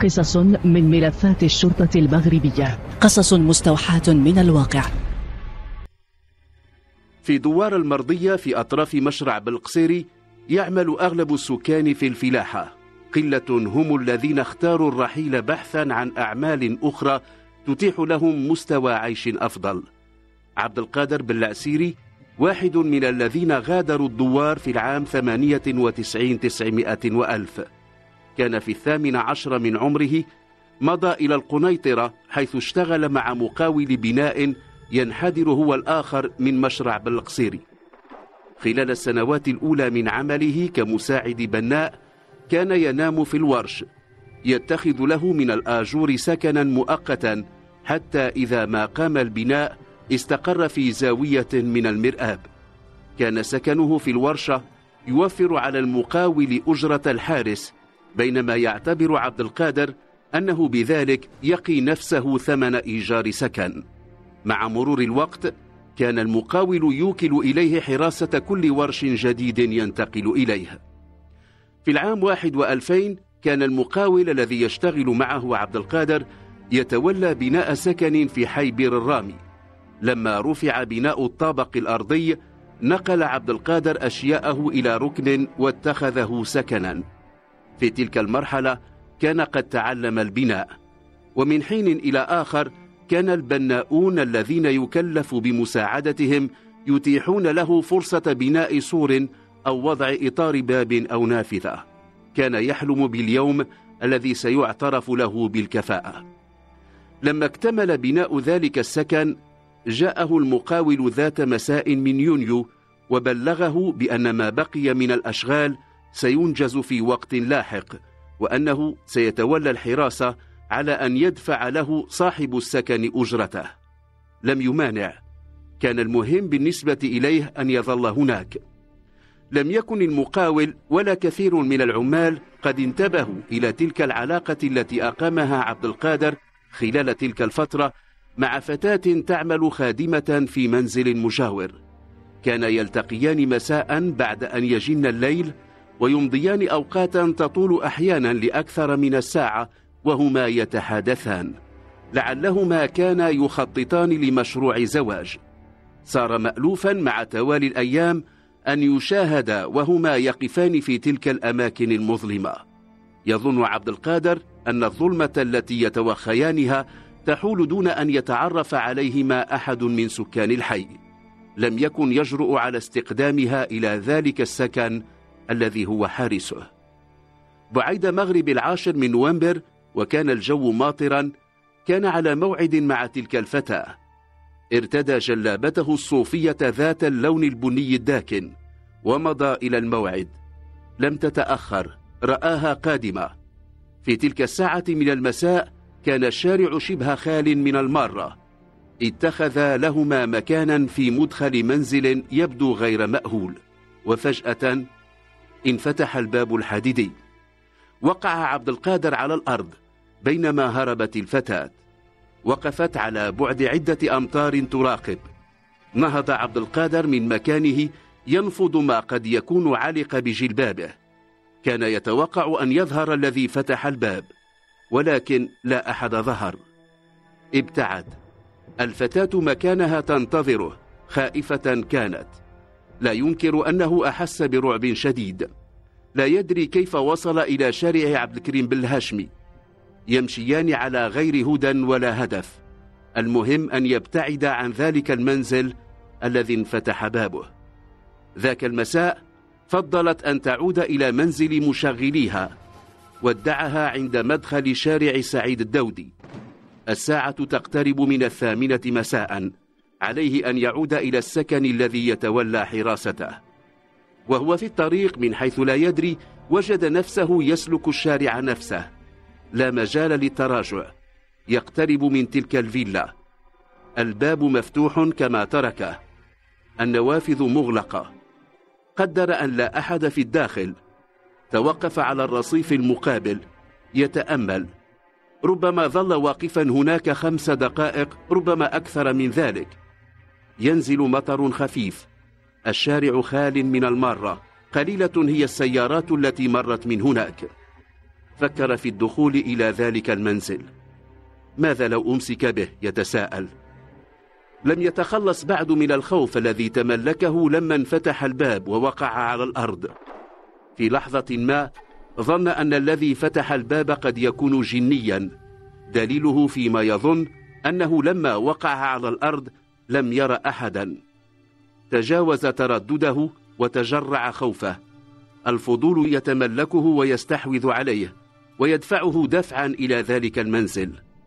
قصص من ملفات الشرطة المغربية، قصص مستوحاة من الواقع. في دوار المرضية في أطراف مشرع بالقصيري يعمل أغلب السكان في الفلاحة، قلة هم الذين اختاروا الرحيل بحثا عن أعمال أخرى تتيح لهم مستوى عيش أفضل. عبد القادر بالعسيري واحد من الذين غادروا الدوار في العام 98 وألف. كان في 18 من عمره مضى إلى القنيطرة، حيث اشتغل مع مقاول بناء ينحدر هو الآخر من مشرع بالقصيري. خلال السنوات الأولى من عمله كمساعد بناء كان ينام في الورش، يتخذ له من الآجور سكنا مؤقتا، حتى إذا ما قام البناء استقر في زاوية من المرآب. كان سكنه في الورشة يوفر على المقاول أجرة الحارس، بينما يعتبر عبد القادر أنه بذلك يقي نفسه ثمن إيجار سكن. مع مرور الوقت كان المقاول يوكل إليه حراسة كل ورش جديد ينتقل إليه. في العام 2000 كان المقاول الذي يشتغل معه عبد القادر يتولى بناء سكن في حي بير الرامي. لما رفع بناء الطابق الأرضي نقل عبد القادر أشياءه إلى ركن واتخذه سكنا. في تلك المرحلة كان قد تعلم البناء، ومن حين إلى آخر كان البناؤون الذين يكلف بمساعدتهم يتيحون له فرصة بناء سور أو وضع إطار باب أو نافذة. كان يحلم باليوم الذي سيعترف له بالكفاءة. لما اكتمل بناء ذلك السكن جاءه المقاول ذات مساء من يونيو وبلغه بأن ما بقي من الأشغال سينجز في وقت لاحق، وأنه سيتولى الحراسة على أن يدفع له صاحب السكن أجرته. لم يمانع، كان المهم بالنسبة إليه أن يظل هناك. لم يكن المقاول ولا كثير من العمال قد انتبهوا إلى تلك العلاقة التي أقامها عبد القادر خلال تلك الفترة مع فتاة تعمل خادمة في منزل مجاور. كان يلتقيان مساء بعد أن يجن الليل، ويمضيان أوقاتا تطول أحيانا لأكثر من الساعة وهما يتحادثان، لعلهما كانا يخططان لمشروع زواج. صار مألوفا مع توالي الأيام أن يشاهد وهما يقفان في تلك الأماكن المظلمة. يظن عبد القادر أن الظلمة التي يتوخيانها تحول دون أن يتعرف عليهما أحد من سكان الحي. لم يكن يجرؤ على استقدامها إلى ذلك السكن الذي هو حارسه. بعد مغرب 10 من نوفمبر وكان الجو ماطرا، كان على موعد مع تلك الفتاة. ارتدى جلابته الصوفية ذات اللون البني الداكن ومضى إلى الموعد. لم تتأخر، رآها قادمة. في تلك الساعة من المساء كان الشارع شبه خال من المارة. اتخذ لهما مكانا في مدخل منزل يبدو غير مأهول، وفجأة انفتح الباب الحديدي. وقع عبد القادر على الأرض بينما هربت الفتاة. وقفت على بعد عدة أمتار تراقب. نهض عبد القادر من مكانه ينفض ما قد يكون علق بجلبابه. كان يتوقع أن يظهر الذي فتح الباب، ولكن لا أحد ظهر. ابتعد. الفتاة مكانها تنتظره، خائفة كانت. لا ينكر أنه أحس برعب شديد. لا يدري كيف وصل إلى شارع عبد الكريم بالهاشمي. يمشيان على غير هدى ولا هدف. المهم أن يبتعد عن ذلك المنزل الذي انفتح بابه. ذاك المساء فضلت أن تعود إلى منزل مشغليها، ودعها عند مدخل شارع سعيد الدودي. الساعة تقترب من 8 مساء. عليه أن يعود إلى السكن الذي يتولى حراسته. وهو في الطريق من حيث لا يدري وجد نفسه يسلك الشارع نفسه. لا مجال للتراجع. يقترب من تلك الفيلا. الباب مفتوح كما تركه، النوافذ مغلقة. قدر أن لا أحد في الداخل. توقف على الرصيف المقابل يتأمل. ربما ظل واقفا هناك 5 دقائق، ربما أكثر من ذلك. ينزل مطر خفيف. الشارع خال من المارة، قليلة هي السيارات التي مرت من هناك. فكر في الدخول إلى ذلك المنزل. ماذا لو أمسك به؟ يتساءل. لم يتخلص بعد من الخوف الذي تملكه لما انفتح الباب ووقع على الأرض. في لحظة ما ظن أن الذي فتح الباب قد يكون جنيا، دليله فيما يظن أنه لما وقع على الأرض لم ير أحدا. تجاوز تردده وتجرع خوفه. الفضول يتملكه ويستحوذ عليه ويدفعه دفعا إلى ذلك المنزل.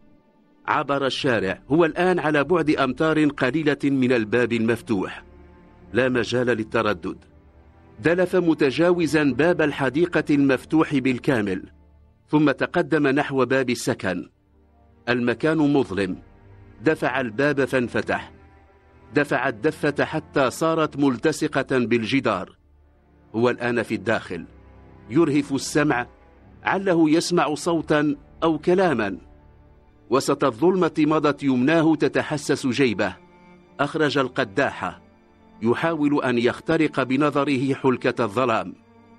عبر الشارع، هو الآن على بعد أمتار قليلة من الباب المفتوح، لا مجال للتردد. دلف متجاوزا باب الحديقة المفتوح بالكامل، ثم تقدم نحو باب السكن. المكان مظلم. دفع الباب فانفتح. دفع الدفة حتى صارت ملتصقة بالجدار. هو الآن في الداخل، يرهف السمع، عله يسمع صوتا أو كلاما. وسط الظلمة مضت يمناه تتحسس جيبه. أخرج القداحة، يحاول أن يخترق بنظره حلكة الظلام.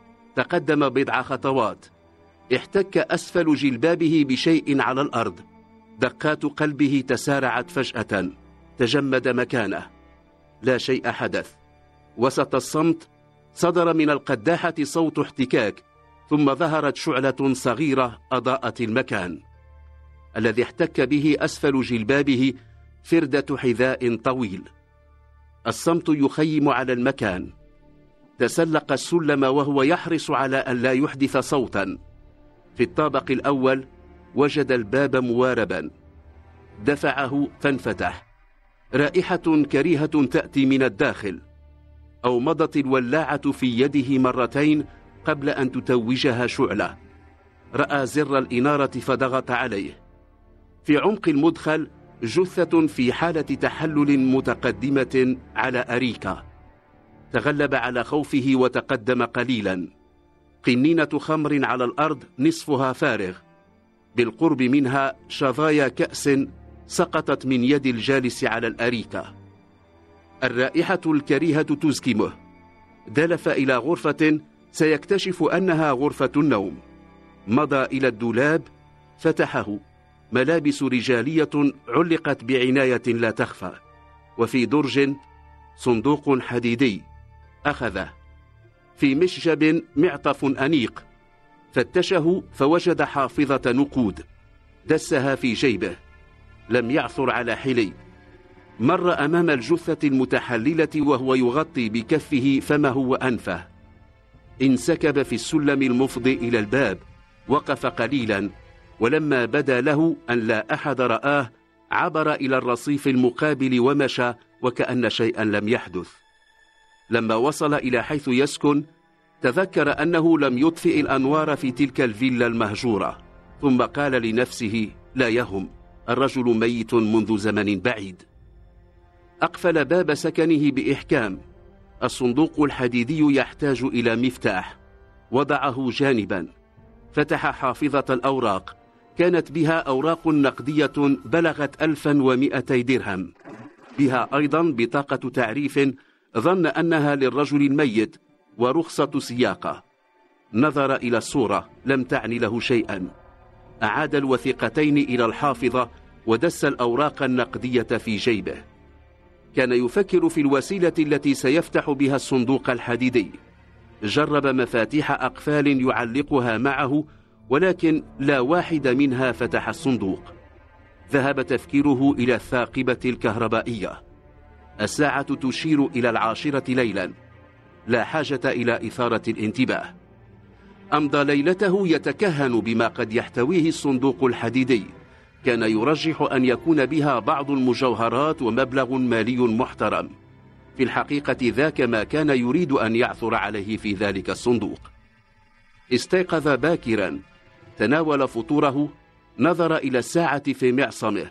تقدم بضع خطوات، احتك أسفل جلبابه بشيء على الأرض. دقات قلبه تسارعت فجأة، تجمد مكانه. لا شيء حدث. وسط الصمت صدر من القداحة صوت احتكاك، ثم ظهرت شعلة صغيرة أضاءت المكان. الذي احتك به أسفل جلبابه فردة حذاء طويل. الصمت يخيم على المكان. تسلق السلم وهو يحرص على أن لا يحدث صوتا. في الطابق الأول وجد الباب مواربا. دفعه فانفتح. رائحة كريهة تأتي من الداخل. أومضت الولاعة في يده مرتين قبل أن تتوجها شعلة. رأى زر الإنارة فضغط عليه. في عمق المدخل جثة في حالة تحلل متقدمة على أريكة. تغلب على خوفه وتقدم قليلا. قنينة خمر على الأرض نصفها فارغ. بالقرب منها شظايا كأس سقطت من يد الجالس على الأريكة. الرائحة الكريهة تزكمه. دلف إلى غرفة سيكتشف أنها غرفة النوم. مضى إلى الدولاب، فتحه. ملابس رجالية علقت بعناية لا تخفى. وفي درج صندوق حديدي. أخذه. في مشجب معطف أنيق. فتشه فوجد حافظة نقود. دسها في جيبه. لم يعثر على حلي. مر أمام الجثة المتحللة وهو يغطي بكفه فمه وأنفه. انسكب في السلم المفضي إلى الباب. وقف قليلا، ولما بدا له أن لا أحد رآه عبر إلى الرصيف المقابل ومشى وكأن شيئا لم يحدث. لما وصل إلى حيث يسكن تذكر أنه لم يطفئ الأنوار في تلك الفيلا المهجورة، ثم قال لنفسه: لا يهم، الرجل ميت منذ زمن بعيد. أقفل باب سكنه بإحكام. الصندوق الحديدي يحتاج إلى مفتاح. وضعه جانبا. فتح حافظة الأوراق. كانت بها أوراق نقدية بلغت 1200 درهم. بها أيضا بطاقة تعريف ظن أنها للرجل الميت ورخصة سياقة. نظر إلى الصورة، لم تعني له شيئا. أعاد الوثيقتين إلى الحافظة ودس الأوراق النقدية في جيبه. كان يفكر في الوسيلة التي سيفتح بها الصندوق الحديدي. جرب مفاتيح أقفال يعلقها معه، ولكن لا واحد منها فتح الصندوق. ذهب تفكيره إلى الثاقبة الكهربائية. الساعة تشير إلى 10 ليلا. لا حاجة إلى إثارة الانتباه. أمضى ليلته يتكهن بما قد يحتويه الصندوق الحديدي. كان يرجح أن يكون بها بعض المجوهرات ومبلغ مالي محترم. في الحقيقة ذاك ما كان يريد أن يعثر عليه في ذلك الصندوق. استيقظ باكرا. تناول فطوره. نظر إلى الساعة في معصمه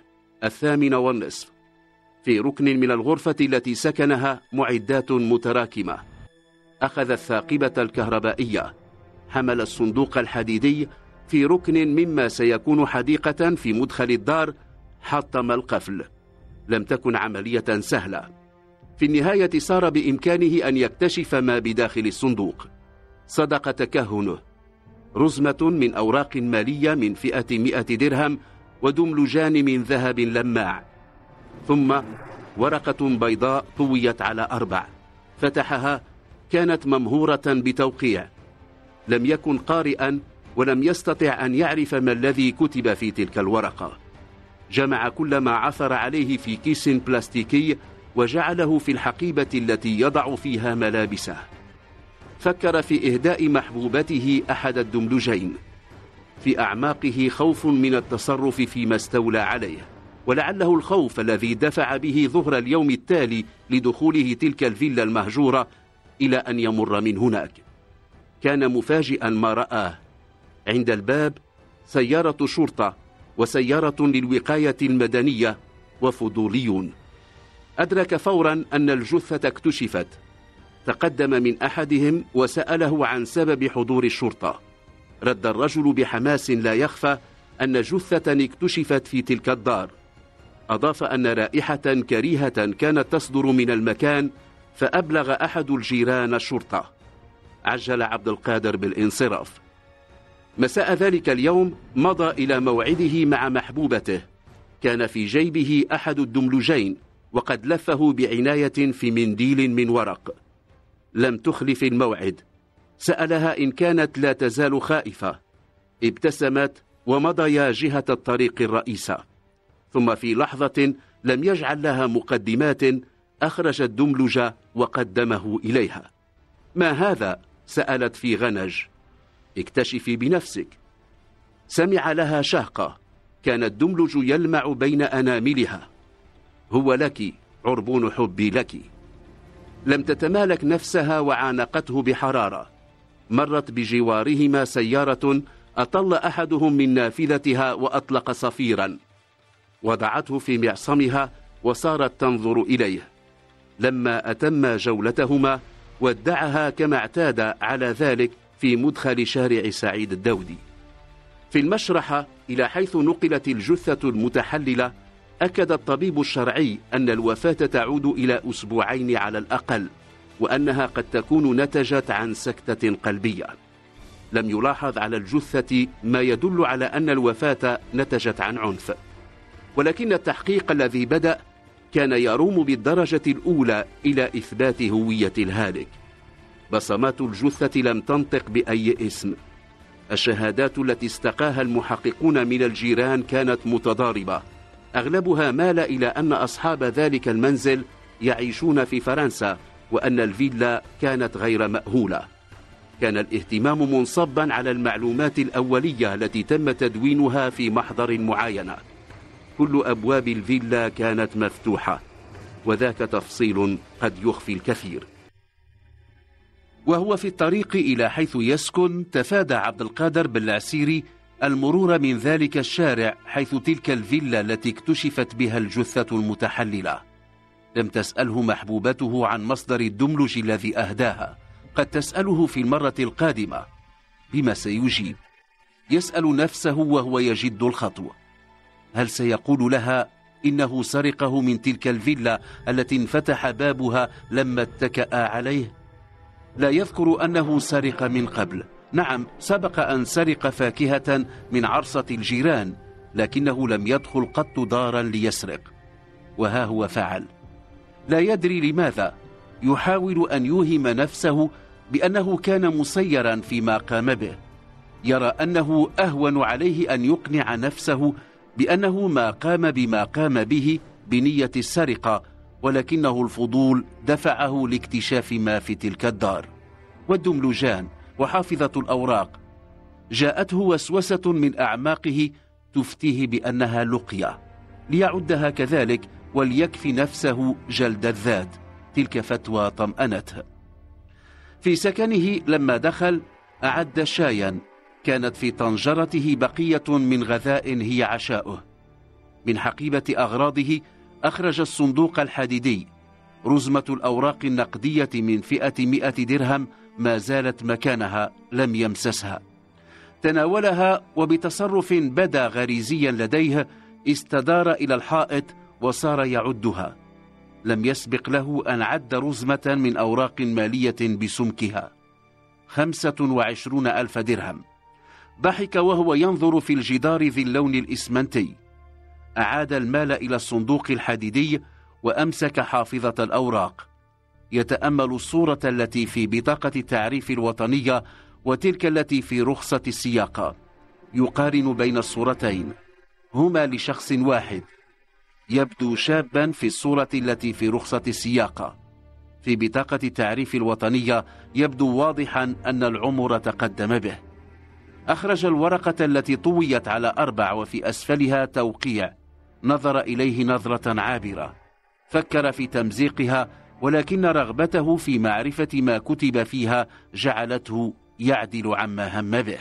8:30. في ركن من الغرفة التي سكنها معدات متراكمة. أخذ الثاقبة الكهربائية. حمل الصندوق الحديدي في ركن مما سيكون حديقة في مدخل الدار. حطم القفل. لم تكن عملية سهلة. في النهاية صار بإمكانه أن يكتشف ما بداخل الصندوق. صدق تكهنه. رزمة من أوراق مالية من فئة 100 درهم، ودملجان من ذهب لماع، ثم ورقة بيضاء طويت على 4. فتحها، كانت ممهورة بتوقيع. لم يكن قارئا ولم يستطع أن يعرف ما الذي كتب في تلك الورقة. جمع كل ما عثر عليه في كيس بلاستيكي وجعله في الحقيبة التي يضع فيها ملابسه. فكر في إهداء محبوبته أحد الدملجين. في أعماقه خوف من التصرف فيما استولى عليه، ولعله الخوف الذي دفع به ظهر اليوم التالي لدخوله تلك الفيلا المهجورة إلى أن يمر من هناك. كان مفاجئا ما رآه. عند الباب سيارة شرطة وسيارة للوقاية المدنية وفضوليون. أدرك فورا أن الجثة اكتشفت. تقدم من أحدهم وسأله عن سبب حضور الشرطة. رد الرجل بحماس لا يخفى أن جثة اكتشفت في تلك الدار. أضاف أن رائحة كريهة كانت تصدر من المكان، فأبلغ أحد الجيران الشرطة. عجل عبد القادر بالانصراف. مساء ذلك اليوم مضى إلى موعده مع محبوبته. كان في جيبه أحد الدملجين، وقد لفه بعناية في منديل من ورق. لم تخلف الموعد. سألها إن كانت لا تزال خائفة. ابتسمت ومضيا جهة الطريق الرئيسة. ثم في لحظة لم يجعل لها مقدمات أخرج الدملج وقدمه إليها. ما هذا؟ سألت في غنج. اكتشفي بنفسك. سمع لها شهقة. كان الدملج يلمع بين أناملها. هو لك، عربون حبي لك. لم تتمالك نفسها وعانقته بحرارة. مرت بجوارهما سيارة، أطل أحدهم من نافذتها وأطلق صفيرا. وضعته في معصمها وصارت تنظر إليه. لما أتم جولتهما ودعها كما اعتاد على ذلك في مدخل شارع سعيد الدودي. في المشرحة إلى حيث نقلت الجثة المتحللة، أكد الطبيب الشرعي أن الوفاة تعود إلى أسبوعين على الأقل، وأنها قد تكون نتجت عن سكتة قلبية. لم يلاحظ على الجثة ما يدل على أن الوفاة نتجت عن عنف، ولكن التحقيق الذي بدأ كان يروم بالدرجة الأولى إلى إثبات هوية الهالك. بصمات الجثة لم تنطق بأي اسم. الشهادات التي استقاها المحققون من الجيران كانت متضاربة. أغلبها مال إلى أن أصحاب ذلك المنزل يعيشون في فرنسا، وأن الفيلا كانت غير مأهولة. كان الاهتمام منصبا على المعلومات الأولية التي تم تدوينها في محضر معاينة. كل أبواب الفيلا كانت مفتوحة، وذاك تفصيل قد يخفي الكثير. وهو في الطريق إلى حيث يسكن، تفادى عبد القادر بالعسيري المرور من ذلك الشارع حيث تلك الفيلا التي اكتشفت بها الجثة المتحللة. لم تسأله محبوبته عن مصدر الدملج الذي أهداها. قد تسأله في المرة القادمة. بما سيجيب؟ يسأل نفسه وهو يجد الخطوة. هل سيقول لها إنه سرقه من تلك الفيلا التي انفتح بابها لما اتكأ عليه؟ لا يذكر أنه سرق من قبل. نعم، سبق أن سرق فاكهة من عرصة الجيران، لكنه لم يدخل قط دارا ليسرق. وها هو فعل. لا يدري لماذا. يحاول أن يوهم نفسه بأنه كان مسيرا فيما قام به. يرى أنه أهون عليه أن يقنع نفسه بأنه ما قام بما قام به بنية السرقة، ولكنه الفضول دفعه لاكتشاف ما في تلك الدار. والدملجان وحافظة الأوراق. جاءته وسوسة من أعماقه تفتيه بأنها لقية، ليعدها كذلك وليكفي نفسه جلد الذات. تلك فتوى طمأنته. في سكنه لما دخل أعد شايا. كانت في طنجرته بقية من غذاء هي عشاؤه. من حقيبة أغراضه أخرج الصندوق الحديدي. رزمة الأوراق النقدية من فئة 100 درهم ما زالت مكانها، لم يمسسها. تناولها وبتصرف بدا غريزيا لديه استدار إلى الحائط وصار يعدها. لم يسبق له أن عد رزمة من أوراق مالية بسمكها 25,000 درهم. ضحك وهو ينظر في الجدار ذي اللون الإسمنتي. أعاد المال إلى الصندوق الحديدي وأمسك حافظة الأوراق، يتأمل الصورة التي في بطاقة التعريف الوطنية وتلك التي في رخصة السياقة، يقارن بين الصورتين، هما لشخص واحد. يبدو شابا في الصورة التي في رخصة السياقة، في بطاقة التعريف الوطنية يبدو واضحا أن العمر تقدم به. أخرج الورقة التي طويت على 4 وفي أسفلها توقيع، نظر إليه نظرة عابرة، فكر في تمزيقها، ولكن رغبته في معرفة ما كتب فيها جعلته يعدل عما هم به.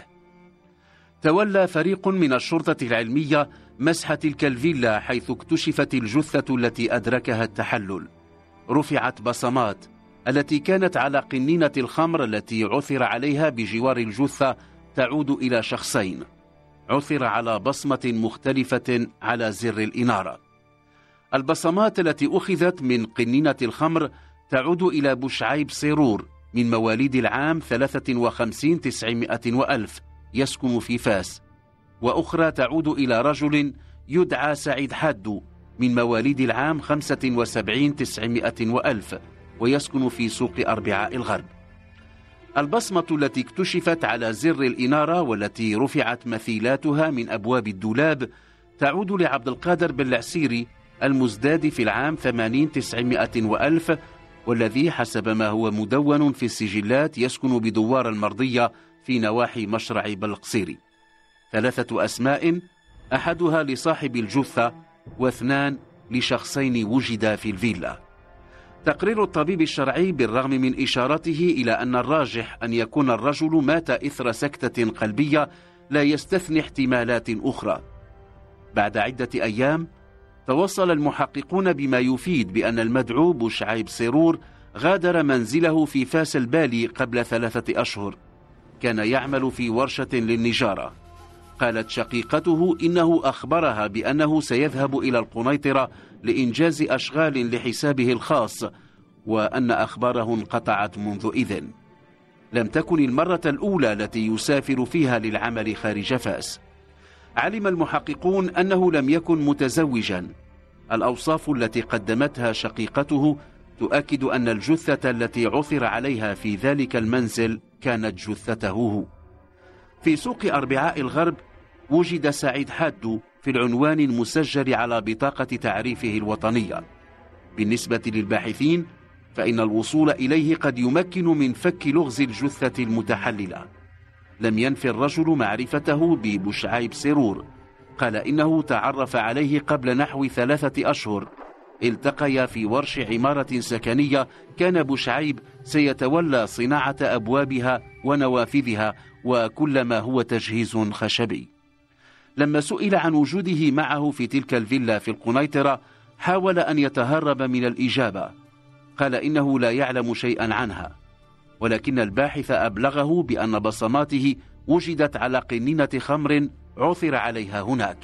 تولى فريق من الشرطة العلمية مسح تلك الفيلا حيث اكتشفت الجثة التي أدركها التحلل. رفعت بصمات التي كانت على قنينة الخمر التي عثر عليها بجوار الجثة تعود إلى شخصين. عثر على بصمة مختلفة على زر الإنارة. البصمات التي أخذت من قنينة الخمر تعود إلى بوشعيب صيرور من مواليد العام 53,900,000 يسكن في فاس، وأخرى تعود إلى رجل يدعى سعيد حدو من مواليد العام 75,900,000 ويسكن في سوق أربعاء الغرب. البصمة التي اكتشفت على زر الإنارة والتي رفعت مثيلاتها من أبواب الدولاب تعود لعبد القادر بالعسيري المزداد في العام 80,900,000 والذي حسب ما هو مدون في السجلات يسكن بدوار المرضية في نواحي مشرع بلقصيري. 3 أسماء، أحدها لصاحب الجثة و2 لشخصين وجدا في الفيلا. تقرير الطبيب الشرعي بالرغم من إشارته إلى أن الراجح أن يكون الرجل مات إثر سكتة قلبية لا يستثني احتمالات أخرى. بعد عدة أيام توصل المحققون بما يفيد بأن المدعو بوشعيب صيرور غادر منزله في فاس البالي قبل 3 أشهر. كان يعمل في ورشة للنجارة. قالت شقيقته إنه أخبرها بأنه سيذهب إلى القنيطرة لإنجاز أشغال لحسابه الخاص، وأن أخباره انقطعت منذ إذن. لم تكن المرة الأولى التي يسافر فيها للعمل خارج فاس. علم المحققون أنه لم يكن متزوجا. الأوصاف التي قدمتها شقيقته تؤكد أن الجثة التي عثر عليها في ذلك المنزل كانت جثته هو. في سوق أربعاء الغرب وجد سعيد حادو في العنوان المسجل على بطاقة تعريفه الوطنية. بالنسبة للباحثين فإن الوصول إليه قد يمكن من فك لغز الجثة المتحللة. لم ينفي الرجل معرفته ببوشعيب صيرور. قال إنه تعرف عليه قبل نحو 3 أشهر. التقيا في ورش عمارة سكنية كان بوشعيب سيتولى صناعة أبوابها ونوافذها وكل ما هو تجهيز خشبي. لما سئل عن وجوده معه في تلك الفيلا في القنيطرة حاول أن يتهرب من الإجابة. قال إنه لا يعلم شيئا عنها، ولكن الباحث أبلغه بأن بصماته وجدت على قنينة خمر عثر عليها هناك.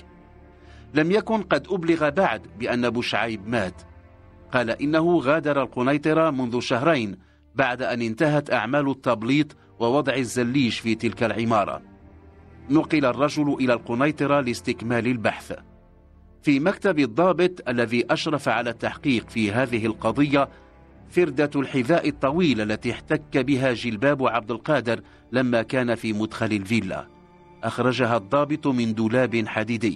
لم يكن قد أبلغ بعد بأن بوشعيب مات. قال إنه غادر القنيطرة منذ 2 شهرين بعد أن انتهت أعمال التبليط ووضع الزليج في تلك العمارة. نقل الرجل إلى القنيطرة لاستكمال البحث. في مكتب الضابط الذي أشرف على التحقيق في هذه القضية فردة الحذاء الطويلة التي احتك بها جلباب عبد القادر لما كان في مدخل الفيلا. أخرجها الضابط من دولاب حديدي.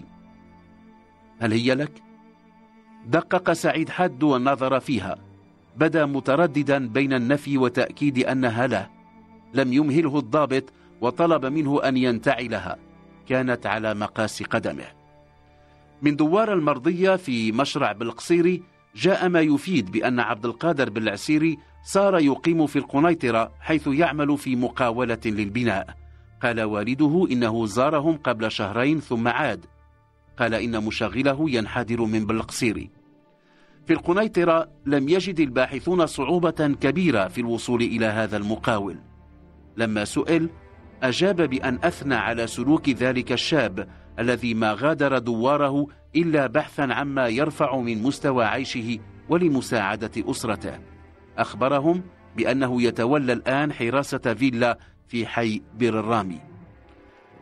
هل هي لك؟ دقق سعيد حد والنظر فيها. بدا مترددا بين النفي وتأكيد أنها له. لم يمهله الضابط وطلب منه أن ينتعلها. كانت على مقاس قدمه. من دوار المرضية في مشرع بالقصيري جاء ما يفيد بأن عبد القادر بالعسيري صار يقيم في القنيطرة حيث يعمل في مقاولة للبناء. قال والده إنه زارهم قبل 2 شهرين ثم عاد. قال إن مشغله ينحدر من بالقصيري. في القنيطرة لم يجد الباحثون صعوبة كبيرة في الوصول إلى هذا المقاول. لما سئل أجاب بأن أثنى على سلوك ذلك الشاب الذي ما غادر دواره إلا بحثا عما يرفع من مستوى عيشه ولمساعدة أسرته. أخبرهم بأنه يتولى الآن حراسة فيلا في حي بير الرامي.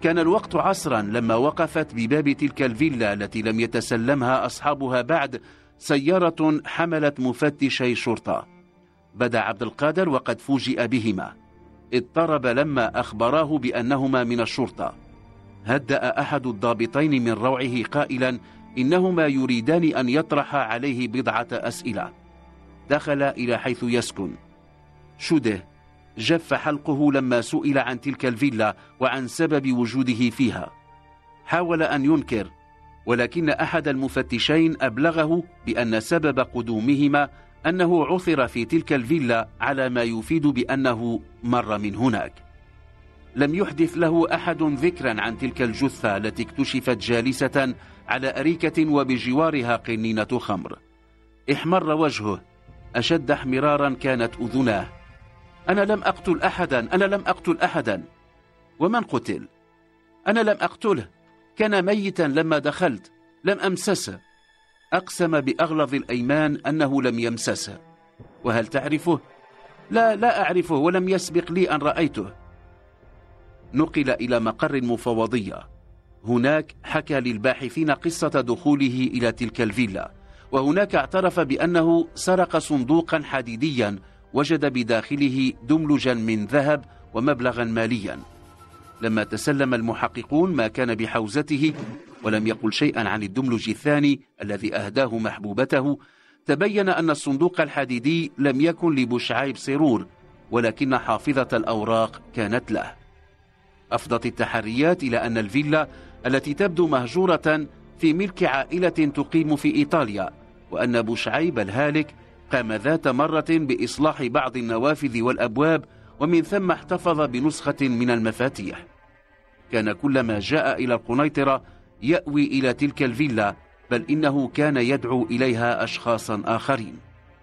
كان الوقت عصرا لما وقفت بباب تلك الفيلا التي لم يتسلمها أصحابها بعد سيارة حملت مفتشي شرطة. بدا عبد القادر وقد فوجئ بهما، اضطرب لما أخبراه بأنهما من الشرطة. هدأ أحد الضابطين من روعه قائلا إنهما يريدان أن يطرح عليه بضعة أسئلة. دخل إلى حيث يسكن، شده، جف حلقه لما سئل عن تلك الفيلا وعن سبب وجوده فيها. حاول أن ينكر، ولكن أحد المفتشين أبلغه بأن سبب قدومهما أنه عثر في تلك الفيلا على ما يفيد بأنه مر من هناك. لم يحدث له أحد ذكرا عن تلك الجثة التي اكتشفت جالسة على أريكة وبجوارها قنينة خمر. احمر وجهه، أشد احمرارا كانت أذناه. أنا لم أقتل أحدا، أنا لم أقتل أحدا. ومن قتل؟ أنا لم أقتله، كان ميتا لما دخلت، لم أمسسه. أقسم بأغلظ الأيمان أنه لم يمسسه. وهل تعرفه؟ لا أعرفه، ولم يسبق لي أن رأيته. نقل إلى مقر المفوضية. هناك حكى للباحثين قصة دخوله إلى تلك الفيلا، وهناك اعترف بأنه سرق صندوقا حديديا وجد بداخله دملجا من ذهب ومبلغا ماليا. لما تسلم المحققون ما كان بحوزته ولم يقل شيئا عن الدملج الثاني الذي أهداه محبوبته، تبين أن الصندوق الحديدي لم يكن لبوشعيب سرور، ولكن حافظة الأوراق كانت له. أفضت التحريات إلى أن الفيلا التي تبدو مهجورة في ملك عائلة تقيم في إيطاليا، وأن بوشعيب الهالك قام ذات مرة بإصلاح بعض النوافذ والأبواب، ومن ثم احتفظ بنسخة من المفاتيح. كان كلما جاء إلى القنيطرة يأوي إلى تلك الفيلا، بل إنه كان يدعو إليها أشخاصا آخرين.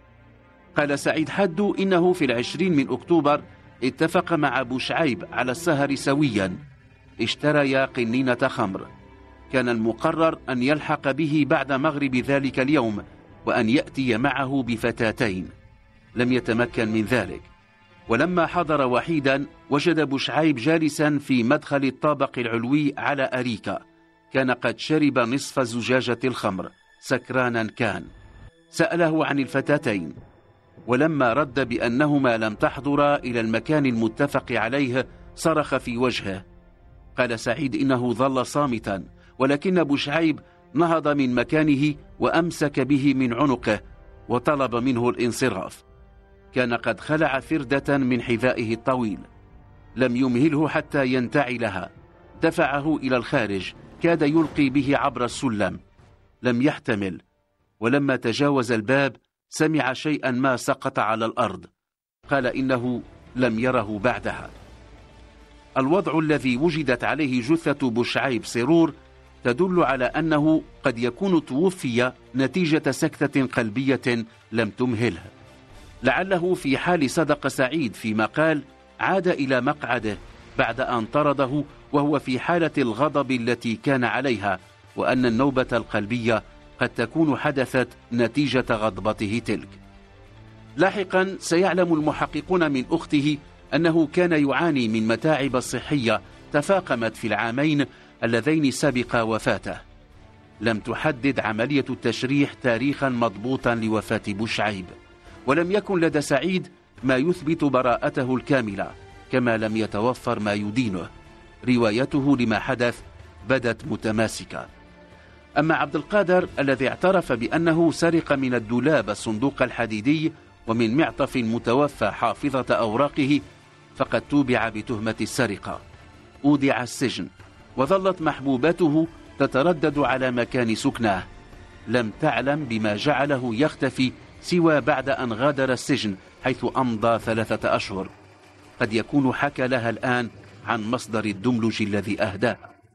قال سعيد حدو إنه في 20 من أكتوبر اتفق مع بوشعيب على السهر سويا. اشتريا قنينة خمر. كان المقرر أن يلحق به بعد مغرب ذلك اليوم، وأن يأتي معه بفتاتين. لم يتمكن من ذلك، ولما حضر وحيدا وجد بوشعيب جالسا في مدخل الطابق العلوي على أريكة. كان قد شرب نصف زجاجة الخمر، سكرانا كان. سأله عن الفتاتين، ولما رد بأنهما لم تحضرا إلى المكان المتفق عليه صرخ في وجهه. قال سعيد إنه ظل صامتا، ولكن بوشعيب نهض من مكانه وأمسك به من عنقه وطلب منه الانصراف. كان قد خلع فردة من حذائه الطويل. لم يمهله حتى ينتعلها، دفعه إلى الخارج، كاد يلقي به عبر السلم. لم يحتمل، ولما تجاوز الباب سمع شيئا ما سقط على الأرض. قال إنه لم يره بعدها. الوضع الذي وجدت عليه جثة بوشعيب سرور تدل على أنه قد يكون توفي نتيجة سكتة قلبية لم تمهله. لعله في حال صدق سعيد فيما قال عاد إلى مقعده بعد أن طرده وهو في حالة الغضب التي كان عليها، وأن النوبة القلبية قد تكون حدثت نتيجة غضبته تلك. لاحقا سيعلم المحققون من أخته أنه كان يعاني من متاعب صحية تفاقمت في العامين اللذين سبق وفاته. لم تحدد عملية التشريح تاريخا مضبوطا لوفاة بوشعيب، ولم يكن لدى سعيد ما يثبت براءته الكاملة، كما لم يتوفر ما يدينه. روايته لما حدث بدت متماسكة. أما عبد القادر الذي اعترف بأنه سرق من الدولاب الصندوق الحديدي ومن معطف المتوفى حافظة أوراقه، فقد توبع بتهمة السرقة. أودع السجن، وظلت محبوبته تتردد على مكان سكناه. لم تعلم بما جعله يختفي سوى بعد أن غادر السجن، حيث أمضى 3 أشهر. قد يكون حكى لها الآن عن مصدر الدملج الذي أهداه.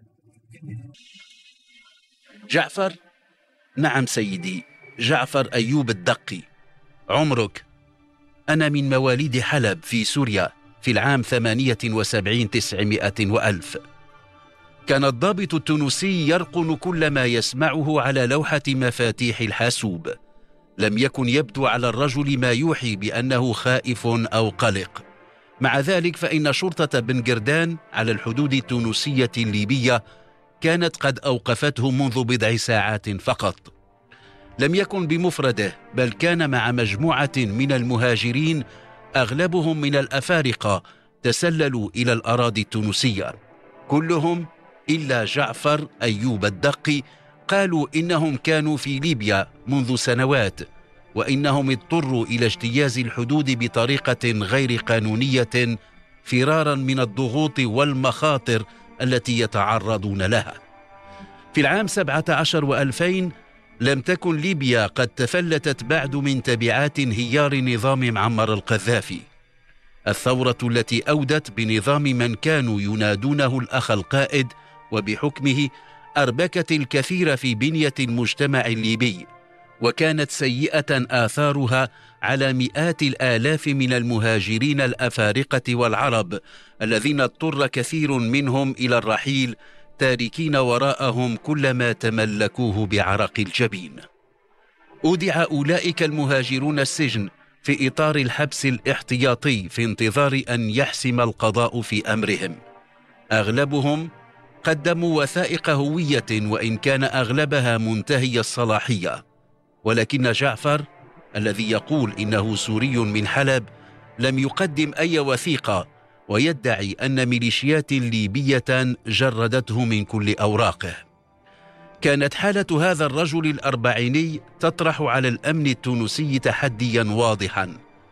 جعفر؟ نعم سيدي، جعفر أيوب الدقي. عمرك؟ أنا من مواليد حلب في سوريا في العام 78 900 وألف. كان الضابط التونسي يرقن كل ما يسمعه على لوحة مفاتيح الحاسوب. لم يكن يبدو على الرجل ما يوحي بأنه خائف أو قلق. مع ذلك فإن شرطة بن قردان على الحدود التونسية الليبية كانت قد أوقفته منذ بضع ساعات فقط. لم يكن بمفرده، بل كان مع مجموعة من المهاجرين أغلبهم من الأفارقة تسللوا إلى الأراضي التونسية، كلهم إلا جعفر أيوب الدقي قالوا إنهم كانوا في ليبيا منذ سنوات، وإنهم اضطروا إلى اجتياز الحدود بطريقة غير قانونية فرارا من الضغوط والمخاطر التي يتعرضون لها. في العام 17 و2000 لم تكن ليبيا قد تفلتت بعد من تبعات انهيار نظام معمر القذافي. الثورة التي أودت بنظام من كانوا ينادونه الأخ القائد وبحكمه أربكت الكثير في بنية المجتمع الليبي، وكانت سيئة آثارها على مئات الآلاف من المهاجرين الأفارقة والعرب الذين اضطر كثير منهم إلى الرحيل تاركين وراءهم كل ما تملكوه بعرق الجبين. أودع أولئك المهاجرون السجن في إطار الحبس الاحتياطي في انتظار أن يحسم القضاء في أمرهم. أغلبهم قدموا وثائق هوية وإن كان أغلبها منتهي الصلاحية، ولكن جعفر الذي يقول إنه سوري من حلب لم يقدم أي وثيقة، ويدعي أن ميليشيات ليبية جردته من كل أوراقه. كانت حالة هذا الرجل الأربعيني تطرح على الأمن التونسي تحديا واضحا،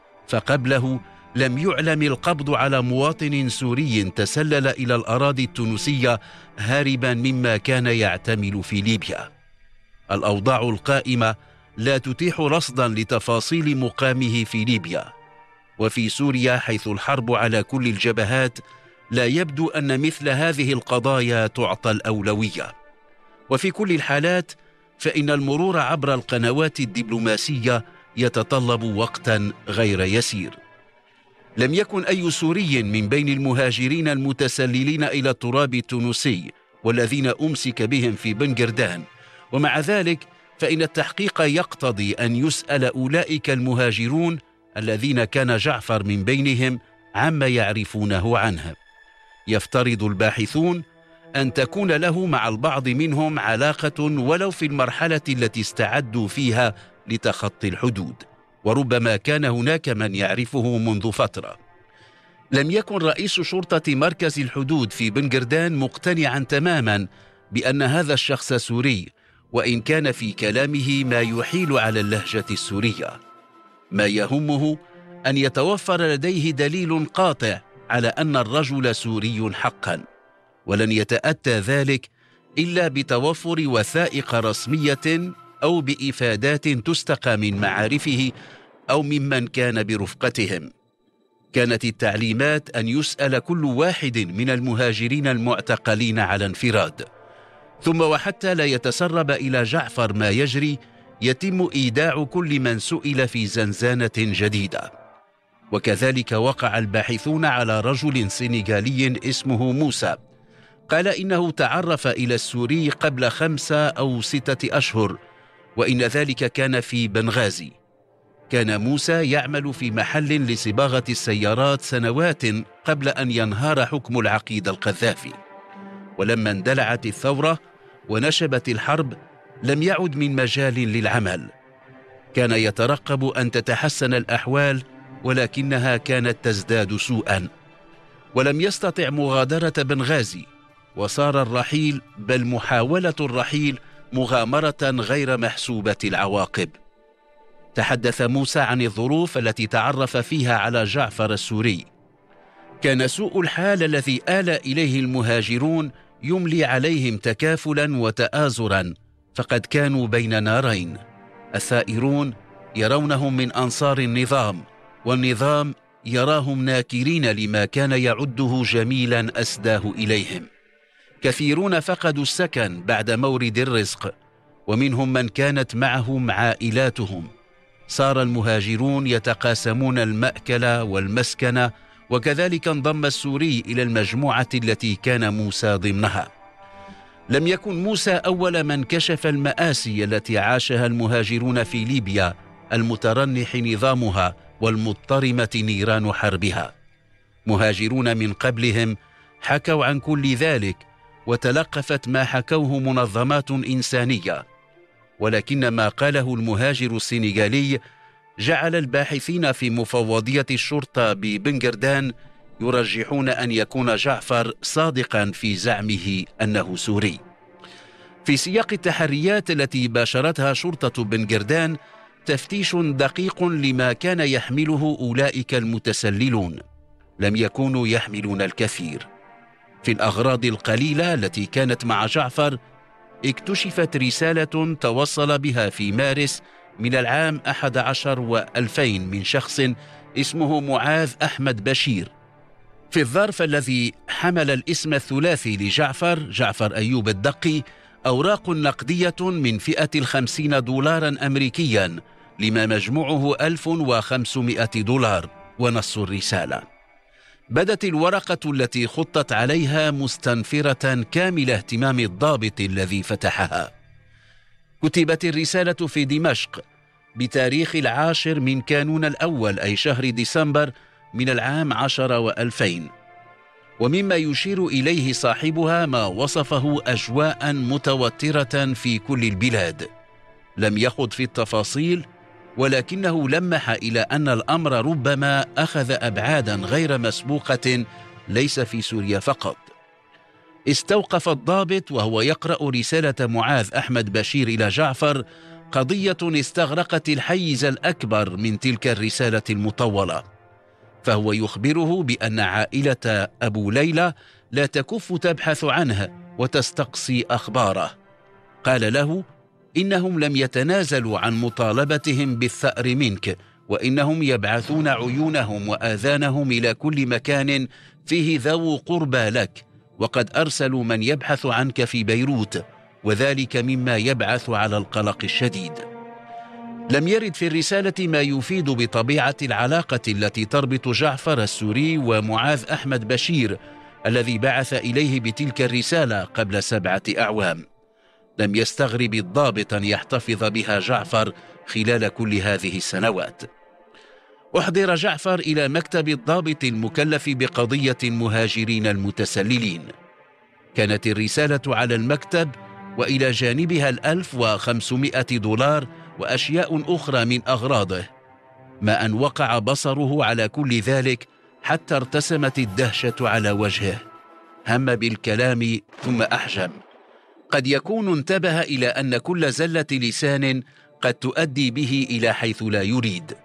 فقبله لم يعلم القبض على مواطن سوري تسلل إلى الأراضي التونسية هاربا مما كان يعتمل في ليبيا. الأوضاع القائمة لا تتيح رصدا لتفاصيل مقامه في ليبيا، وفي سوريا حيث الحرب على كل الجبهات لا يبدو أن مثل هذه القضايا تعطى الأولوية. وفي كل الحالات فإن المرور عبر القنوات الدبلوماسية يتطلب وقتا غير يسير. لم يكن أي سوري من بين المهاجرين المتسللين إلى التراب التونسي والذين أمسك بهم في بن قردان، ومع ذلك فإن التحقيق يقتضي أن يسأل أولئك المهاجرون الذين كان جعفر من بينهم عما يعرفونه عنه. يفترض الباحثون أن تكون له مع البعض منهم علاقة ولو في المرحلة التي استعدوا فيها لتخطي الحدود، وربما كان هناك من يعرفه منذ فترة. لم يكن رئيس شرطة مركز الحدود في بن قردان مقتنعا تماما بأن هذا الشخص سوري، وإن كان في كلامه ما يحيل على اللهجة السورية. ما يهمه أن يتوفر لديه دليل قاطع على أن الرجل سوري حقا، ولن يتأتى ذلك إلا بتوفر وثائق رسمية أو بإفادات تستقى من معارفه أو ممن كان برفقتهم. كانت التعليمات أن يسأل كل واحد من المهاجرين المعتقلين على انفراد، ثم وحتى لا يتسرب إلى جعفر ما يجري يتم إيداع كل من سئل في زنزانة جديدة. وكذلك وقع الباحثون على رجل سنغالي اسمه موسى، قال إنه تعرف إلى السوري قبل 5 أو 6 أشهر، وإن ذلك كان في بنغازي. كان موسى يعمل في محل لصباغة السيارات سنوات قبل أن ينهار حكم العقيد القذافي، ولما اندلعت الثورة ونشبت الحرب لم يعد من مجال للعمل. كان يترقب أن تتحسن الأحوال، ولكنها كانت تزداد سوءا، ولم يستطع مغادرة بنغازي، وصار الرحيل بل محاولة الرحيل مغامرة غير محسوبة العواقب. تحدث موسى عن الظروف التي تعرف فيها على جعفر السوري. كان سوء الحال الذي آل إليه المهاجرون يملي عليهم تكافلا وتآزرا، فقد كانوا بين نارين: الثائرون يرونهم من أنصار النظام، والنظام يراهم ناكرين لما كان يعده جميلا أسداه إليهم. كثيرون فقدوا السكن بعد مورد الرزق، ومنهم من كانت معهم عائلاتهم. صار المهاجرون يتقاسمون المأكل والمسكن، وكذلك انضم السوري إلى المجموعة التي كان موسى ضمنها. لم يكن موسى أول من كشف المآسي التي عاشها المهاجرون في ليبيا المترنح نظامها والمضطرمة نيران حربها. مهاجرون من قبلهم حكوا عن كل ذلك، وتلقفت ما حكوه منظمات إنسانية، ولكن ما قاله المهاجر السنغالي جعل الباحثين في مفوضية الشرطة ببنغردان يرجحون أن يكون جعفر صادقا في زعمه أنه سوري. في سياق التحريات التي باشرتها شرطة بنغردان تفتيش دقيق لما كان يحمله أولئك المتسللون، لم يكونوا يحملون الكثير. في الأغراض القليلة التي كانت مع جعفر اكتشفت رسالة توصل بها في مارس من العام 11 و2000 من شخص اسمه معاذ أحمد بشير. في الظرف الذي حمل الاسم الثلاثي لجعفر، جعفر أيوب الدقي، أوراق نقدية من فئة 50 دولارا أمريكيا لما مجموعه 1500 دولار. ونص الرسالة: بدت الورقة التي خطت عليها مستنفرة كامل اهتمام الضابط الذي فتحها. كتبت الرسالة في دمشق بتاريخ 10 من كانون الأول، أي شهر ديسمبر من العام 10 و2000، ومما يشير إليه صاحبها ما وصفه أجواء متوترة في كل البلاد. لم يخض في التفاصيل، ولكنه لمح إلى أن الأمر ربما أخذ أبعادا غير مسبوقة ليس في سوريا فقط. استوقف الضابط وهو يقرأ رسالة معاذ أحمد بشير إلى جعفر قضية استغرقت الحيز الأكبر من تلك الرسالة المطولة، فهو يخبره بأن عائلة أبو ليلى لا تكف تبحث عنه وتستقصي أخباره. قال له إنهم لم يتنازلوا عن مطالبتهم بالثأر منك، وإنهم يبعثون عيونهم وآذانهم إلى كل مكان فيه ذو قربى لك، وقد أرسلوا من يبحث عنك في بيروت، وذلك مما يبعث على القلق الشديد. لم يرد في الرسالة ما يفيد بطبيعة العلاقة التي تربط جعفر السوري ومعاذ أحمد بشير الذي بعث إليه بتلك الرسالة قبل 7 أعوام. لم يستغرب الضابط أن يحتفظ بها جعفر خلال كل هذه السنوات. أحضر جعفر إلى مكتب الضابط المكلف بقضية المهاجرين المتسللين. كانت الرسالة على المكتب، وإلى جانبها 1500 دولار وأشياء أخرى من أغراضه. ما أن وقع بصره على كل ذلك حتى ارتسمت الدهشة على وجهه. هم بالكلام ثم أحجم. قد يكون انتبه إلى أن كل زلة لسان قد تؤدي به إلى حيث لا يريد.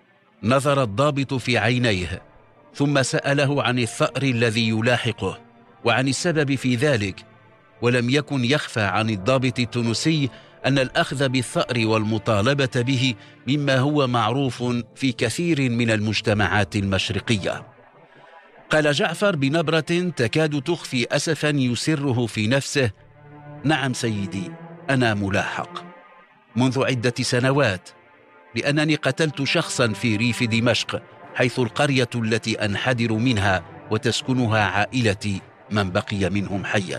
نظر الضابط في عينيه ثم سأله عن الثأر الذي يلاحقه وعن السبب في ذلك، ولم يكن يخفى عن الضابط التونسي أن الأخذ بالثأر والمطالبة به مما هو معروف في كثير من المجتمعات المشرقية. قال جعفر بنبرة تكاد تخفي أسفا يسره في نفسه: نعم سيدي، أنا ملاحق منذ عدة سنوات، لأنني قتلت شخصا في ريف دمشق، حيث القرية التي أنحدر منها وتسكنها عائلتي من بقي منهم حيا.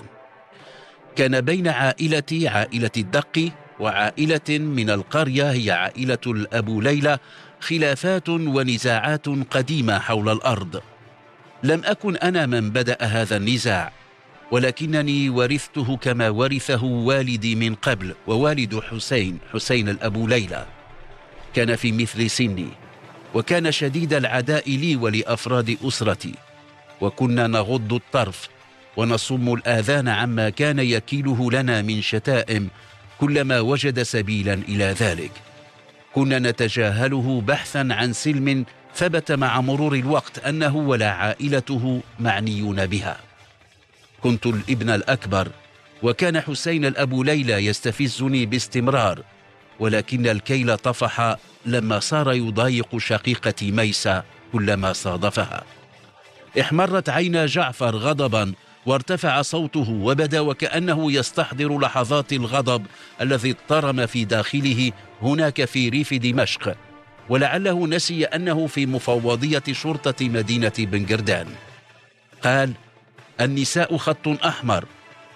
كان بين عائلتي، عائلة الدقي، وعائلة من القرية هي عائلة الأبو ليلى خلافات ونزاعات قديمة حول الأرض. لم أكن أنا من بدأ هذا النزاع، ولكنني ورثته كما ورثه والدي من قبل، ووالد حسين الأبو ليلى كان في مثل سني، وكان شديد العداء لي ولأفراد أسرتي، وكنا نغض الطرف ونصم الآذان عما كان يكيله لنا من شتائم كلما وجد سبيلا إلى ذلك. كنا نتجاهله بحثا عن سلم ثبت مع مرور الوقت أنه ولا عائلته معنيون بها. كنت الابن الأكبر، وكان حسين الأبو ليلى يستفزني باستمرار، ولكن الكيل طفح لما صار يضايق شقيقتي ميسة كلما صادفها. احمرت عينا جعفر غضبا وارتفع صوته، وبدا وكأنه يستحضر لحظات الغضب الذي اضطرم في داخله هناك في ريف دمشق، ولعله نسي أنه في مفوضية شرطة مدينة بنغردان. قال: النساء خط أحمر.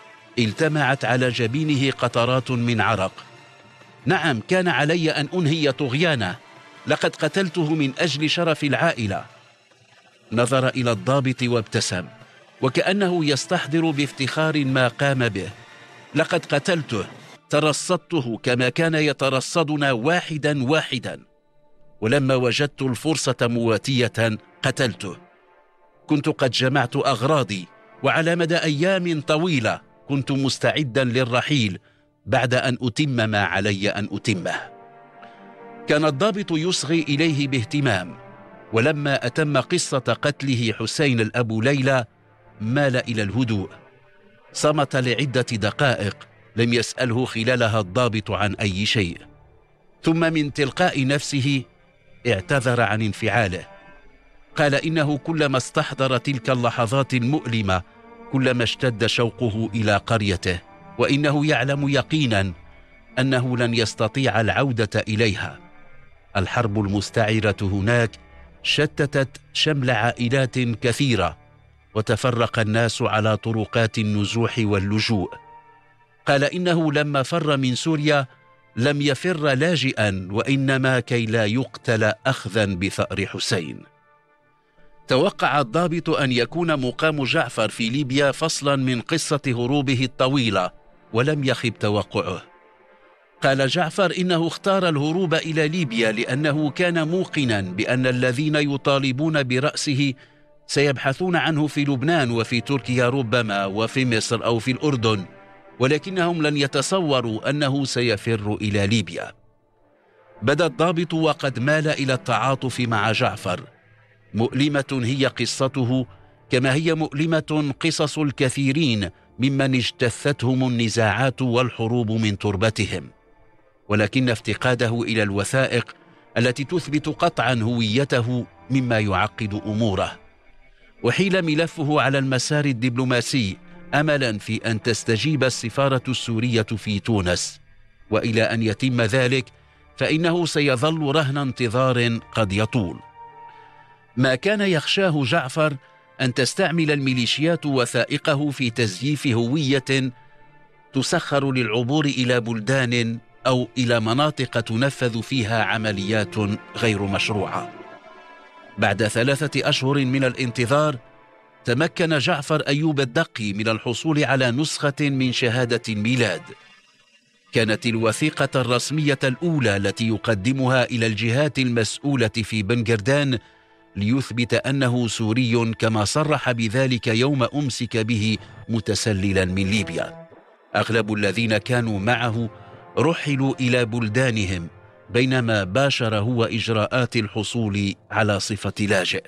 التمعت على جبينه قطرات من عرق. نعم، كان علي أن أنهي طغيانه، لقد قتلته من أجل شرف العائلة. نظر إلى الضابط وابتسم، وكأنه يستحضر بافتخار ما قام به. لقد قتلته، ترصدته كما كان يترصدنا واحدا واحدا، ولما وجدت الفرصة مواتية قتلته. كنت قد جمعت أغراضي، وعلى مدى أيام طويلة كنت مستعدا للرحيل بعد أن أتم ما علي أن أتمه. كان الضابط يصغي إليه باهتمام، ولما أتم قصة قتله حسين الأبو ليلى مال إلى الهدوء. صمت لعدة دقائق لم يسأله خلالها الضابط عن أي شيء، ثم من تلقاء نفسه اعتذر عن انفعاله. قال إنه كلما استحضر تلك اللحظات المؤلمة كلما اشتد شوقه إلى قريته، وإنه يعلم يقينا أنه لن يستطيع العودة إليها. الحرب المستعرة هناك شتتت شمل عائلات كثيرة، وتفرق الناس على طرقات النزوح واللجوء. قال إنه لما فر من سوريا لم يفر لاجئا، وإنما كي لا يقتل أخذا بثأر حسين. توقع الضابط أن يكون مقام جعفر في ليبيا فصلا من قصة هروبه الطويلة، ولم يخب توقعه. قال جعفر إنه اختار الهروب إلى ليبيا لأنه كان موقنا بأن الذين يطالبون برأسه سيبحثون عنه في لبنان وفي تركيا ربما، وفي مصر أو في الأردن، ولكنهم لن يتصوروا أنه سيفر إلى ليبيا. بدا الضابط وقد مال إلى التعاطف مع جعفر. مؤلمة هي قصته، كما هي مؤلمة قصص الكثيرين ممن اجتثتهم النزاعات والحروب من تربتهم، ولكن افتقاده إلى الوثائق التي تثبت قطعا هويته مما يعقد أموره. وحيل ملفه على المسار الدبلوماسي أملا في أن تستجيب السفارة السورية في تونس، وإلى أن يتم ذلك فإنه سيظل رهن انتظار قد يطول. ما كان يخشاه جعفر أن تستعمل الميليشيات وثائقه في تزييف هوية تسخر للعبور إلى بلدان أو إلى مناطق تنفذ فيها عمليات غير مشروعة. بعد 3 أشهر من الانتظار تمكن جعفر أيوب الدقي من الحصول على نسخة من شهادة الميلاد. كانت الوثيقة الرسمية الأولى التي يقدمها إلى الجهات المسؤولة في بنغردان ليثبت أنه سوري، كما صرح بذلك يوم أمسك به متسللا من ليبيا. أغلب الذين كانوا معه رحلوا إلى بلدانهم، بينما باشر هو إجراءات الحصول على صفة لاجئ.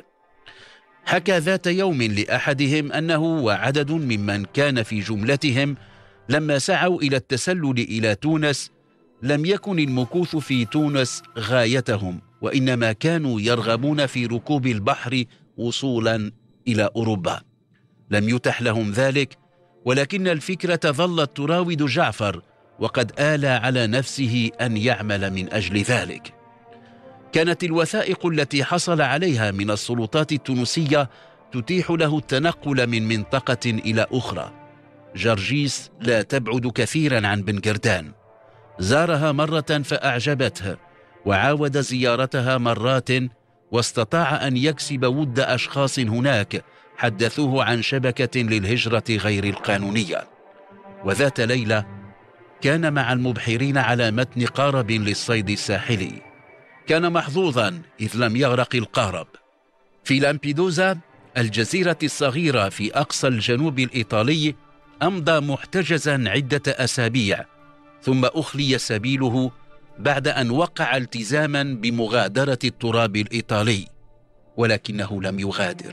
حكى ذات يوم لأحدهم أنه وعدد ممن كان في جملتهم لما سعوا إلى التسلل إلى تونس لم يكن المكوث في تونس غايتهم، وإنما كانوا يرغبون في ركوب البحر وصولا إلى أوروبا. لم يتح لهم ذلك، ولكن الفكرة ظلت تراود جعفر، وقد آلى على نفسه أن يعمل من أجل ذلك. كانت الوثائق التي حصل عليها من السلطات التونسية تتيح له التنقل من منطقة إلى أخرى. جرجيس لا تبعد كثيرا عن بنغردان، زارها مرة فأعجبته، وعاود زيارتها مرات، واستطاع أن يكسب ود أشخاص هناك حدثوه عن شبكة للهجرة غير القانونية. وذات ليلة كان مع المبحرين على متن قارب للصيد الساحلي. كان محظوظا إذ لم يغرق القارب. في لامبيدوزا، الجزيرة الصغيرة في أقصى الجنوب الإيطالي، أمضى محتجزا عدة أسابيع، ثم أخلي سبيله بعد أن وقع التزاما بمغادرة التراب الإيطالي، ولكنه لم يغادر.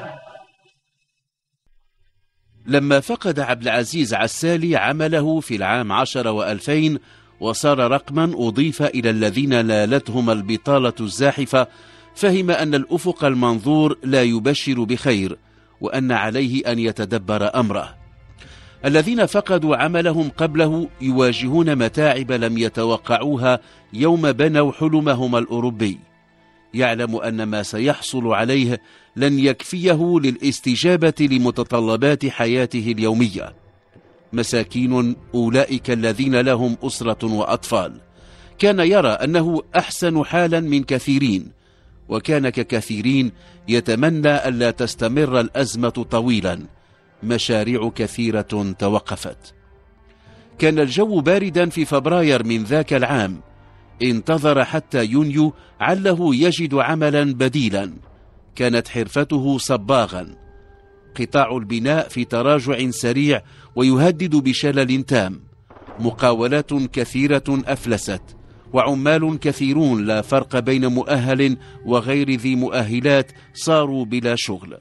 لما فقد عبد العزيز عسالي عمله في العام 10 و2000 وصار رقما أضيف إلى الذين نالتهم البطالة الزاحفة، فهم أن الأفق المنظور لا يبشر بخير، وأن عليه أن يتدبر أمره. الذين فقدوا عملهم قبله يواجهون متاعب لم يتوقعوها يوم بنوا حلمهم الأوروبي. يعلم أن ما سيحصل عليه لن يكفيه للاستجابة لمتطلبات حياته اليومية. مساكين أولئك الذين لهم أسرة وأطفال. كان يرى أنه أحسن حالا من كثيرين، وكان ككثيرين يتمنى ألا تستمر الأزمة طويلا. مشاريع كثيرة توقفت. كان الجو باردا في فبراير من ذاك العام. انتظر حتى يونيو عله يجد عملا بديلا. كانت حرفته صباغا. قطاع البناء في تراجع سريع ويهدد بشلل تام. مقاولات كثيرة أفلست، وعمال كثيرون لا فرق بين مؤهل وغير ذي مؤهلات صاروا بلا شغل.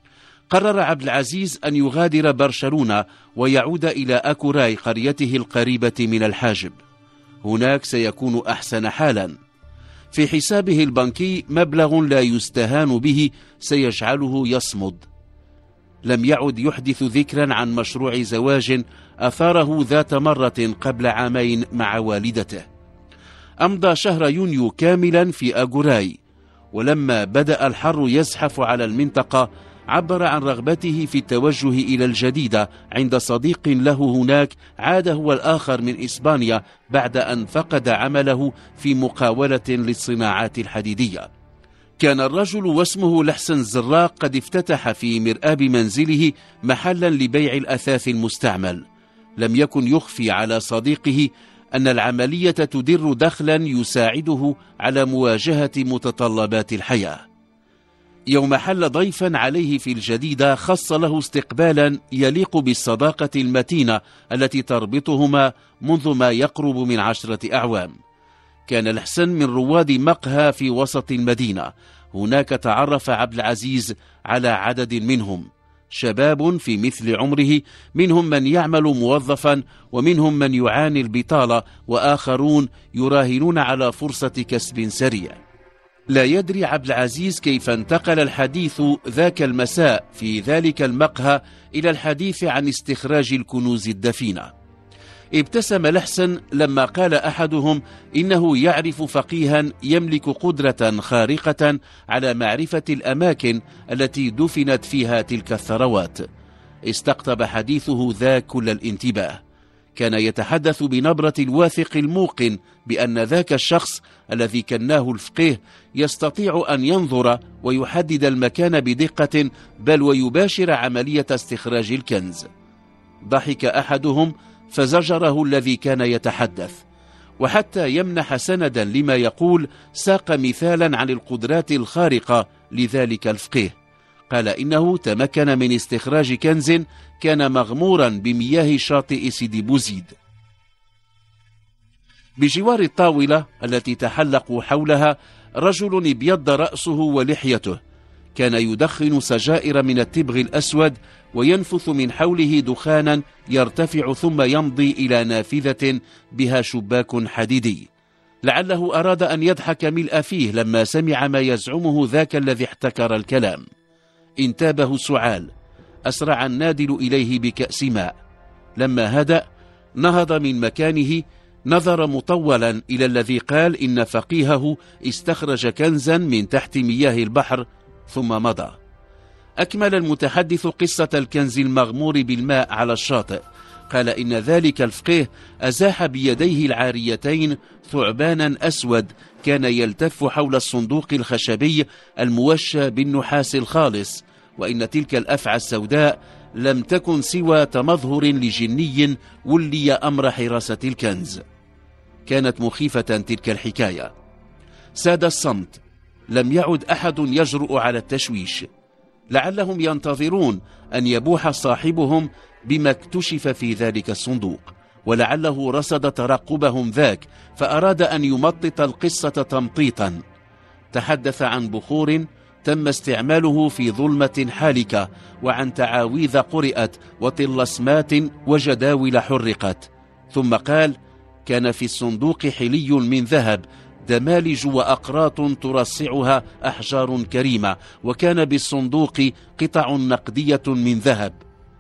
قرر عبد العزيز أن يغادر برشلونة ويعود إلى أكوراي قريته القريبة من الحاجب. هناك سيكون أحسن حالا. في حسابه البنكي مبلغ لا يستهان به سيجعله يصمد. لم يعد يحدث ذكرا عن مشروع زواج أثاره ذات مرة قبل عامين مع والدته. أمضى شهر يونيو كاملا في أجوراي، ولما بدأ الحر يزحف على المنطقة عبر عن رغبته في التوجه إلى الجديدة عند صديق له هناك عاد هو الآخر من إسبانيا بعد أن فقد عمله في مقاولة للصناعات الحديدية. كان الرجل واسمه لحسن الزراق قد افتتح في مرآب منزله محلا لبيع الأثاث المستعمل. لم يكن يخفي على صديقه أن العملية تدر دخلا يساعده على مواجهة متطلبات الحياة. يوم حل ضيفا عليه في الجديدة خص له استقبالا يليق بالصداقة المتينة التي تربطهما منذ ما يقرب من 10 أعوام. كان الحسن من رواد مقهى في وسط المدينة. هناك تعرف عبد العزيز على عدد منهم، شباب في مثل عمره، منهم من يعمل موظفا ومنهم من يعاني البطالة، وآخرون يراهنون على فرصة كسب سريع. لا يدري عبد العزيز كيف انتقل الحديث ذاك المساء في ذلك المقهى إلى الحديث عن استخراج الكنوز الدفينة. ابتسم الحسن لما قال أحدهم إنه يعرف فقيها يملك قدرة خارقة على معرفة الأماكن التي دفنت فيها تلك الثروات. استقطب حديثه ذا كل الانتباه. كان يتحدث بنبرة الواثق الموقن بأن ذاك الشخص الذي كناه الفقيه يستطيع أن ينظر ويحدد المكان بدقة، بل ويباشر عملية استخراج الكنز. ضحك أحدهم فزجره الذي كان يتحدث، وحتى يمنح سندا لما يقول ساق مثالا عن القدرات الخارقة لذلك الفقيه. قال إنه تمكن من استخراج كنز كان مغمورا بمياه شاطئ سيدي بوزيد. بجوار الطاولة التي تحلقوا حولها رجل ابيض رأسه ولحيته. كان يدخن سجائر من التبغ الأسود وينفث من حوله دخانا يرتفع ثم يمضي إلى نافذة بها شباك حديدي. لعله أراد أن يضحك ملء فيه لما سمع ما يزعمه ذاك الذي احتكر الكلام. انتابه سعال. أسرع النادل إليه بكأس ماء. لما هدأ نهض من مكانه، نظر مطولا إلى الذي قال إن فقيهه استخرج كنزا من تحت مياه البحر ثم مضى. أكمل المتحدث قصة الكنز المغمور بالماء على الشاطئ. قال إن ذلك الفقيه أزاح بيديه العاريتين ثعبانا أسود كان يلتف حول الصندوق الخشبي الموشى بالنحاس الخالص، وإن تلك الأفعى السوداء لم تكن سوى تمظهر لجني ولي أمر حراسة الكنز. كانت مخيفة تلك الحكاية. ساد الصمت. لم يعد أحد يجرؤ على التشويش. لعلهم ينتظرون أن يبوح صاحبهم بما اكتشف في ذلك الصندوق، ولعله رصد ترقبهم ذاك فأراد أن يمطط القصة تمطيطا. تحدث عن بخور تم استعماله في ظلمة حالكة، وعن تعاويذ قرئت وطلسمات وجداول حرقت. ثم قال كان في الصندوق حلي من ذهب، دمالج وأقراط ترصعها أحجار كريمة، وكان بالصندوق قطع نقدية من ذهب.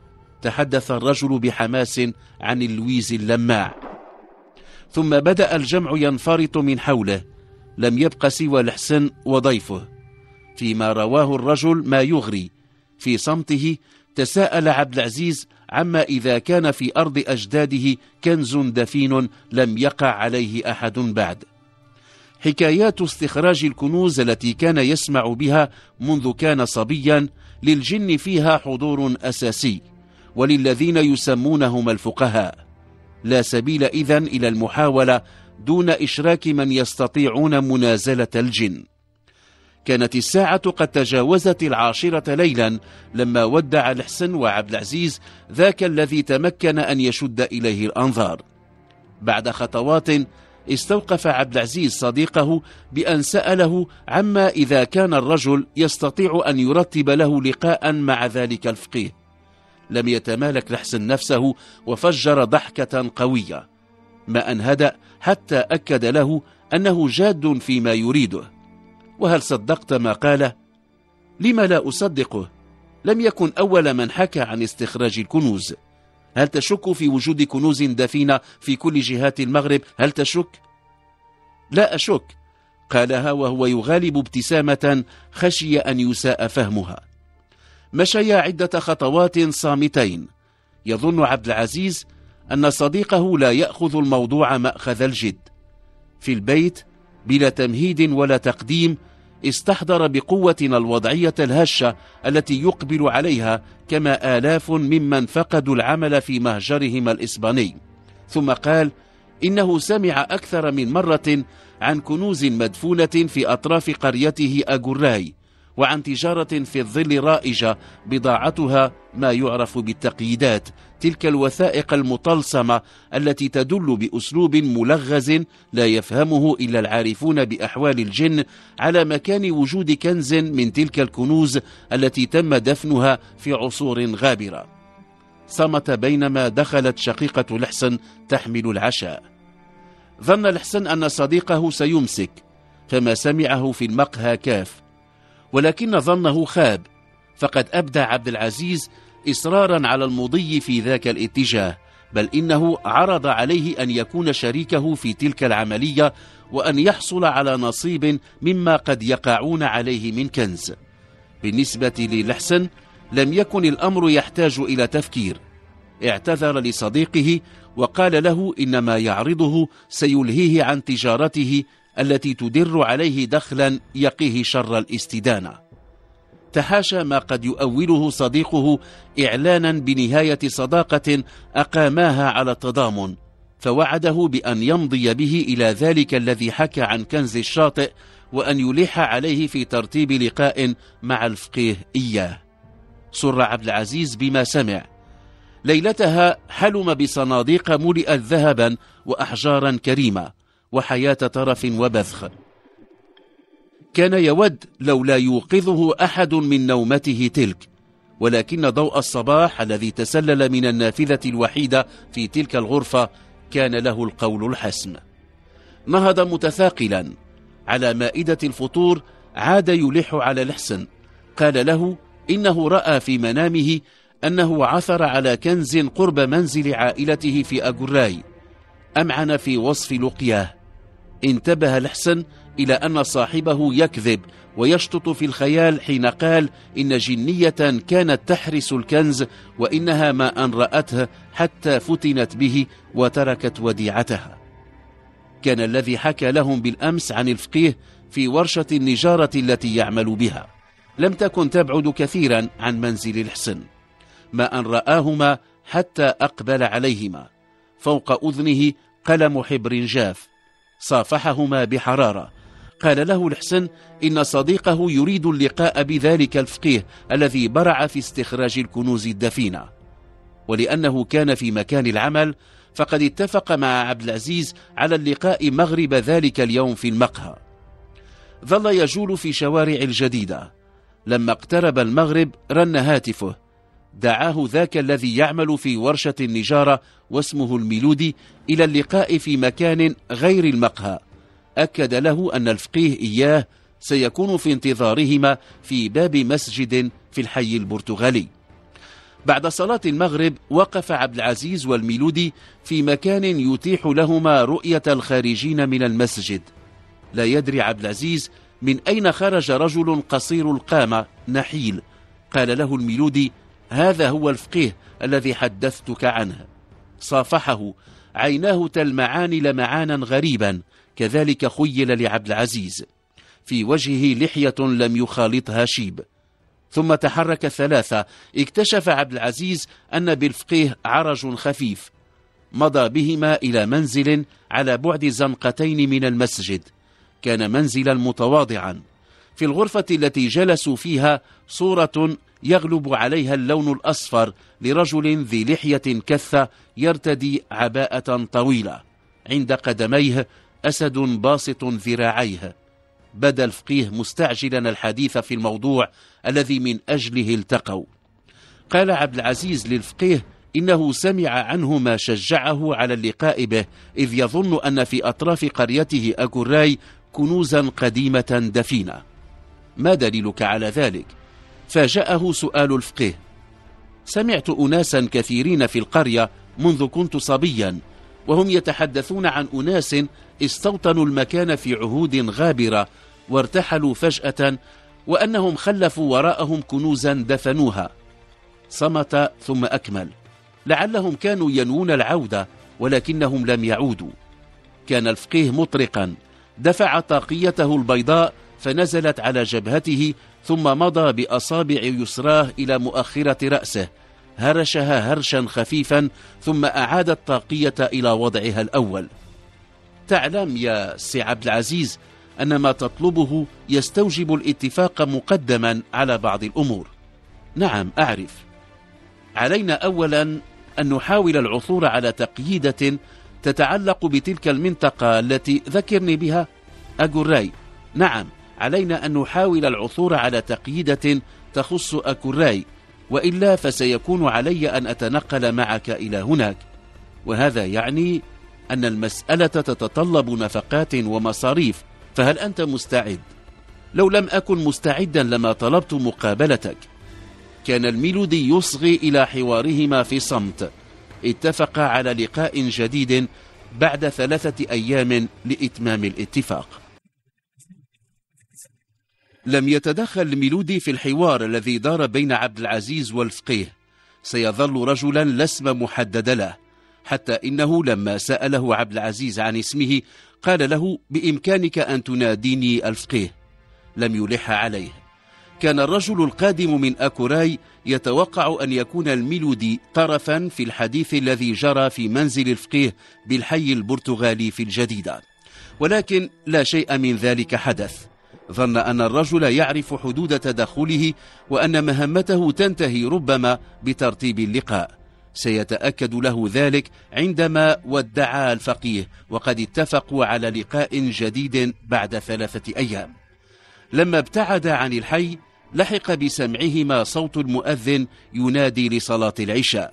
تحدث الرجل بحماس عن اللويز اللماع. ثم بدأ الجمع ينفرط من حوله. لم يبق سوى الحسن وضيفه. فيما رواه الرجل ما يغري. في صمته تساءل عبد العزيز عما إذا كان في أرض أجداده كنز دفين لم يقع عليه أحد بعد. حكايات استخراج الكنوز التي كان يسمع بها منذ كان صبيا للجن فيها حضور أساسي، وللذين يسمونهم الفقهاء. لا سبيل إذن إلى المحاولة دون إشراك من يستطيعون منازلة الجن. كانت الساعة قد تجاوزت 10 ليلا لما ودع الحسن وعبد العزيز ذاك الذي تمكن أن يشد إليه الأنظار. بعد خطوات استوقف عبد العزيز صديقه بأن سأله عما إذا كان الرجل يستطيع أن يرتب له لقاء مع ذلك الفقيه. لم يتمالك الحسن نفسه وفجر ضحكة قوية، ما أن هدأ حتى أكد له أنه جاد فيما يريده. وهل صدقت ما قاله؟ لما لا أصدقه؟ لم يكن أول من حكى عن استخراج الكنوز. هل تشك في وجود كنوز دفينة في كل جهات المغرب؟ هل تشك؟ لا أشك، قالها وهو يغالب ابتسامة خشي أن يساء فهمها. مشيا عدة خطوات صامتين. يظن عبد العزيز أن صديقه لا يأخذ الموضوع مأخذ الجد. في البيت بلا تمهيد ولا تقديم استحضر بقوتنا الوضعية الهشة التي يقبل عليها كما آلاف ممن فقدوا العمل في مهجرهم الإسباني، ثم قال إنه سمع أكثر من مرة عن كنوز مدفونة في أطراف قريته أجوراي، وعن تجارة في الظل رائجة بضاعتها ما يعرف بالتقييدات، تلك الوثائق المطلسمة التي تدل بأسلوب ملغز لا يفهمه إلا العارفون بأحوال الجن على مكان وجود كنز من تلك الكنوز التي تم دفنها في عصور غابرة. صمت بينما دخلت شقيقة الحسن تحمل العشاء. ظن الحسن أن صديقه سيمسك، فما سمعه في المقهى كاف، ولكن ظنه خاب، فقد أبدى عبد العزيز إصرارا على المضي في ذاك الاتجاه، بل إنه عرض عليه أن يكون شريكه في تلك العملية وأن يحصل على نصيب مما قد يقعون عليه من كنز. بالنسبة للحسن لم يكن الأمر يحتاج إلى تفكير. اعتذر لصديقه وقال له إن ما يعرضه سيلهيه عن تجارته التي تدر عليه دخلا يقيه شر الاستدانة. تحاشى ما قد يؤوله صديقه إعلانا بنهاية صداقة أقاماها على التضامن، فوعده بأن يمضي به إلى ذلك الذي حكى عن كنز الشاطئ وأن يلح عليه في ترتيب لقاء مع الفقيه إياه. سر عبد العزيز بما سمع. ليلتها حلم بصناديق ملئت ذهبا وأحجارا كريمة وحياة ترف وبذخ. كان يود لو لا يوقظه أحد من نومته تلك، ولكن ضوء الصباح الذي تسلل من النافذة الوحيدة في تلك الغرفة كان له القول الحسم. نهض متثاقلا. على مائدة الفطور عاد يلح على الحسن. قال له إنه رأى في منامه أنه عثر على كنز قرب منزل عائلته في أجوراي. أمعن في وصف لقياه. انتبه الحسن إلى أن صاحبه يكذب ويشطط في الخيال حين قال إن جنية كانت تحرس الكنز وإنها ما أن رأته حتى فتنت به وتركت وديعتها. كان الذي حكى لهم بالأمس عن الفقيه في ورشة النجارة التي يعمل بها. لم تكن تبعد كثيرا عن منزل الحسن، ما أن رآهما حتى أقبل عليهما. فوق أذنه قلم حبر جاف. صافحهما بحرارة. قال له الحسن إن صديقه يريد اللقاء بذلك الفقيه الذي برع في استخراج الكنوز الدفينة، ولأنه كان في مكان العمل فقد اتفق مع عبد العزيز على اللقاء مغرب ذلك اليوم في المقهى. ظل يجول في شوارع الجديدة. لما اقترب المغرب رن هاتفه. دعاه ذاك الذي يعمل في ورشة النجارة واسمه الميلودي إلى اللقاء في مكان غير المقهى. أكد له أن الفقيه إياه سيكون في انتظارهما في باب مسجد في الحي البرتغالي. بعد صلاة المغرب وقف عبد العزيز والميلودي في مكان يتيح لهما رؤية الخارجين من المسجد. لا يدري عبد العزيز من أين خرج رجل قصير القامة نحيل. قال له الميلودي: هذا هو الفقيه الذي حدثتك عنه. صافحه، عيناه تلمعان لمعانا غريبا، كذلك خيل لعبد العزيز. في وجهه لحية لم يخالطها شيب. ثم تحرك الثلاثة. اكتشف عبد العزيز أن بالفقيه عرج خفيف. مضى بهما إلى منزل على بعد زنقتين من المسجد. كان منزلا متواضعا. في الغرفة التي جلسوا فيها صورة يغلب عليها اللون الأصفر لرجل ذي لحية كثة يرتدي عباءة طويلة. عند قدميه أسد باسط ذراعيه. بدا الفقيه مستعجلا الحديث في الموضوع الذي من أجله التقوا. قال عبد العزيز للفقيه إنه سمع عنه ما شجعه على اللقاء به، إذ يظن أن في أطراف قريته أكوراي كنوزا قديمة دفينة. ما دليلك على ذلك؟ فاجأه سؤال الفقيه. سمعت أناسا كثيرين في القرية منذ كنت صبيا، وهم يتحدثون عن أناس استوطنوا المكان في عهود غابرة وارتحلوا فجأة، وأنهم خلفوا وراءهم كنوزا دفنوها. صمت ثم أكمل: لعلهم كانوا ينوون العودة ولكنهم لم يعودوا. كان الفقيه مطرقا. دفع طاقيته البيضاء فنزلت على جبهته، ثم مضى بأصابع يسراه إلى مؤخرة رأسه، هرشها هرشا خفيفا، ثم أعاد الطاقية إلى وضعها الأول. تعلم يا سي عبد العزيز أن ما تطلبه يستوجب الاتفاق مقدما على بعض الأمور. نعم أعرف. علينا أولا أن نحاول العثور على تقييدة تتعلق بتلك المنطقة التي ذكرني بها أكوراي. نعم، علينا أن نحاول العثور على تقييدة تخص أكوراي، وإلا فسيكون علي أن أتنقل معك إلى هناك، وهذا يعني أن المسألة تتطلب نفقات ومصاريف. فهل أنت مستعد؟ لو لم أكن مستعدا لما طلبت مقابلتك. كان الميلودي يصغي إلى حوارهما في صمت. اتفقا على لقاء جديد بعد 3 أيام لإتمام الاتفاق. لم يتدخل الميلودي في الحوار الذي دار بين عبد العزيز والفقيه. سيظل رجلا لا اسم محدد له، حتى إنه لما سأله عبد العزيز عن اسمه قال له: بإمكانك أن تناديني الفقيه. لم يلح عليه. كان الرجل القادم من أكوراي يتوقع أن يكون الميلودي طرفا في الحديث الذي جرى في منزل الفقيه بالحي البرتغالي في الجديدة، ولكن لا شيء من ذلك حدث. ظن أن الرجل يعرف حدود تدخله، وأن مهمته تنتهي ربما بترتيب اللقاء. سيتأكد له ذلك عندما ودعا الفقيه، وقد اتفقوا على لقاء جديد بعد 3 أيام. لما ابتعد عن الحي لحق بسمعهما صوت المؤذن ينادي لصلاة العشاء.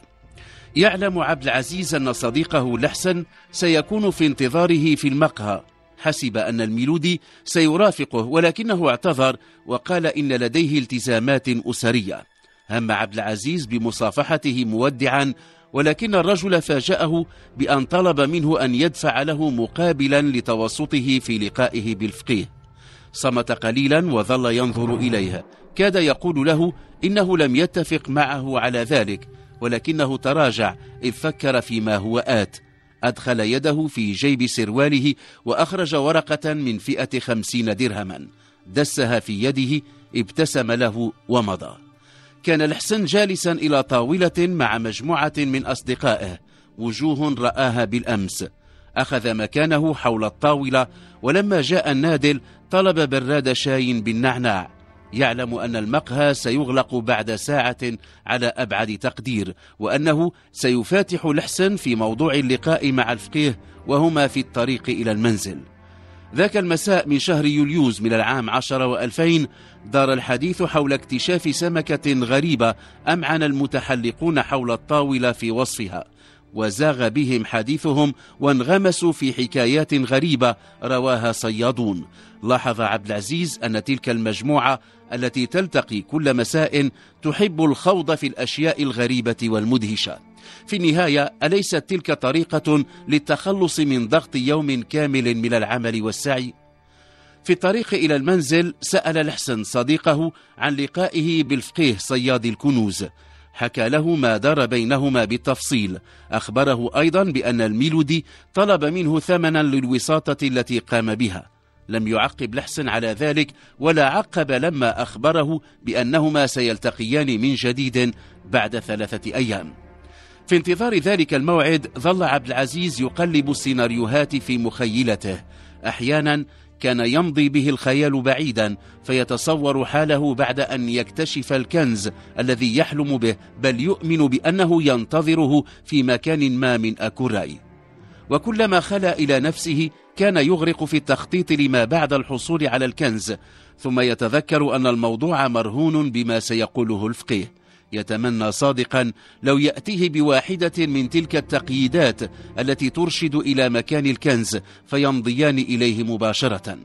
يعلم عبد العزيز أن صديقه لحسن سيكون في انتظاره في المقهى. حسب أن الميلودي سيرافقه، ولكنه اعتذر وقال إن لديه التزامات أسرية. هم عبد العزيز بمصافحته مودعا، ولكن الرجل فاجأه بأن طلب منه أن يدفع له مقابلا لتوسطه في لقائه بالفقيه. صمت قليلا وظل ينظر إليها. كاد يقول له إنه لم يتفق معه على ذلك، ولكنه تراجع إذ فكر فيما هو آت. أدخل يده في جيب سرواله وأخرج ورقة من فئة 50 درهما، دسها في يده، ابتسم له ومضى. كان الحسن جالسا إلى طاولة مع مجموعة من أصدقائه، وجوه رآها بالأمس. أخذ مكانه حول الطاولة، ولما جاء النادل طلب براد شاي بالنعناع. يعلم أن المقهى سيغلق بعد ساعة على أبعد تقدير، وأنه سيفاتح الحسن في موضوع اللقاء مع الفقيه وهما في الطريق إلى المنزل. ذاك المساء من شهر يوليوز من العام 10 و2000 دار الحديث حول اكتشاف سمكة غريبة أمعن المتحلقون حول الطاولة في وصفها، وزاغ بهم حديثهم وانغمسوا في حكايات غريبة رواها صيادون. لاحظ عبد العزيز أن تلك المجموعة التي تلتقي كل مساء تحب الخوض في الأشياء الغريبة والمدهشة. في النهاية أليست تلك طريقة للتخلص من ضغط يوم كامل من العمل والسعي؟ في الطريق إلى المنزل سأل الحسن صديقه عن لقائه بالفقيه صياد الكنوز. حكى له ما دار بينهما بالتفصيل. أخبره أيضا بأن الميلودي طلب منه ثمنا للوساطة التي قام بها. لم يعقب لحسن على ذلك، ولا عقب لما أخبره بأنهما سيلتقيان من جديد بعد 3 أيام. في انتظار ذلك الموعد ظل عبد العزيز يقلب السيناريوهات في مخيلته. أحيانا كان يمضي به الخيال بعيدا، فيتصور حاله بعد أن يكتشف الكنز الذي يحلم به، بل يؤمن بأنه ينتظره في مكان ما من أكوراي. وكلما خلا إلى نفسه كان يغرق في التخطيط لما بعد الحصول على الكنز، ثم يتذكر أن الموضوع مرهون بما سيقوله الفقيه. يتمنى صادقا لو يأتيه بواحدة من تلك التقييدات التي ترشد إلى مكان الكنز، فيمضيان إليه مباشرة.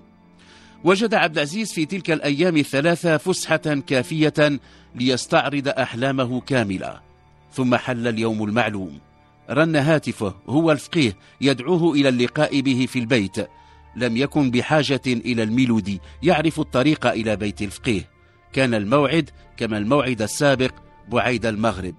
وجد عبد العزيز في تلك الأيام 3 فسحة كافية ليستعرض أحلامه كاملة. ثم حل اليوم المعلوم. رن هاتفه، هو الفقيه، يدعوه إلى اللقاء به في البيت. لم يكن بحاجة إلى الميلودي، يعرف الطريق إلى بيت الفقيه. كان الموعد كما الموعد السابق بعيد المغرب.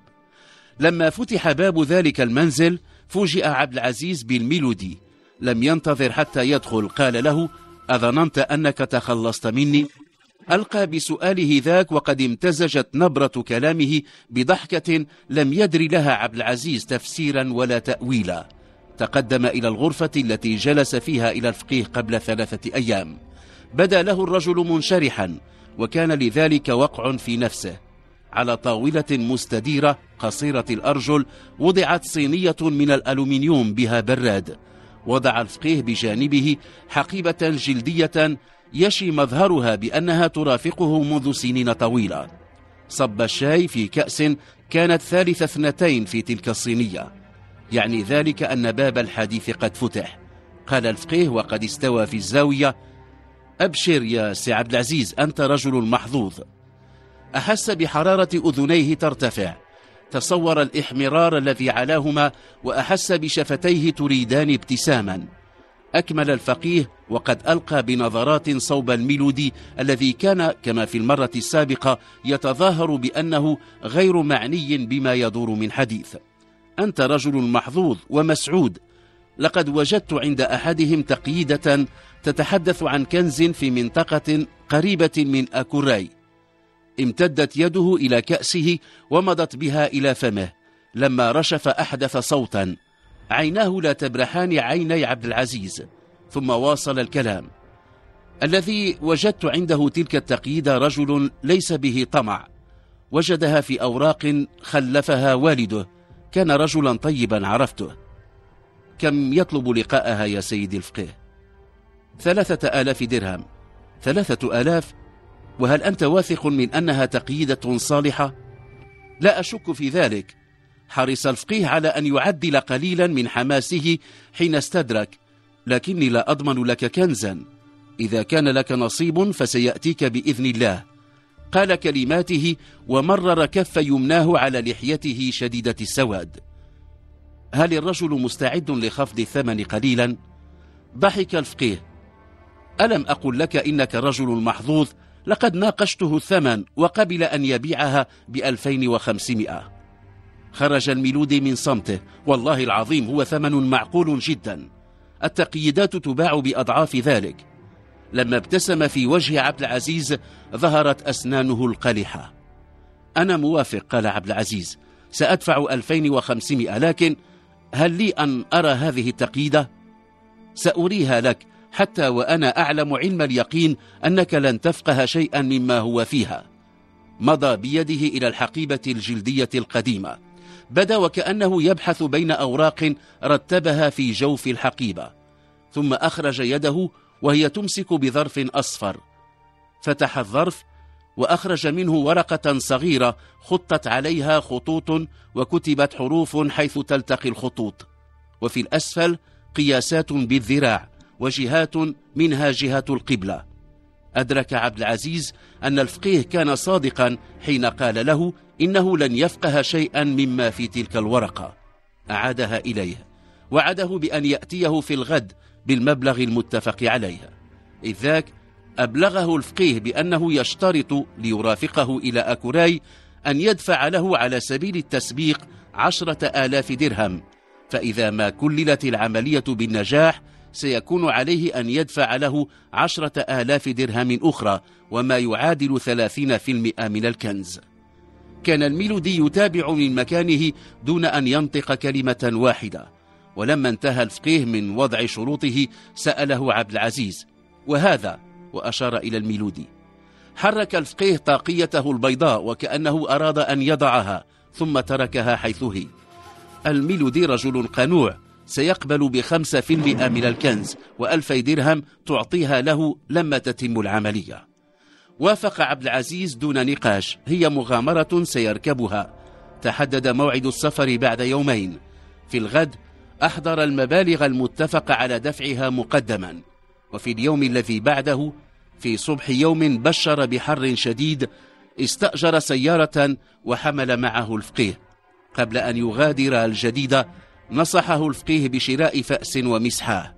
لما فتح باب ذلك المنزل فوجئ عبد العزيز بالميلودي. لم ينتظر حتى يدخل، قال له: أظننت أنك تخلصت مني؟ ألقى بسؤاله ذاك، وقد امتزجت نبرة كلامه بضحكة لم يدر لها عبد العزيز تفسيرا ولا تأويلا. تقدم إلى الغرفة التي جلس فيها إلى الفقيه قبل 3 أيام. بدا له الرجل منشرحا، وكان لذلك وقع في نفسه. على طاولة مستديرة قصيرة الأرجل وضعت صينية من الألومنيوم بها براد. وضع الفقيه بجانبه حقيبة جلدية يشي مظهرها بأنها ترافقه منذ سنين طويلة. صب الشاي في كأس كانت ثالث 2 في تلك الصينية، يعني ذلك أن باب الحديث قد فتح. قال الفقيه وقد استوى في الزاوية: أبشر يا سي عبد العزيز، أنت رجل محظوظ. أحس بحرارة أذنيه ترتفع، تصور الإحمرار الذي علاهما، وأحس بشفتيه تريدان ابتساما. أكمل الفقيه وقد ألقى بنظرات صوب الميلودي الذي كان كما في المرة السابقة يتظاهر بأنه غير معني بما يدور من حديث. أنت رجل محظوظ ومسعود. لقد وجدت عند أحدهم تقييدة تتحدث عن كنز في منطقة قريبة من أكوراي. امتدت يده إلى كأسه ومضت بها إلى فمه. لما رشف أحدث صوتا. عيناه لا تبرحان عيني عبد العزيز. ثم واصل الكلام: الذي وجدت عنده تلك التقييدة رجل ليس به طمع، وجدها في أوراق خلفها والده. كان رجلا طيبا عرفته. كم يطلب لقاءها يا سيدي الفقيه؟ 3000 درهم. 3000؟ وهل أنت واثق من أنها تقييدة صالحة؟ لا أشك في ذلك. حرص الفقيه على أن يعدل قليلا من حماسه حين استدرك: لكني لا أضمن لك كنزا. إذا كان لك نصيب فسيأتيك بإذن الله. قال كلماته ومرر كف يمناه على لحيته شديدة السواد. هل الرجل مستعد لخفض الثمن قليلا؟ ضحك الفقيه: ألم أقل لك إنك رجل محظوظ؟ لقد ناقشته الثمن وقبل أن يبيعها ب2500. خرج الميلودي من صمته: والله العظيم هو ثمن معقول جدا. التقييدات تباع بأضعاف ذلك. لما ابتسم في وجه عبد العزيز ظهرت أسنانه القلحة. أنا موافق، قال عبد العزيز، سأدفع 2500، لكن هل لي أن أرى هذه التقييدة؟ سأريها لك، حتى وأنا أعلم علم اليقين أنك لن تفقه شيئا مما هو فيها. مضى بيده إلى الحقيبة الجلدية القديمة. بدا وكأنه يبحث بين أوراق رتبها في جوف الحقيبة، ثم أخرج يده وهي تمسك بظرف أصفر. فتح الظرف وأخرج منه ورقة صغيرة خطت عليها خطوط وكتبت حروف حيث تلتقي الخطوط، وفي الأسفل قياسات بالذراع وجهات منها جهة القبلة. أدرك عبد العزيز أن الفقيه كان صادقا حين قال له إنه لن يفقه شيئا مما في تلك الورقة. أعادها إليه، وعده بأن يأتيه في الغد بالمبلغ المتفق عليه. إذ ذاك أبلغه الفقيه بأنه يشترط ليرافقه إلى أكوراي أن يدفع له على سبيل التسبيق 10,000 درهم، فإذا ما كللت العملية بالنجاح سيكون عليه أن يدفع له 10,000 درهم أخرى، وما يعادل 30% من الكنز. كان الميلودي يتابع من مكانه دون أن ينطق كلمة واحدة، ولما انتهى الفقيه من وضع شروطه سأله عبد العزيز، وهذا وأشار إلى الميلودي. حرك الفقيه طاقيته البيضاء وكأنه أراد أن يضعها، ثم تركها حيث هي. الميلودي رجل قنوع، سيقبل ب5% من الكنز و2000 درهم تعطيها له لما تتم العملية. وافق عبد العزيز دون نقاش، هي مغامرة سيركبها. تحدد موعد السفر بعد يومين. في الغد أحضر المبالغ المتفق على دفعها مقدما، وفي اليوم الذي بعده في صبح يوم بشر بحر شديد استأجر سيارة وحمل معه الفقيه. قبل أن يغادر الجديدة نصحه الفقيه بشراء فأس ومسحاه.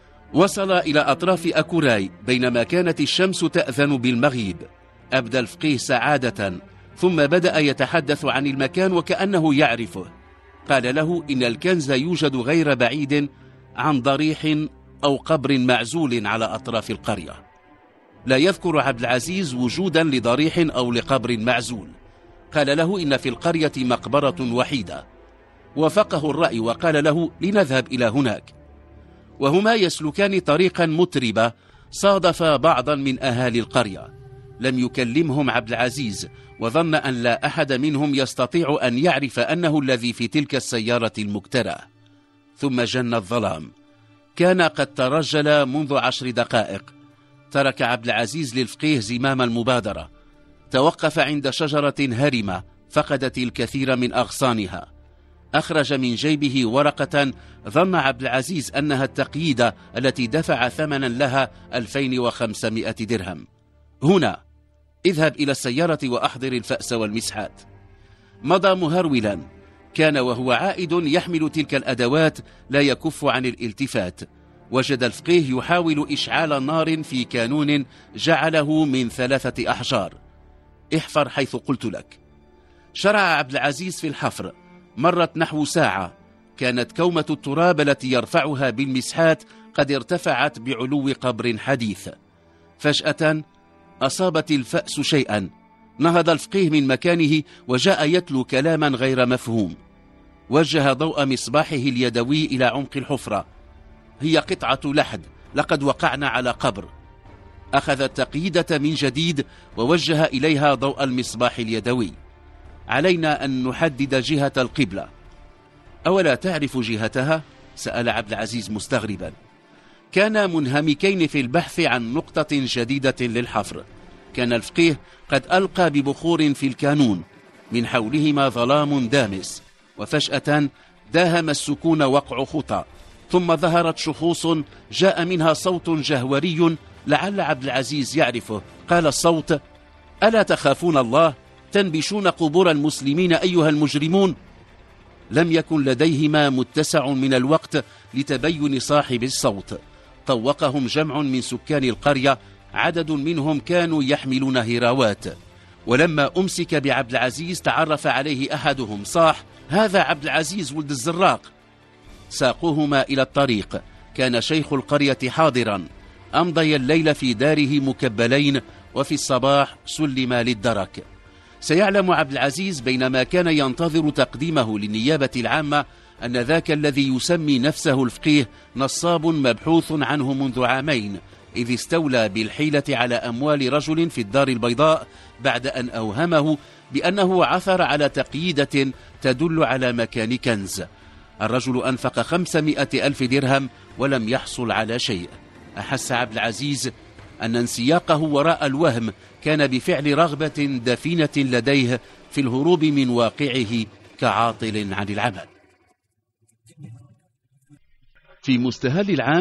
وصل إلى أطراف أكوراي بينما كانت الشمس تأذن بالمغيب. أبدى الفقيه سعادة، ثم بدأ يتحدث عن المكان وكأنه يعرفه. قال له إن الكنز يوجد غير بعيد عن ضريح أو قبر معزول على أطراف القرية. لا يذكر عبد العزيز وجودا لضريح أو لقبر معزول. قال له إن في القرية مقبرة وحيدة. وافقه الرأي وقال له لنذهب إلى هناك. وهما يسلكان طريقا متربة صادف بعضا من أهالي القرية. لم يكلمهم عبد العزيز، وظن أن لا أحد منهم يستطيع أن يعرف أنه الذي في تلك السيارة المكترة. ثم جن الظلام. كان قد ترجل منذ 10 دقائق. ترك عبد العزيز للفقيه زمام المبادرة. توقف عند شجرة هرمة فقدت الكثير من أغصانها. أخرج من جيبه ورقة ظن عبد العزيز أنها التقييدة التي دفع ثمنا لها 2500 درهم. هنا اذهب إلى السيارة وأحضر الفأس والمسحات. مضى مهرولا. كان وهو عائد يحمل تلك الأدوات لا يكف عن الالتفات. وجد الفقيه يحاول إشعال نار في كانون جعله من 3 أحجار. احفر حيث قلت لك. شرع عبد العزيز في الحفر. مرت نحو ساعة. كانت كومة التراب التي يرفعها بالمسحات قد ارتفعت بعلو قبر حديث. فجأة أصابت الفأس شيئا. نهض الفقيه من مكانه وجاء يتلو كلاما غير مفهوم. وجه ضوء مصباحه اليدوي إلى عمق الحفرة. هي قطعة لحد، لقد وقعنا على قبر. أخذ التقييدة من جديد ووجه إليها ضوء المصباح اليدوي. علينا أن نحدد جهة القبلة. أولا تعرف جهتها؟ سأل عبد العزيز مستغربا. كانا منهمكين في البحث عن نقطة جديدة للحفر. كان الفقيه قد ألقى ببخور في الكانون، من حولهما ظلام دامس. وفجأة داهم السكون وقع خطى، ثم ظهرت شخوص جاء منها صوت جهوري لعل عبد العزيز يعرفه. قال الصوت: ألا تخافون الله؟ تنبشون قبور المسلمين أيها المجرمون؟ لم يكن لديهما متسع من الوقت لتبين صاحب الصوت. طوقهم جمع من سكان القرية، عدد منهم كانوا يحملون هراوات. ولما أمسك بعبد العزيز تعرف عليه أحدهم، صاح: هذا عبد العزيز ولد الزراق. ساقوهما إلى الطريق. كان شيخ القرية حاضرا. أمضي الليل في داره مكبلين، وفي الصباح سلم للدرك. سيعلم عبد العزيز بينما كان ينتظر تقديمه للنيابة العامة أن ذاك الذي يسمي نفسه الفقيه نصاب مبحوث عنه منذ عامين، إذ استولى بالحيلة على أموال رجل في الدار البيضاء بعد أن أوهمه بأنه عثر على تقييدة تدل على مكان كنز. الرجل أنفق 500,000 درهم ولم يحصل على شيء. أحس عبد العزيز أن انسياقه وراء الوهم كان بفعل رغبة دفينة لديه في الهروب من واقعه كعاطل عن العمل. في مستهل العام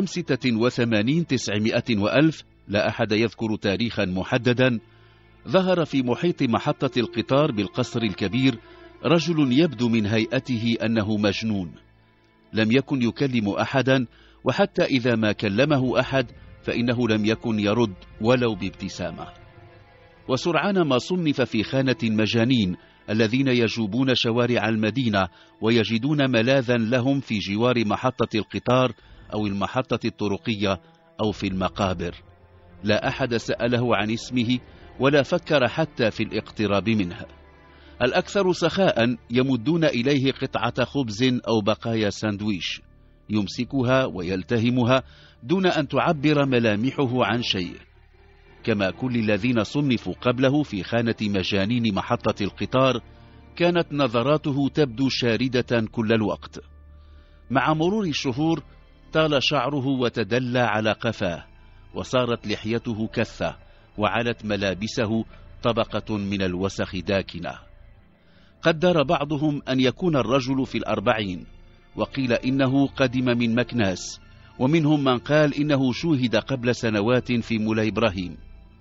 86,900 لا أحد يذكر تاريخا محددا، ظهر في محيط محطة القطار بالقصر الكبير رجل يبدو من هيئته أنه مجنون. لم يكن يكلم أحدا، وحتى إذا ما كلمه أحد فإنه لم يكن يرد ولو بابتسامة. وسرعان ما صنف في خانة المجانين الذين يجوبون شوارع المدينة ويجدون ملاذا لهم في جوار محطة القطار أو المحطة الطرقية أو في المقابر. لا أحد سأله عن اسمه ولا فكر حتى في الاقتراب منه. الأكثر سخاء يمدون إليه قطعة خبز أو بقايا ساندويش، يمسكها ويلتهمها دون أن تعبر ملامحه عن شيء. كما كل الذين صنفوا قبله في خانة مجانين محطة القطار، كانت نظراته تبدو شاردة كل الوقت. مع مرور الشهور طال شعره وتدلى على قفاه، وصارت لحيته كثة، وعلت ملابسه طبقة من الوسخ داكنة. قدر بعضهم أن يكون الرجل في 40، وقيل إنه قدم من مكناس، ومنهم من قال إنه شوهد قبل سنوات في مولاي إبراهيم.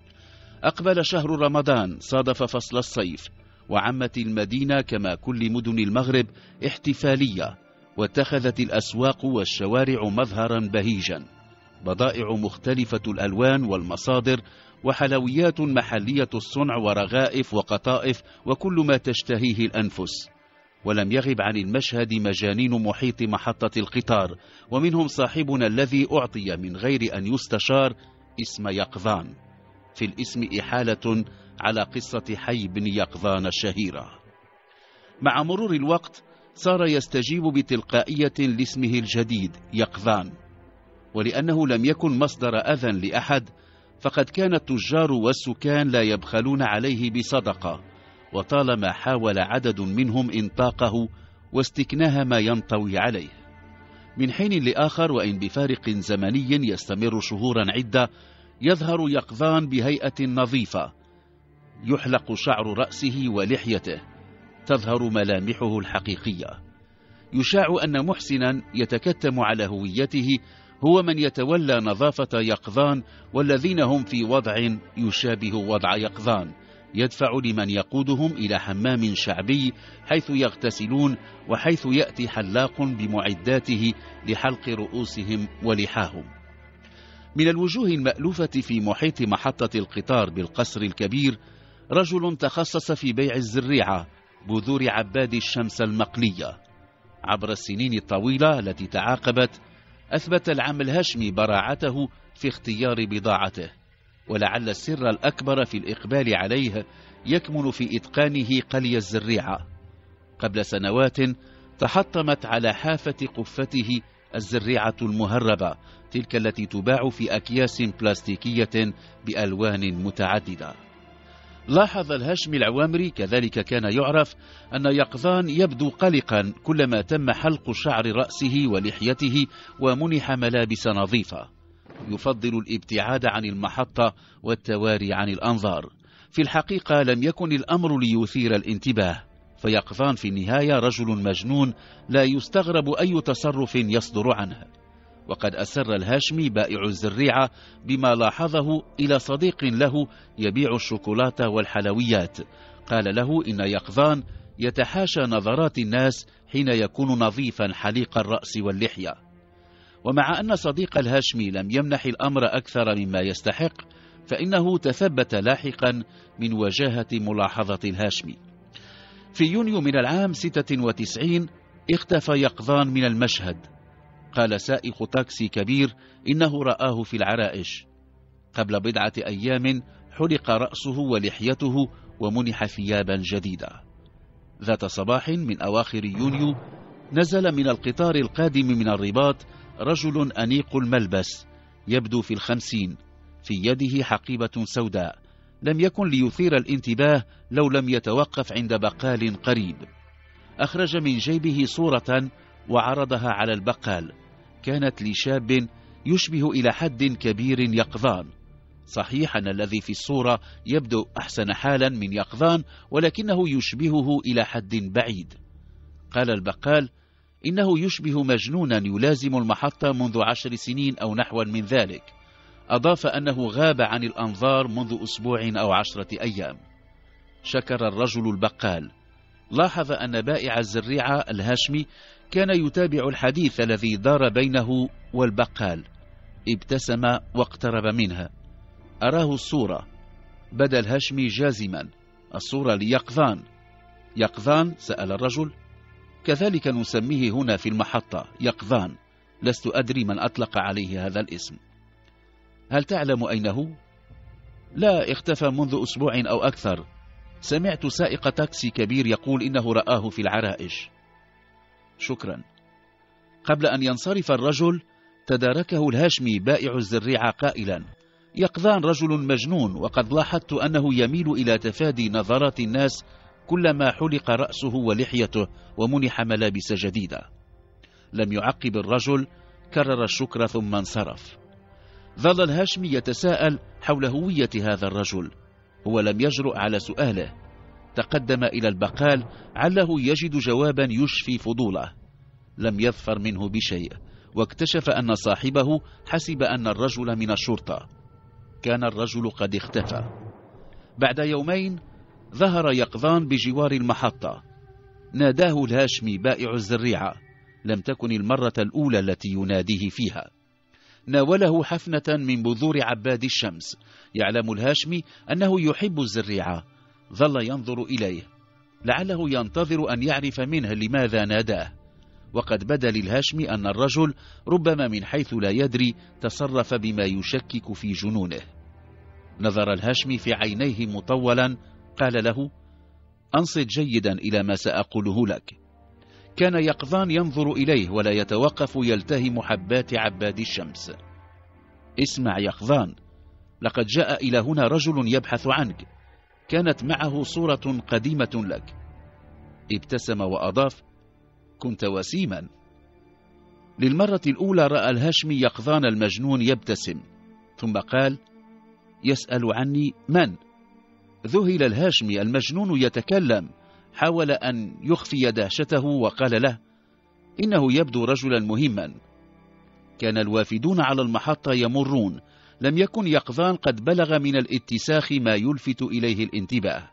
أقبل شهر رمضان، صادف فصل الصيف، وعمت المدينة كما كل مدن المغرب احتفالية، واتخذت الأسواق والشوارع مظهرا بهيجا، بضائع مختلفة الألوان والمصادر، وحلويات محلية الصنع، ورغائف وقطائف، وكل ما تشتهيه الأنفس. ولم يغب عن المشهد مجانين محيط محطة القطار، ومنهم صاحبنا الذي أعطي من غير أن يستشار اسم يقظان، في الاسم إحالة على قصة حي بن يقظان الشهيرة. مع مرور الوقت صار يستجيب بتلقائية لاسمه الجديد يقظان، ولأنه لم يكن مصدر أذى لأحد، فقد كان التجار والسكان لا يبخلون عليه بصدقة، وطالما حاول عدد منهم إنطاقه واستكناه ما ينطوي عليه. من حين لآخر وإن بفارق زمني يستمر شهورا عدة، يظهر يقظان بهيئة نظيفة، يحلق شعر رأسه ولحيته، تظهر ملامحه الحقيقية. يشاع أن محسنا يتكتم على هويته هو من يتولى نظافة يقظان، والذين هم في وضع يشابه وضع يقظان، يدفع لمن يقودهم إلى حمام شعبي حيث يغتسلون، وحيث يأتي حلاق بمعداته لحلق رؤوسهم ولحاهم. من الوجوه المألوفة في محيط محطة القطار بالقصر الكبير رجل تخصص في بيع الزريعة، بذور عباد الشمس المقلية. عبر السنين الطويلة التي تعاقبت، أثبت العم الهاشمي براعته في اختيار بضاعته، ولعل السر الأكبر في الإقبال عليه يكمن في إتقانه قلي الزريعة. قبل سنوات تحطمت على حافة قفته الزريعة المهربة، تلك التي تباع في أكياس بلاستيكية بألوان متعددة. لاحظ الهاشمي العوامري، كذلك كان يعرف، أن يقظان يبدو قلقا كلما تم حلق شعر رأسه ولحيته ومنح ملابس نظيفة. يفضل الابتعاد عن المحطة والتواري عن الأنظار. في الحقيقة لم يكن الأمر ليثير الانتباه، فيقظان في النهاية رجل مجنون لا يستغرب أي تصرف يصدر عنه. وقد أسر الهاشمي بائع الزريعة بما لاحظه إلى صديق له يبيع الشوكولاتة والحلويات، قال له إن يقظان يتحاشى نظرات الناس حين يكون نظيفا حليق الرأس واللحية. ومع أن صديق الهاشمي لم يمنح الأمر أكثر مما يستحق، فإنه تثبت لاحقا من وجاهة ملاحظة الهاشمي. في يونيو من العام 96 اختفى يقظان من المشهد. قال سائق تاكسي كبير إنه رآه في العرائش. قبل بضعة أيام حلق رأسه ولحيته ومنح ثيابا جديدة. ذات صباح من أواخر يونيو نزل من القطار القادم من الرباط رجل أنيق الملبس، يبدو في 50، في يده حقيبة سوداء. لم يكن ليثير الانتباه لو لم يتوقف عند بقال قريب. أخرج من جيبه صورة وعرضها على البقال، كانت لشاب يشبه إلى حد كبير يقظان. صحيح أن الذي في الصورة يبدو أحسن حالا من يقظان، ولكنه يشبهه إلى حد بعيد. قال البقال إنه يشبه مجنونا يلازم المحطة منذ 10 سنين أو نحو من ذلك. أضاف أنه غاب عن الأنظار منذ أسبوع أو 10 أيام. شكر الرجل البقال. لاحظ أن بائع الزريعة الهاشمي كان يتابع الحديث الذي دار بينه والبقال. ابتسم واقترب منها. أراه الصورة. بدا الهاشمي جازما: الصورة ليقظان. يقظان؟ سأل الرجل. كذلك نسميه هنا في المحطة، يقظان. لست أدري من أطلق عليه هذا الاسم. هل تعلم أين هو؟ لا، اختفى منذ أسبوع أو أكثر. سمعت سائق تاكسي كبير يقول إنه رآه في العرائش. شكرا. قبل أن ينصرف الرجل تداركه الهاشمي بائع الزريعة قائلا: يقظان رجل مجنون، وقد لاحظت أنه يميل إلى تفادي نظرات الناس كلما حلق رأسه ولحيته ومنح ملابس جديدة. لم يعقب الرجل، كرر الشكر ثم انصرف. ظل الهاشمي يتساءل حول هوية هذا الرجل. هو لم يجرؤ على سؤاله. تقدم إلى البقال عله يجد جوابا يشفي فضوله. لم يظفر منه بشيء، واكتشف أن صاحبه حسب أن الرجل من الشرطة. كان الرجل قد اختفى. بعد يومين ظهر يقظان بجوار المحطة. ناداه الهاشمي بائع الزريعة. لم تكن المرة الأولى التي يناديه فيها. ناوله حفنة من بذور عباد الشمس. يعلم الهاشمي أنه يحب الزريعة. ظل ينظر إليه، لعله ينتظر أن يعرف منه لماذا ناداه. وقد بدا للهاشمي أن الرجل ربما من حيث لا يدري تصرف بما يشكك في جنونه. نظر الهاشمي في عينيه مطولا، قال له: أنصت جيدا إلى ما سأقوله لك. كان يقظان ينظر إليه ولا يتوقف يلتهم حبات عباد الشمس. اسمع يقظان، لقد جاء إلى هنا رجل يبحث عنك. كانت معه صورة قديمة لك. ابتسم وأضاف: كنت وسيما. للمرة الأولى رأى الهاشمي يقظان المجنون يبتسم، ثم قال: يسأل عني من؟ ذهل الهاشمي. المجنون يتكلم. حاول أن يخفي دهشته وقال له: إنه يبدو رجلا مهما. كان الوافدون على المحطة يمرون. لم يكن يقظان قد بلغ من الاتساخ ما يلفت إليه الانتباه.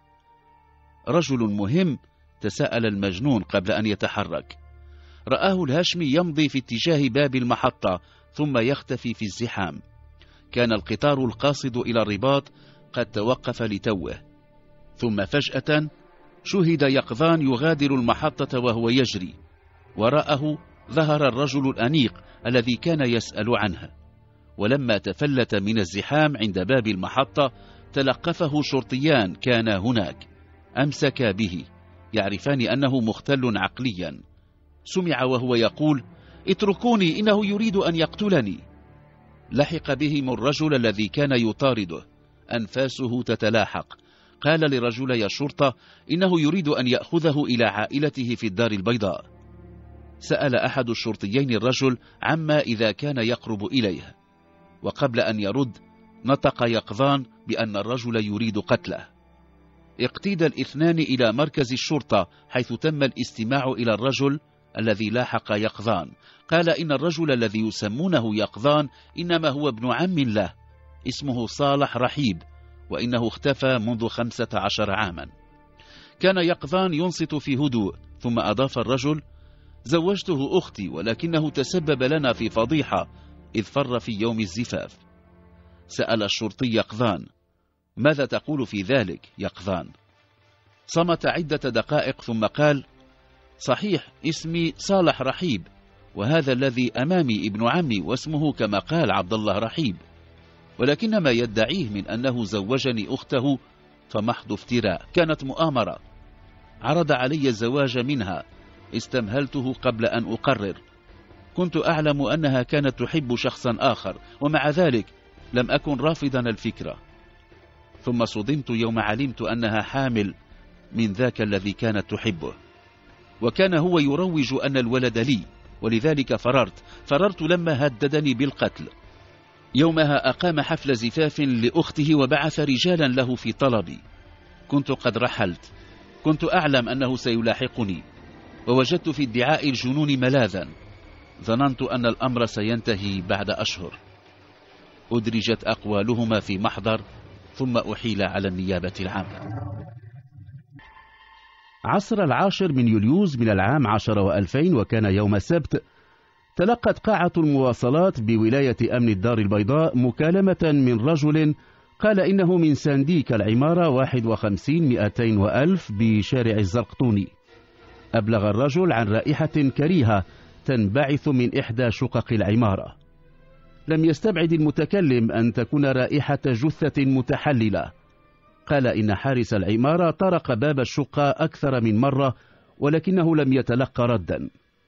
رجل مهم؟ تساءل المجنون قبل أن يتحرك. رآه الهاشمي يمضي في اتجاه باب المحطة ثم يختفي في الزحام. كان القطار القاصد إلى الرباط قد توقف لتوه. ثم فجأة شهد يقظان يغادر المحطة وهو يجري. وراءه ظهر الرجل الأنيق الذي كان يسأل عنه. ولما تفلت من الزحام عند باب المحطة تلقفه شرطيان كانا هناك. أمسكا به، يعرفان أنه مختل عقليا. سمع وهو يقول: اتركوني، إنه يريد أن يقتلني. لحق بهم الرجل الذي كان يطارده، أنفاسه تتلاحق. قال لرجلي الشرطة إنه يريد أن يأخذه إلى عائلته في الدار البيضاء. سأل أحد الشرطيين الرجل عما إذا كان يقرب إليه، وقبل أن يرد نطق يقظان بأن الرجل يريد قتله. اقتيد الاثنان إلى مركز الشرطة حيث تم الاستماع إلى الرجل الذي لاحق يقظان. قال إن الرجل الذي يسمونه يقظان إنما هو ابن عم له، اسمه صالح رحيب، وإنه اختفى منذ 15 عاما. كان يقظان ينصت في هدوء، ثم أضاف الرجل: زوجته أختي، ولكنه تسبب لنا في فضيحة إذ فر في يوم الزفاف. سأل الشرطي يقظان: ماذا تقول في ذلك يقظان؟ صمت عدة دقائق ثم قال: صحيح، اسمي صالح رحيب، وهذا الذي أمامي ابن عمي، واسمه كما قال عبد الله رحيب، ولكن ما يدعيه من أنه زوجني أخته فمحض افتراء، كانت مؤامرة. عرض علي الزواج منها، استمهلته قبل أن أقرر. كنت أعلم أنها كانت تحب شخصا آخر، ومع ذلك لم أكن رافضا الفكرة. ثم صدمت يوم علمت أنها حامل من ذاك الذي كانت تحبه، وكان هو يروج أن الولد لي، ولذلك فررت لما هددني بالقتل. يومها أقام حفل زفاف لأخته وبعث رجالا له في طلبي. كنت قد رحلت، كنت أعلم أنه سيلاحقني، ووجدت في ادعاء الجنون ملاذا. ظننت أن الأمر سينتهي بعد أشهر. أدرجت أقوالهما في محضر، ثم أحيل على النيابة العامة. عصر 10 من يوليوز من العام 10 و2000، وكان يوم السبت، تلقت قاعة المواصلات بولاية أمن الدار البيضاء مكالمة من رجل قال إنه من سنديك العمارة 51-200 بشارع الزرقطوني. أبلغ الرجل عن رائحة كريهة تنبعث من إحدى شقق العمارة. لم يستبعد المتكلم أن تكون رائحة جثة متحللة. قال إن حارس العمارة طرق باب الشقة أكثر من مرة ولكنه لم يتلقى ردا.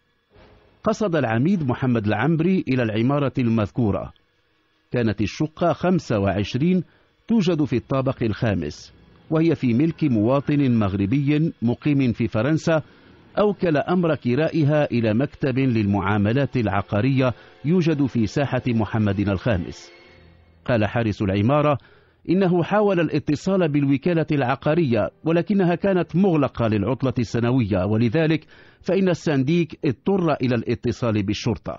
قصد العميد محمد العنبري إلى العمارة المذكورة. كانت الشقة 25 توجد في الطابق الخامس، وهي في ملك مواطن مغربي مقيم في فرنسا أوكل أمر كرائها إلى مكتب للمعاملات العقارية يوجد في ساحة محمد الخامس. قال حارس العمارة إنه حاول الاتصال بالوكالة العقارية ولكنها كانت مغلقة للعطلة السنوية، ولذلك فإن السنديك اضطر إلى الاتصال بالشرطة.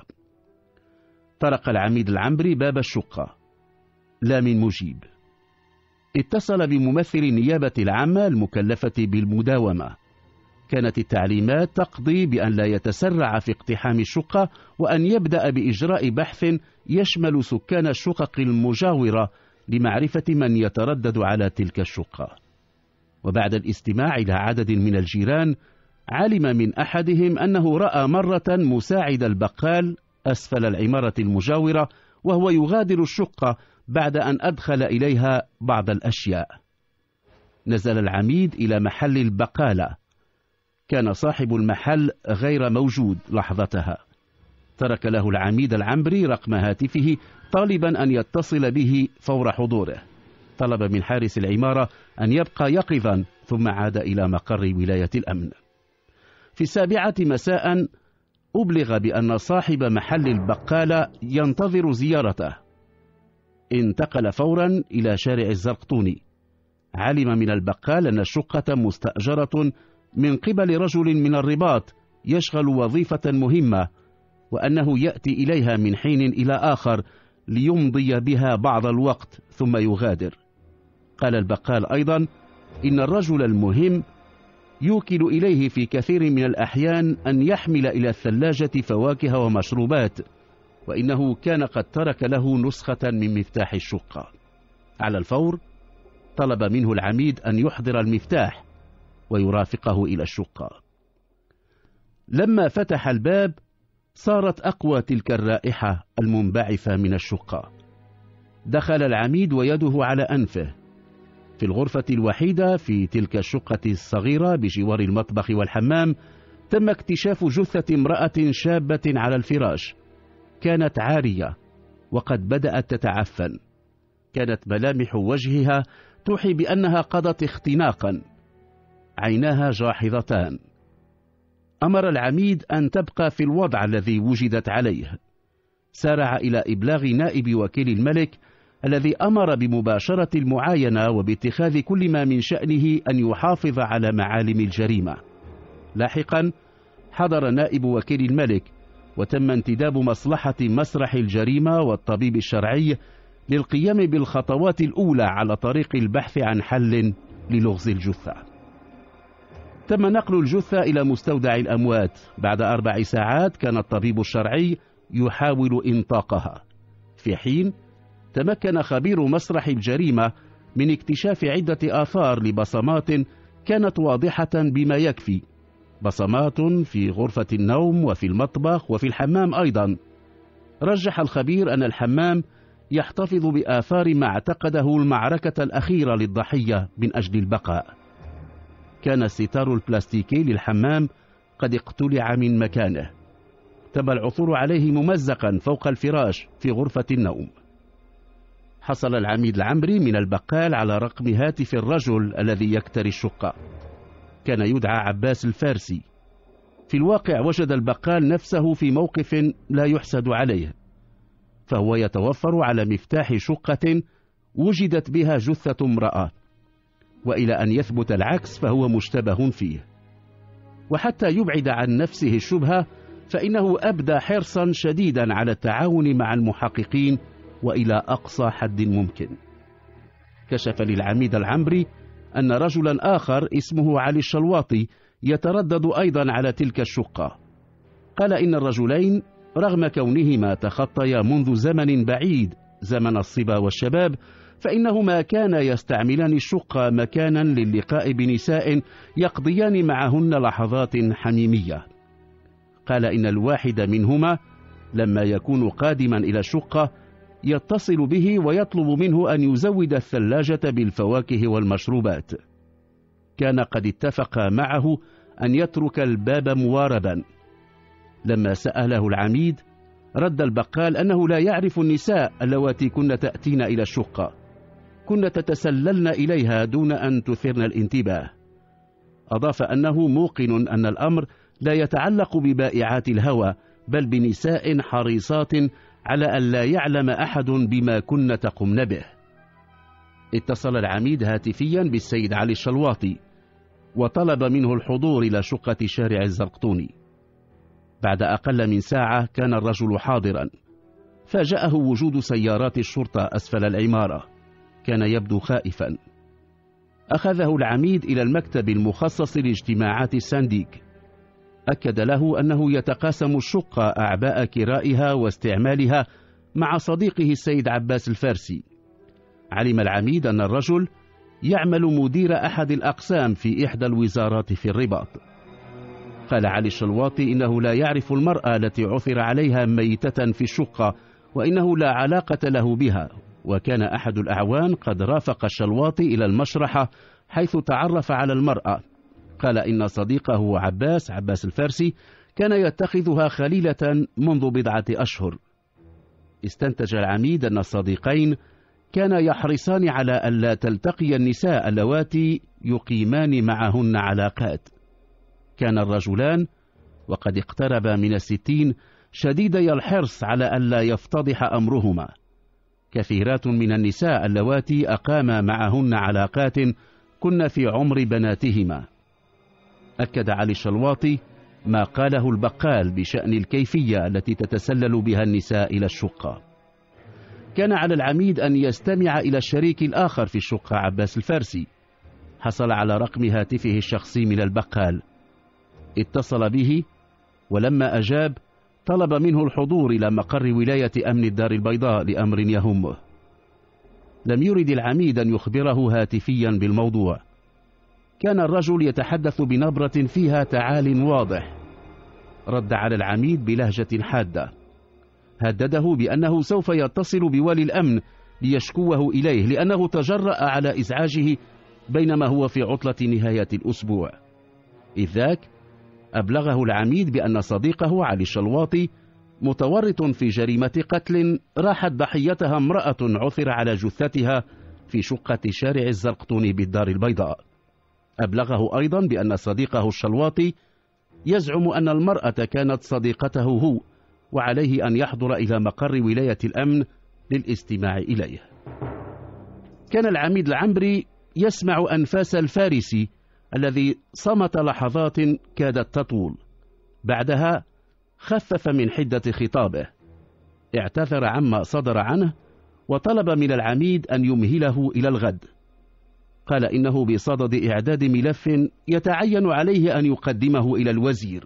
طرق العميد العنبري باب الشقة، لا من مجيب. اتصل بممثل النيابة العامة المكلفة بالمداومة. كانت التعليمات تقضي بأن لا يتسرع في اقتحام الشقة وأن يبدأ بإجراء بحث يشمل سكان الشقق المجاورة لمعرفة من يتردد على تلك الشقة. وبعد الاستماع إلى عدد من الجيران علم من أحدهم أنه رأى مرة مساعد البقال أسفل العمارة المجاورة وهو يغادر الشقة بعد أن أدخل إليها بعض الأشياء. نزل العميد إلى محل البقالة. كان صاحب المحل غير موجود لحظتها. ترك له العميد العنبري رقم هاتفه طالبا أن يتصل به فور حضوره. طلب من حارس العمارة أن يبقى يقظا ثم عاد إلى مقر ولاية الأمن. في 7 مساء أبلغ بأن صاحب محل البقالة ينتظر زيارته. انتقل فورا إلى شارع الزرقطوني. علم من البقال أن الشقة مستأجرة من قبل رجل من الرباط يشغل وظيفة مهمة، وأنه يأتي إليها من حين إلى آخر ليمضي بها بعض الوقت ثم يغادر. قال البقال أيضا إن الرجل المهم يوكل إليه في كثير من الأحيان أن يحمل إلى الثلاجة فواكه ومشروبات، وإنه كان قد ترك له نسخة من مفتاح الشقة. على الفور طلب منه العميد أن يحضر المفتاح ويرافقه إلى الشقة. لما فتح الباب صارت أقوى تلك الرائحة المنبعثة من الشقة. دخل العميد ويده على أنفه. في الغرفة الوحيدة في تلك الشقة الصغيرة بجوار المطبخ والحمام تم اكتشاف جثة امرأة شابة على الفراش. كانت عارية وقد بدأت تتعفن. كانت ملامح وجهها توحي بأنها قضت اختناقا. عيناها جاحظتان. أمر العميد أن تبقى في الوضع الذي وجدت عليه. سارع إلى إبلاغ نائب وكيل الملك الذي أمر بمباشرة المعاينة وباتخاذ كل ما من شأنه أن يحافظ على معالم الجريمة. لاحقا حضر نائب وكيل الملك وتم انتداب مصلحة مسرح الجريمة والطبيب الشرعي للقيام بالخطوات الأولى على طريق البحث عن حل للغز الجثة. تم نقل الجثة إلى مستودع الأموات. بعد 4 ساعات كان الطبيب الشرعي يحاول إنطاقها، في حين تمكن خبير مسرح الجريمة من اكتشاف عدة آثار لبصمات كانت واضحة بما يكفي. بصمات في غرفة النوم وفي المطبخ وفي الحمام أيضا. رجح الخبير أن الحمام يحتفظ بآثار ما اعتقده المعركة الأخيرة للضحية من أجل البقاء. كان الستار البلاستيكي للحمام قد اقتلع من مكانه. تم العثور عليه ممزقا فوق الفراش في غرفة النوم. حصل العميد العنبري من البقال على رقم هاتف الرجل الذي يكتري الشقة. كان يدعى عباس الفارسي. في الواقع وجد البقال نفسه في موقف لا يحسد عليه، فهو يتوفر على مفتاح شقة وجدت بها جثة امرأة، وإلى أن يثبت العكس فهو مشتبه فيه. وحتى يبعد عن نفسه الشبهة فإنه أبدى حرصا شديدا على التعاون مع المحققين وإلى أقصى حد ممكن. كشف للعميد العنبري أن رجلا آخر اسمه علي الشلواطي يتردد أيضا على تلك الشقة. قال إن الرجلين رغم كونهما تخطيا منذ زمن بعيد زمن الصبا والشباب فإنهما كانا يستعملان الشقة مكانا للقاء بنساء يقضيان معهن لحظات حميمية. قال إن الواحد منهما لما يكون قادما إلى الشقة يتصل به ويطلب منه أن يزود الثلاجة بالفواكه والمشروبات. كان قد اتفق معه أن يترك الباب مواربا. لما سأله العميد رد البقال أنه لا يعرف النساء اللواتي كن تأتين إلى الشقة، كن تتسللن إليها دون أن تثرن الانتباه. أضاف أنه موقن أن الأمر لا يتعلق ببائعات الهوى بل بنساء حريصات على أن لا يعلم أحد بما كن تقمن به. اتصل العميد هاتفيا بالسيد علي الشلواطي وطلب منه الحضور إلى شقة شارع الزرقطوني. بعد أقل من ساعة كان الرجل حاضرا، فاجأه وجود سيارات الشرطة أسفل العمارة. كان يبدو خائفا. أخذه العميد إلى المكتب المخصص لاجتماعات السانديك. أكد له أنه يتقاسم الشقة أعباء كرائها واستعمالها مع صديقه السيد عباس الفارسي. علم العميد أن الرجل يعمل مدير أحد الأقسام في إحدى الوزارات في الرباط. قال علي الشلواطي إنه لا يعرف المرأة التي عثر عليها ميتة في الشقة وإنه لا علاقة له بها، وكان أحد الأعوان قد رافق الشلواطي إلى المشرحة حيث تعرف على المرأة. قال إن صديقه عباس الفارسي كان يتخذها خليلة منذ بضعة أشهر. استنتج العميد أن الصديقين كان يحرصان على ألا تلتقي النساء اللواتي يقيمان معهن علاقات. كان الرجلان وقد اقترب من 60 شديدي الحرص على ألا يفتضح أمرهما. كثيرات من النساء اللواتي أقام معهن علاقات كن في عمر بناتهما. أكد علي الشلواطي ما قاله البقال بشأن الكيفية التي تتسلل بها النساء إلى الشقة. كان على العميد أن يستمع إلى الشريك الآخر في الشقة عباس الفارسي. حصل على رقم هاتفه الشخصي من البقال، اتصل به ولما أجاب طلب منه الحضور إلى مقر ولاية أمن الدار البيضاء لأمر يهمه. لم يرد العميد أن يخبره هاتفيا بالموضوع. كان الرجل يتحدث بنبرة فيها تعال واضح. رد على العميد بلهجة حادة، هدده بأنه سوف يتصل بولي الأمن ليشكوه إليه لأنه تجرأ على إزعاجه بينما هو في عطلة نهاية الأسبوع. إذ ذاك أبلغه العميد بأن صديقه علي الشلواطي متورط في جريمة قتل راحت ضحيتها امرأة عثر على جثتها في شقة شارع الزرقطوني بالدار البيضاء. أبلغه أيضا بأن صديقه الشلواطي يزعم أن المرأة كانت صديقته هو، وعليه أن يحضر إلى مقر ولاية الأمن للاستماع إليه. كان العميد العنبري يسمع أنفاس الفارسي الذي صمت لحظات كادت تطول. بعدها خفف من حدة خطابه، اعتذر عما صدر عنه وطلب من العميد أن يمهله إلى الغد. قال إنه بصدد إعداد ملف يتعين عليه أن يقدمه إلى الوزير.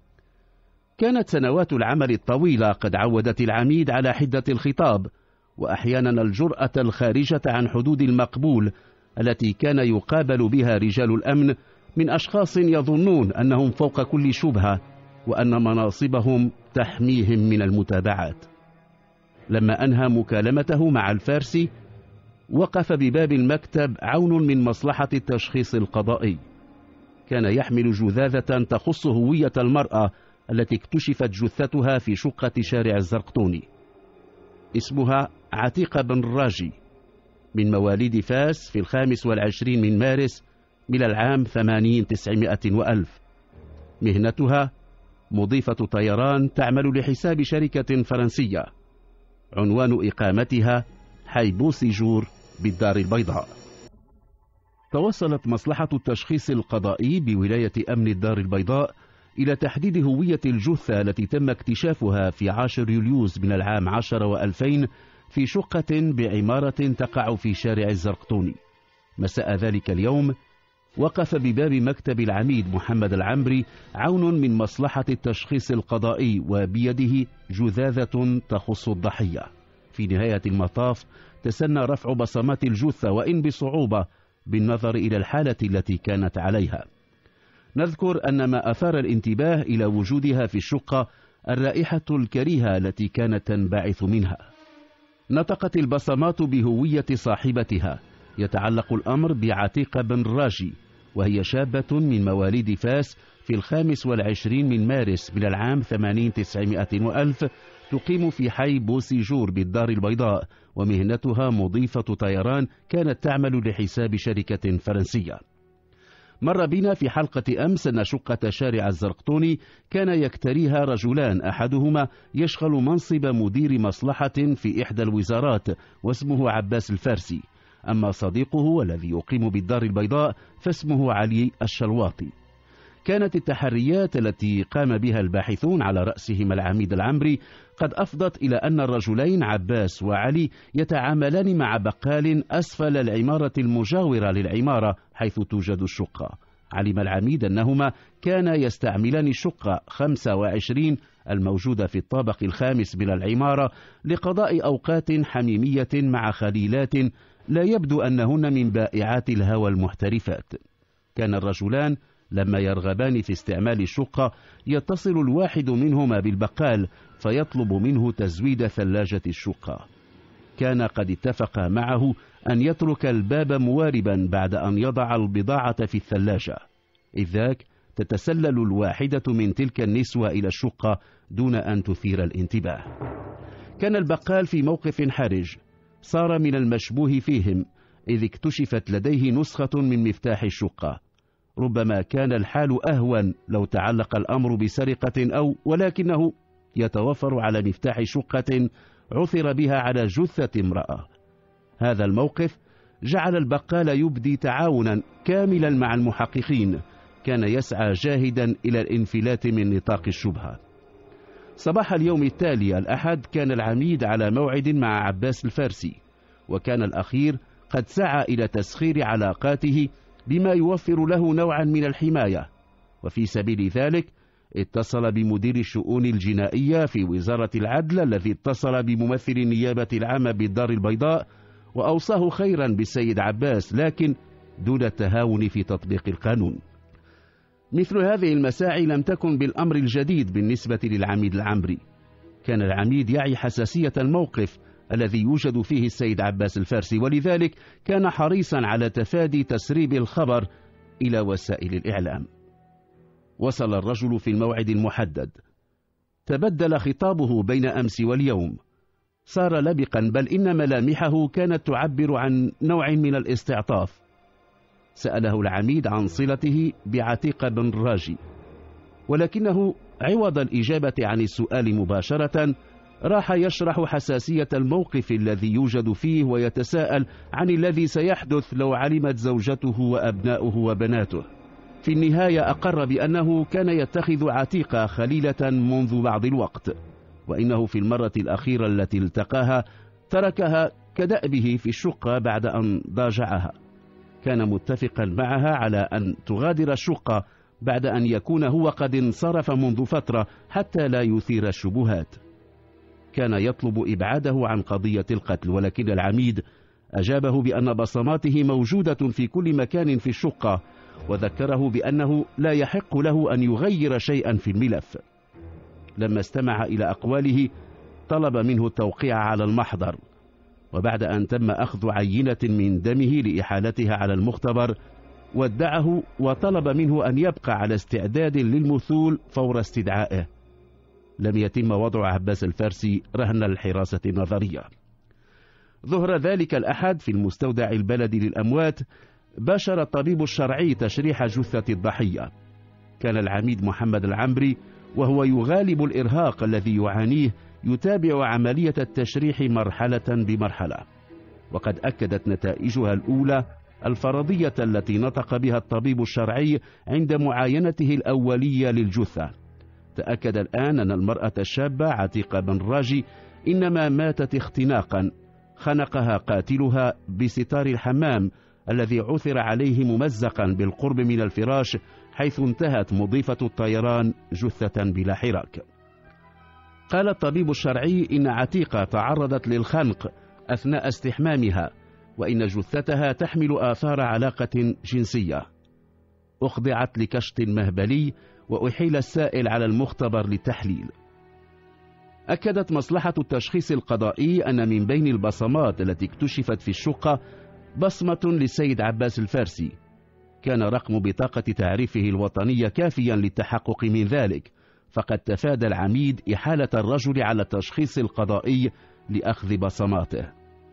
كانت سنوات العمل الطويلة قد عودت العميد على حدة الخطاب وأحيانا الجرأة الخارجة عن حدود المقبول التي كان يقابل بها رجال الأمن من أشخاص يظنون أنهم فوق كل شبهة وأن مناصبهم تحميهم من المتابعات. لما أنهى مكالمته مع الفارسي وقف بباب المكتب عون من مصلحة التشخيص القضائي. كان يحمل جذاذة تخص هوية المرأة التي اكتشفت جثتها في شقة شارع الزرقطوني. اسمها عتيقة بن الراجي، من مواليد فاس في 25 من مارس من العام 80-900 وألف. مهنتها مضيفة طيران تعمل لحساب شركة فرنسية. عنوان إقامتها حي بوسيجور بالدار البيضاء. توصلت مصلحة التشخيص القضائي بولاية أمن الدار البيضاء إلى تحديد هوية الجثة التي تم اكتشافها في 10 يوليوز من العام 10 و2000 في شقة بعمارة تقع في شارع الزرقطوني. مساء ذلك اليوم وقف بباب مكتب العميد محمد العنبري عون من مصلحة التشخيص القضائي وبيده جذاذة تخص الضحية. في نهاية المطاف تسنى رفع بصمات الجثة وإن بصعوبة بالنظر إلى الحالة التي كانت عليها. نذكر أن ما أثار الانتباه إلى وجودها في الشقة الرائحة الكريهة التي كانت تنبعث منها. نطقت البصمات بهوية صاحبتها. يتعلق الأمر بعتيقة بن راجي، وهي شابة من مواليد فاس في 25 من مارس من العام 89 وألف، تقيم في حي بوسيجور بالدار البيضاء، ومهنتها مضيفة طيران كانت تعمل لحساب شركة فرنسية. مر بنا في حلقة أمس أن شقة شارع الزرقطوني كان يكتريها رجلان، أحدهما يشغل منصب مدير مصلحة في إحدى الوزارات واسمه عباس الفارسي، أما صديقه الذي يقيم بالدار البيضاء فاسمه علي الشلواطي. كانت التحريات التي قام بها الباحثون على رأسهم العميد العمري قد أفضت إلى أن الرجلين عباس وعلي يتعاملان مع بقال أسفل العمارة المجاورة للعمارة حيث توجد الشقة. علم العميد أنهما كانا يستعملان الشقة 25 الموجودة في الطابق الخامس من العمارة لقضاء أوقات حميمية مع خليلات لا يبدو أنهن من بائعات الهوى المحترفات. كان الرجلان لما يرغبان في استعمال الشقة يتصل الواحد منهما بالبقال فيطلب منه تزويد ثلاجة الشقة. كان قد اتفق معه أن يترك الباب مواربا بعد أن يضع البضاعة في الثلاجة، إذ ذاك تتسلل الواحدة من تلك النسوة إلى الشقة دون أن تثير الانتباه. كان البقال في موقف حرج، صار من المشبوه فيهم إذ اكتشفت لديه نسخة من مفتاح الشقة. ربما كان الحال أهون لو تعلق الأمر بسرقة ولكنه يتوفر على مفتاح شقة عثر بها على جثة امرأة. هذا الموقف جعل البقال يبدي تعاونا كاملا مع المحققين، كان يسعى جاهدا إلى الانفلات من نطاق الشبهة. صباح اليوم التالي الأحد كان العميد على موعد مع عباس الفارسي، وكان الأخير قد سعى إلى تسخير علاقاته بما يوفر له نوعا من الحماية، وفي سبيل ذلك اتصل بمدير الشؤون الجنائية في وزارة العدل الذي اتصل بممثل النيابة العامة بالدار البيضاء وأوصاه خيرا بالسيد عباس، لكن دون التهاون في تطبيق القانون. مثل هذه المساعي لم تكن بالأمر الجديد بالنسبة للعميد العمري. كان العميد يعي حساسية الموقف الذي يوجد فيه السيد عباس الفارسي، ولذلك كان حريصا على تفادي تسريب الخبر إلى وسائل الإعلام. وصل الرجل في الموعد المحدد. تبدل خطابه بين أمس واليوم، صار لبقا، بل إن ملامحه كانت تعبر عن نوع من الاستعطاف. سأله العميد عن صلته بعتيقة بن راجي، ولكنه عوض الإجابة عن السؤال مباشرة راح يشرح حساسية الموقف الذي يوجد فيه ويتساءل عن الذي سيحدث لو علمت زوجته وأبناؤه وبناته. في النهاية أقر بأنه كان يتخذ عتيقة خليلة منذ بعض الوقت، وإنه في المرة الأخيرة التي التقاها تركها كدأبه في الشقة بعد أن ضاجعها. كان متفقا معها على أن تغادر الشقة بعد أن يكون هو قد انصرف منذ فترة حتى لا يثير الشبهات. كان يطلب إبعاده عن قضية القتل، ولكن العميد أجابه بأن بصماته موجودة في كل مكان في الشقة، وذكره بأنه لا يحق له أن يغير شيئا في الملف. لما استمع إلى أقواله طلب منه التوقيع على المحضر، وبعد أن تم أخذ عينة من دمه لإحالتها على المختبر ودعه وطلب منه أن يبقى على استعداد للمثول فور استدعائه. لم يتم وضع عباس الفارسي رهن الحراسة النظرية. ظهر ذلك الأحد في المستودع البلدي للأموات باشر الطبيب الشرعي تشريح جثة الضحية. كان العميد محمد العمري وهو يغالب الإرهاق الذي يعانيه يتابع عملية التشريح مرحلة بمرحلة، وقد أكدت نتائجها الأولى الفرضية التي نطق بها الطبيب الشرعي عند معاينته الأولية للجثة. تأكد الآن أن المرأة الشابة عتيقة بن راجي إنما ماتت اختناقا خنقها قاتلها بستار الحمام الذي عثر عليه ممزقا بالقرب من الفراش، حيث انتهت مضيفة الطيران جثة بلا حراك. قال الطبيب الشرعي إن عتيقة تعرضت للخنق أثناء استحمامها، وإن جثتها تحمل آثار علاقة جنسية. أخضعت لكشط مهبلي وأحيل السائل على المختبر للتحليل. أكدت مصلحة التشخيص القضائي أن من بين البصمات التي اكتشفت في الشقة بصمة للسيد عباس الفارسي. كان رقم بطاقة تعريفه الوطنية كافيا للتحقق من ذلك، فقد تفادى العميد إحالة الرجل على التشخيص القضائي لأخذ بصماته.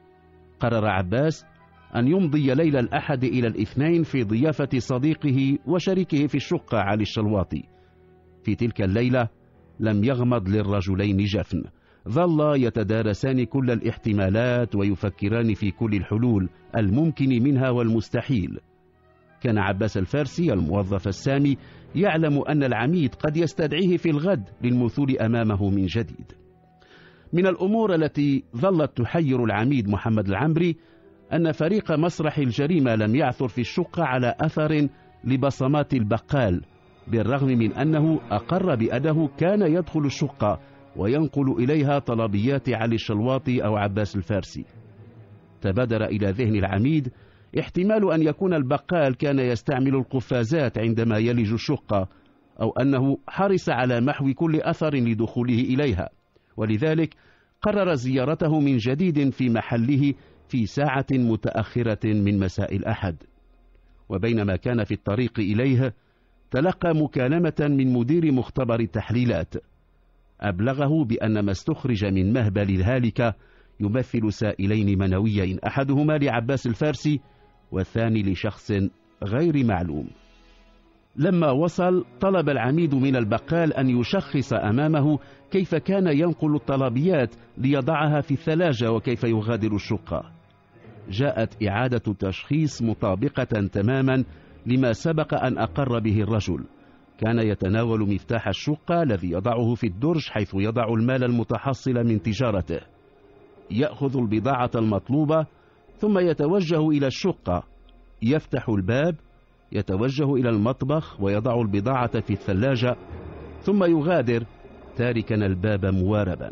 قرر عباس أن يمضي ليلة الأحد إلى الاثنين في ضيافة صديقه وشريكه في الشقة علي الشلواطي. في تلك الليلة لم يغمض للرجلين جفن، ظلا يتدارسان كل الاحتمالات ويفكران في كل الحلول الممكن منها والمستحيل. كان عباس الفارسي الموظف السامي يعلم أن العميد قد يستدعيه في الغد للمثول أمامه من جديد. من الأمور التي ظلت تحير العميد محمد العنبري أن فريق مسرح الجريمة لم يعثر في الشقة على أثر لبصمات البقال، بالرغم من أنه أقر بأنه كان يدخل الشقة وينقل إليها طلبيات علي الشلواطي أو عباس الفارسي. تبادر إلى ذهن العميد احتمال أن يكون البقال كان يستعمل القفازات عندما يلج الشقة، أو أنه حرص على محو كل أثر لدخوله إليها، ولذلك قرر زيارته من جديد في محله في ساعة متأخرة من مساء الأحد. وبينما كان في الطريق إليه تلقى مكالمة من مدير مختبر التحليلات أبلغه بأن ما استخرج من مهبل الهالكة يمثل سائلين منويين، أحدهما لعباس الفارسي والثاني لشخص غير معلوم. لما وصل طلب العميد من البقال أن يشخص أمامه كيف كان ينقل الطلبيات ليضعها في الثلاجة وكيف يغادر الشقة. جاءت إعادة التشخيص مطابقة تماما لما سبق أن أقر به الرجل. كان يتناول مفتاح الشقة الذي يضعه في الدرج حيث يضع المال المتحصل من تجارته، يأخذ البضاعة المطلوبة ثم يتوجه إلى الشقة، يفتح الباب، يتوجه إلى المطبخ ويضع البضاعة في الثلاجة، ثم يغادر تاركا الباب مواربا.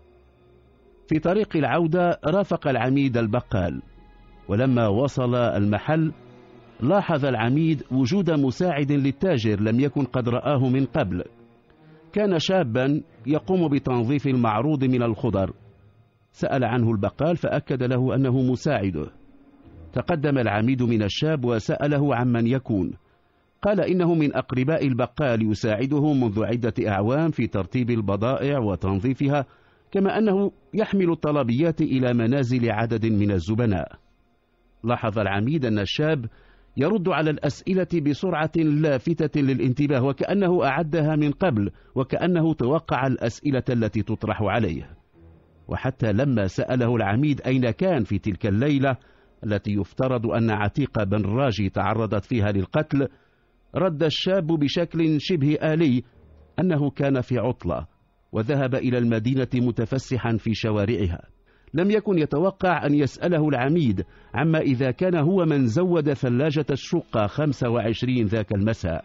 في طريق العودة رافق العميد البقال، ولما وصل المحل لاحظ العميد وجود مساعد للتاجر لم يكن قد رآه من قبل. كان شابا يقوم بتنظيف المعروض من الخضر. سأل عنه البقال فأكد له أنه مساعده. تقدم العميد من الشاب وسأله عمن يكون. قال إنه من أقرباء البقال يساعده منذ عدة أعوام في ترتيب البضائع وتنظيفها، كما أنه يحمل الطلبيات إلى منازل عدد من الزبناء. لاحظ العميد أن الشاب يرد على الأسئلة بسرعة لافتة للانتباه، وكأنه أعدها من قبل، وكأنه توقع الأسئلة التي تطرح عليه. وحتى لما سأله العميد أين كان في تلك الليلة التي يفترض أن عتيقة بن راجي تعرضت فيها للقتل، رد الشاب بشكل شبه آلي أنه كان في عطلة وذهب إلى المدينة متفسحا في شوارعها. لم يكن يتوقع أن يسأله العميد عما إذا كان هو من زود ثلاجة الشقة 25 ذاك المساء.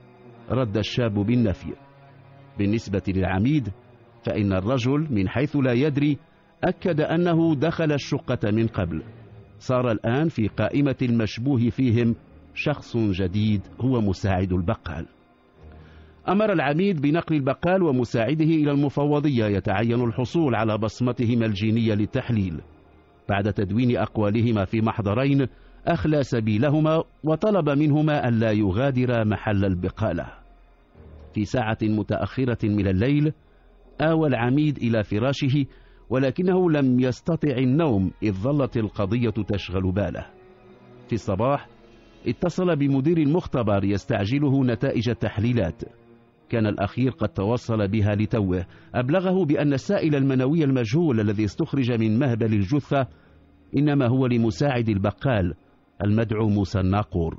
رد الشاب بالنفي. بالنسبة للعميد فإن الرجل من حيث لا يدري أكد أنه دخل الشقة من قبل. صار الآن في قائمة المشبوه فيهم شخص جديد هو مساعد البقال. أمر العميد بنقل البقال ومساعده إلى المفوضية يتعين الحصول على بصمتهما الجينية للتحليل. بعد تدوين أقوالهما في محضرين أخلى سبيلهما وطلب منهما أن لا يغادر محل البقالة. في ساعة متأخرة من الليل آوى العميد إلى فراشه، ولكنه لم يستطع النوم إذ ظلت القضية تشغل باله. في الصباح اتصل بمدير المختبر يستعجله نتائج التحليلات. كان الأخير قد توصل بها لتوه. أبلغه بأن السائل المنوي المجهول الذي استخرج من مهبل الجثة إنما هو لمساعد البقال المدعو موسى الناقور.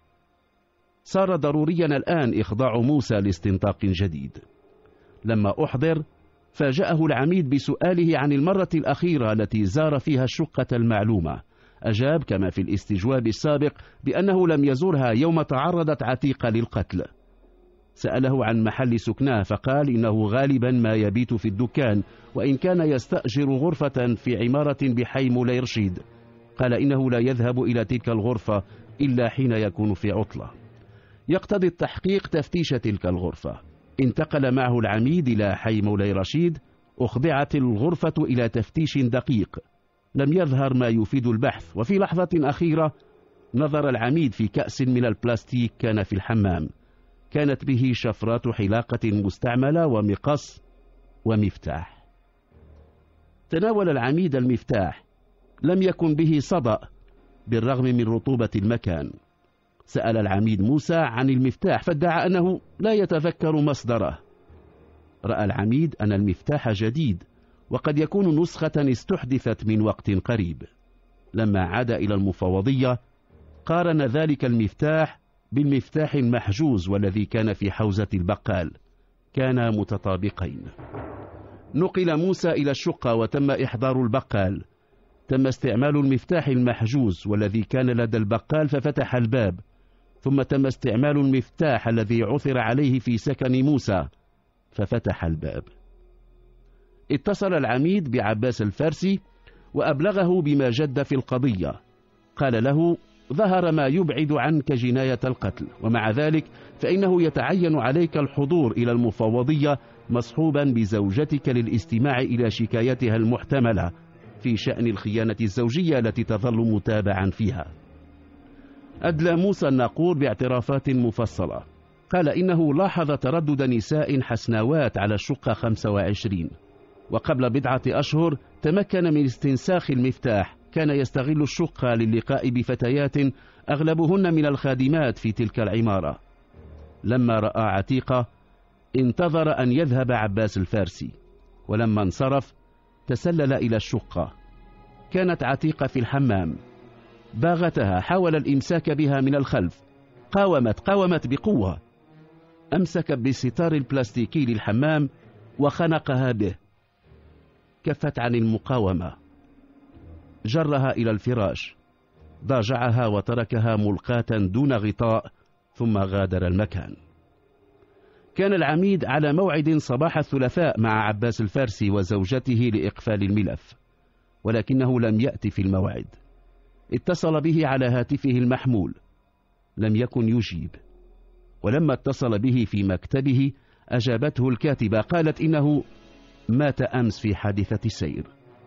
صار ضروريا الآن إخضاع موسى لاستنطاق جديد. لما أحضر فاجأه العميد بسؤاله عن المرة الأخيرة التي زار فيها الشقة المعلومة. أجاب كما في الاستجواب السابق بأنه لم يزورها يوم تعرضت عتيقة للقتل. سأله عن محل سكناه فقال إنه غالبا ما يبيت في الدكان، وإن كان يستأجر غرفة في عمارة بحي مولاي رشيد. قال إنه لا يذهب إلى تلك الغرفة إلا حين يكون في عطلة. يقتضي التحقيق تفتيش تلك الغرفة. انتقل معه العميد إلى حي مولاي رشيد، أخضعت الغرفة إلى تفتيش دقيق، لم يظهر ما يفيد البحث. وفي لحظة أخيرة نظر العميد في كأس من البلاستيك كان في الحمام، كانت به شفرات حلاقة مستعملة ومقص ومفتاح. تناول العميد المفتاح، لم يكن به صدأ بالرغم من رطوبة المكان. سأل العميد موسى عن المفتاح فادعى أنه لا يتذكر مصدره. رأى العميد أن المفتاح جديد وقد يكون نسخة استحدثت من وقت قريب. لما عاد إلى المفوضية قارن ذلك المفتاح بالمفتاح المحجوز والذي كان في حوزة البقال، كانا متطابقين. نقل موسى إلى الشقة وتم إحضار البقال. تم استعمال المفتاح المحجوز والذي كان لدى البقال ففتح الباب، ثم تم استعمال المفتاح الذي عثر عليه في سكن موسى ففتح الباب. اتصل العميد بعباس الفارسي وأبلغه بما جد في القضية. قال له: ظهر ما يبعد عنك جناية القتل، ومع ذلك فإنه يتعين عليك الحضور إلى المفوضية مصحوبا بزوجتك للاستماع إلى شكايتها المحتملة في شأن الخيانة الزوجية التي تظل متابعا فيها. أدلى موسى الناقور باعترافات مفصلة. قال إنه لاحظ تردد نساء حسناوات على الشقة 25، وقبل بضعة أشهر تمكن من استنساخ المفتاح. كان يستغل الشقة للقاء بفتيات أغلبهن من الخادمات في تلك العمارة. لما رأى عتيقة انتظر أن يذهب عباس الفارسي، ولما انصرف تسلل إلى الشقة. كانت عتيقة في الحمام، باغتها، حاول الإمساك بها من الخلف، قاومت بقوة. أمسك بالستار البلاستيكي للحمام وخنقها به. كفت عن المقاومة، جرها إلى الفراش، ضاجعها وتركها ملقاة دون غطاء، ثم غادر المكان. كان العميد على موعد صباح الثلاثاء مع عباس الفارسي وزوجته لإقفال الملف، ولكنه لم يأتي في الموعد. اتصل به على هاتفه المحمول، لم يكن يجيب. ولما اتصل به في مكتبه أجابته الكاتبة، قالت إنه مات أمس في حادثة سير.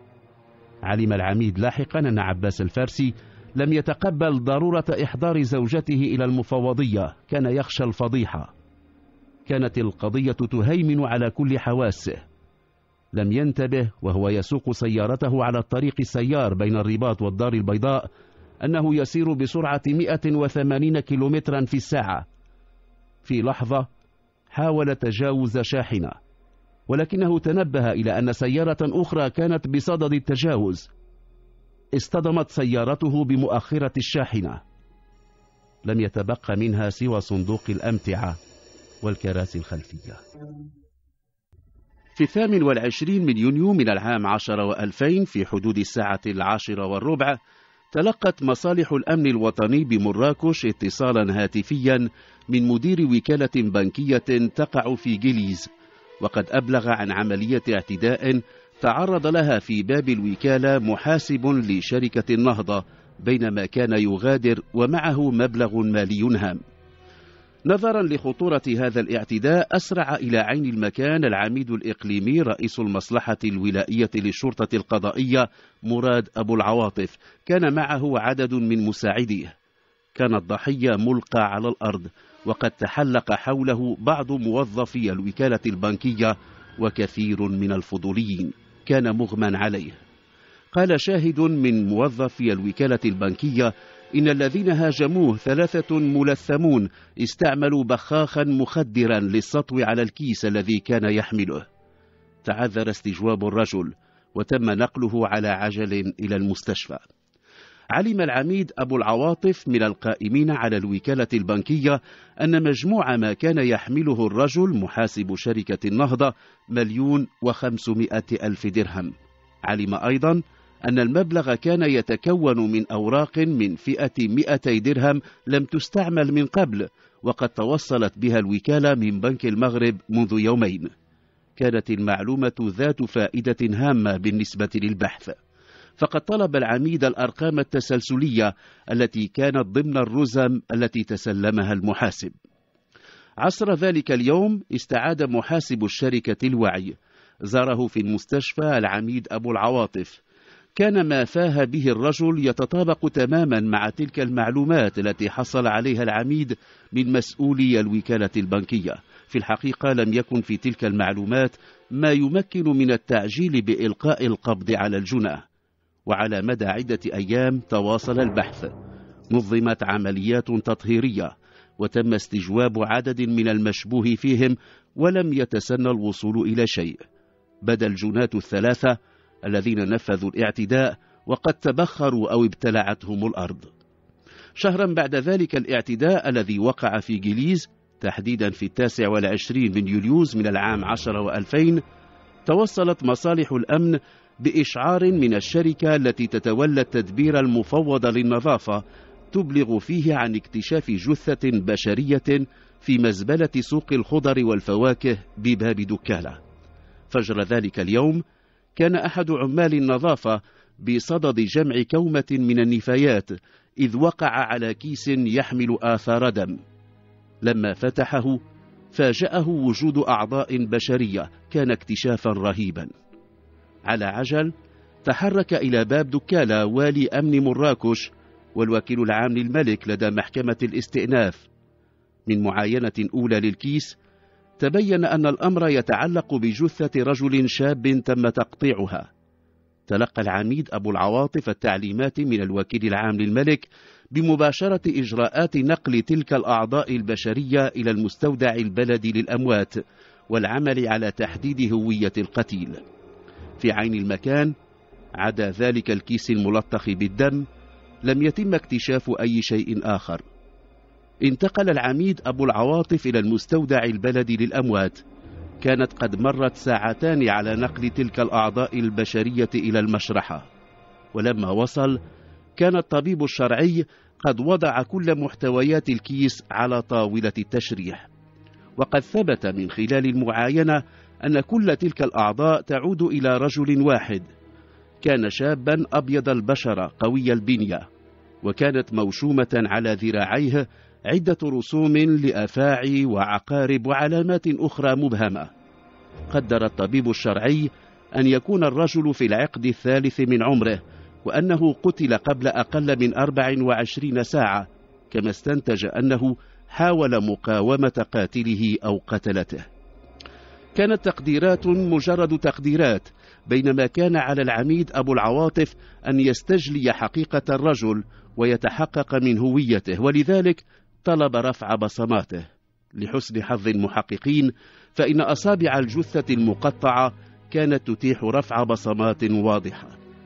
علم العميد لاحقا أن عباس الفارسي لم يتقبل ضرورة إحضار زوجته إلى المفوضية، كان يخشى الفضيحة. كانت القضية تهيمن على كل حواسه. لم ينتبه وهو يسوق سيارته على الطريق السيار بين الرباط والدار البيضاء أنه يسير بسرعة 180 كيلومترا في الساعة. في لحظة حاول تجاوز شاحنة، ولكنه تنبه إلى أن سيارة أخرى كانت بصدد التجاوز. اصطدمت سيارته بمؤخرة الشاحنة، لم يتبقى منها سوى صندوق الأمتعة والكراسي الخلفية. في 28 من يونيو من العام 10 و2000 في حدود الساعة 10:15 تلقت مصالح الأمن الوطني بمراكش اتصالا هاتفيا من مدير وكالة بنكية تقع في جليز، وقد أبلغ عن عملية اعتداء تعرض لها في باب الوكالة محاسب لشركة النهضة بينما كان يغادر ومعه مبلغ مالي هام. نظرا لخطورة هذا الاعتداء أسرع إلى عين المكان العميد الإقليمي رئيس المصلحة الولائية للشرطة القضائية مراد أبو العواطف، كان معه عدد من مساعديه. كان الضحية ملقى على الأرض وقد تحلق حوله بعض موظفي الوكالة البنكية وكثير من الفضوليين، كان مغمى عليه. قال شاهد من موظفي الوكالة البنكية إن الذين هاجموه 3 ملثمون استعملوا بخاخا مخدرا للسطو على الكيس الذي كان يحمله. تعذر استجواب الرجل وتم نقله على عجل إلى المستشفى. علم العميد أبو العواطف من القائمين على الوكالة البنكية أن مجموع ما كان يحمله الرجل محاسب شركة النهضة 1,500,000 درهم. علم أيضا أن المبلغ كان يتكون من أوراق من فئة 200 درهم لم تستعمل من قبل، وقد توصلت بها الوكالة من بنك المغرب منذ يومين. كانت المعلومة ذات فائدة هامة بالنسبة للبحث، فقد طلب العميد الأرقام التسلسلية التي كانت ضمن الرزم التي تسلمها المحاسب. عصر ذلك اليوم استعاد محاسب الشركة الوعي. زاره في المستشفى العميد أبو العواطف. كان ما فاه به الرجل يتطابق تماما مع تلك المعلومات التي حصل عليها العميد من مسؤولي الوكالة البنكية. في الحقيقة لم يكن في تلك المعلومات ما يمكن من التعجيل بإلقاء القبض على الجناه. وعلى مدى عدة أيام تواصل البحث. نظمت عمليات تطهيرية وتم استجواب عدد من المشبوه فيهم، ولم يتسنى الوصول إلى شيء بدا الجناة الثلاثة الذين نفذوا الاعتداء وقد تبخروا أو ابتلعتهم الأرض. شهرا بعد ذلك الاعتداء الذي وقع في جليز تحديدا في 29 من يوليوز من العام 10 و2000، توصلت مصالح الأمن بإشعار من الشركة التي تتولى التدبير المفوض للنظافة تبلغ فيه عن اكتشاف جثة بشرية في مزبلة سوق الخضر والفواكه بباب دكالة. فجر ذلك اليوم كان أحد عمال النظافة بصدد جمع كومة من النفايات إذ وقع على كيس يحمل آثار دم. لما فتحه فاجأه وجود أعضاء بشرية. كان اكتشافا رهيبا. على عجل تحرك إلى باب دكالة والي أمن مراكش والوكيل العام للملك لدى محكمة الاستئناف. من معاينة أولى للكيس تبين أن الأمر يتعلق بجثة رجل شاب تم تقطيعها. تلقى العميد أبو العواطف التعليمات من الوكيل العام للملك بمباشرة إجراءات نقل تلك الأعضاء البشرية إلى المستودع البلدي للأموات والعمل على تحديد هوية القتيل. في عين المكان عدا ذلك الكيس الملطخ بالدم لم يتم اكتشاف أي شيء آخر. انتقل العميد أبو العواطف إلى المستودع البلدي للأموات. كانت قد مرت ساعتان على نقل تلك الأعضاء البشرية إلى المشرحة، ولما وصل كان الطبيب الشرعي قد وضع كل محتويات الكيس على طاولة التشريح. وقد ثبت من خلال المعاينة أن كل تلك الأعضاء تعود إلى رجل واحد. كان شابا أبيض البشرة قوي البنية، وكانت موشومة على ذراعيه عدة رسوم لأفاعي وعقارب وعلامات أخرى مبهمة. قدر الطبيب الشرعي أن يكون الرجل في العقد الثالث من عمره، وأنه قتل قبل أقل من 24 ساعة، كما استنتج أنه حاول مقاومة قاتله أو قتلته. كانت تقديرات مجرد تقديرات، بينما كان على العميد أبو العواطف أن يستجلي حقيقة الرجل ويتحقق من هويته، ولذلك طلب رفع بصماته. لحسن حظ المحققين فإن أصابع الجثة المقطعة كانت تتيح رفع بصمات واضحة.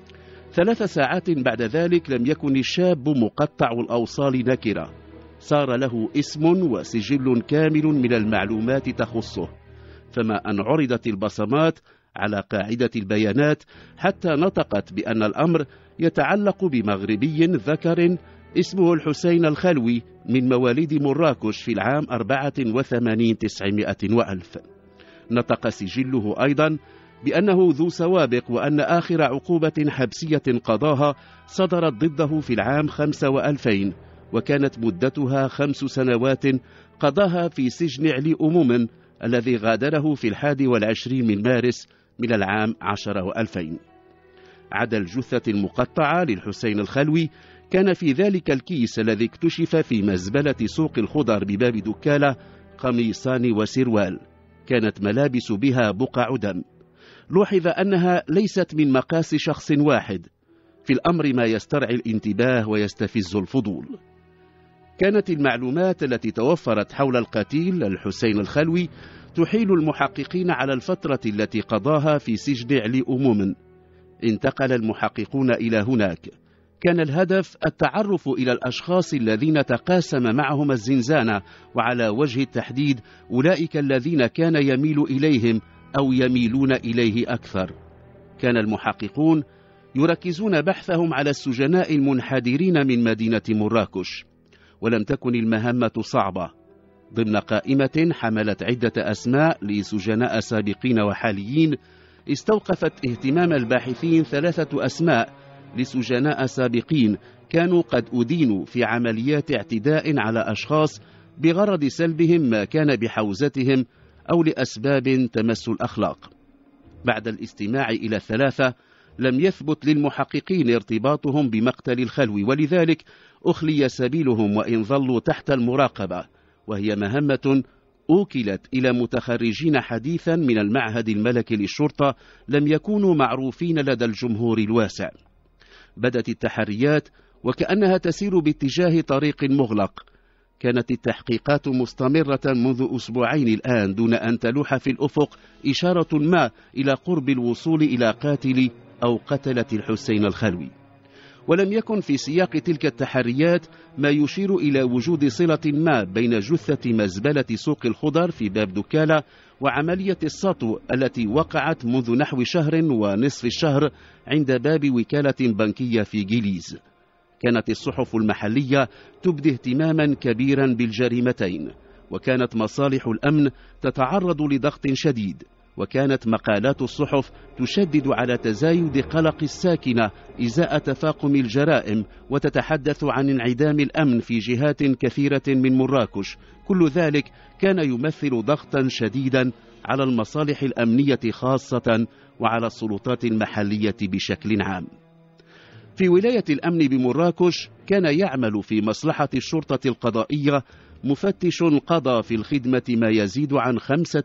3 ساعات بعد ذلك لم يكن الشاب مقطع الأوصال نكرة، صار له اسم وسجل كامل من المعلومات تخصه. فما أن عرضت البصمات على قاعدة البيانات حتى نطقت بأن الأمر يتعلق بمغربي ذكر اسمه الحسين الخلوي من مواليد مراكش في العام 84 900 وألف. نطق سجله أيضا بأنه ذو سوابق، وأن آخر عقوبة حبسية قضاها صدرت ضده في العام 5 و2000، وكانت مدتها 5 سنوات قضاها في سجن علي أمومن الذي غادره في 21 من مارس من العام 10 و2000. عدا الجثة المقطعة للحسين الخلوي كان في ذلك الكيس الذي اكتشف في مزبلة سوق الخضر بباب دكالة قميصان وسروال، كانت ملابس بها بقع دم. لوحظ أنها ليست من مقاس شخص واحد. في الأمر ما يسترعي الانتباه ويستفز الفضول. كانت المعلومات التي توفرت حول القتيل الحسين الخلوي تحيل المحققين على الفترة التي قضاها في سجن علي أمومن. انتقل المحققون إلى هناك. كان الهدف التعرف إلى الأشخاص الذين تقاسم معهم الزنزانة، وعلى وجه التحديد أولئك الذين كان يميل إليهم أو يميلون إليه أكثر. كان المحققون يركزون بحثهم على السجناء المنحدرين من مدينة مراكش، ولم تكن المهمة صعبة. ضمن قائمة حملت عدة أسماء لسجناء سابقين وحاليين. استوقفت اهتمام الباحثين 3 أسماء لسجناء سابقين كانوا قد أدينوا في عمليات اعتداء على أشخاص بغرض سلبهم ما كان بحوزتهم أو لأسباب تمس الأخلاق. بعد الاستماع إلى 3 لم يثبت للمحققين ارتباطهم بمقتل الخلوي، ولذلك أخلي سبيلهم وإن ظلوا تحت المراقبة، وهي مهمة أوكلت إلى متخرجين حديثا من المعهد الملكي للشرطة لم يكونوا معروفين لدى الجمهور الواسع. بدت التحريات وكأنها تسير باتجاه طريق مغلق. كانت التحقيقات مستمرة منذ أسبوعين الآن دون أن تلوح في الأفق إشارة ما إلى قرب الوصول إلى قاتل أو قتلة الحسين الخلوي. ولم يكن في سياق تلك التحريات ما يشير إلى وجود صلة ما بين جثة مزبلة سوق الخضر في باب دكالة وعملية السطو التي وقعت منذ نحو شهر ونصف الشهر عند باب وكالة بنكية في جيليز. كانت الصحف المحلية تبدي اهتماما كبيرا بالجريمتين، وكانت مصالح الأمن تتعرض لضغط شديد، وكانت مقالات الصحف تشدد على تزايد قلق الساكنة إزاء تفاقم الجرائم، وتتحدث عن انعدام الأمن في جهات كثيرة من مراكش. كل ذلك كان يمثل ضغطا شديدا على المصالح الأمنية خاصة وعلى السلطات المحلية بشكل عام. في ولاية الأمن بمراكش كان يعمل في مصلحة الشرطة القضائية مفتش قضى في الخدمة ما يزيد عن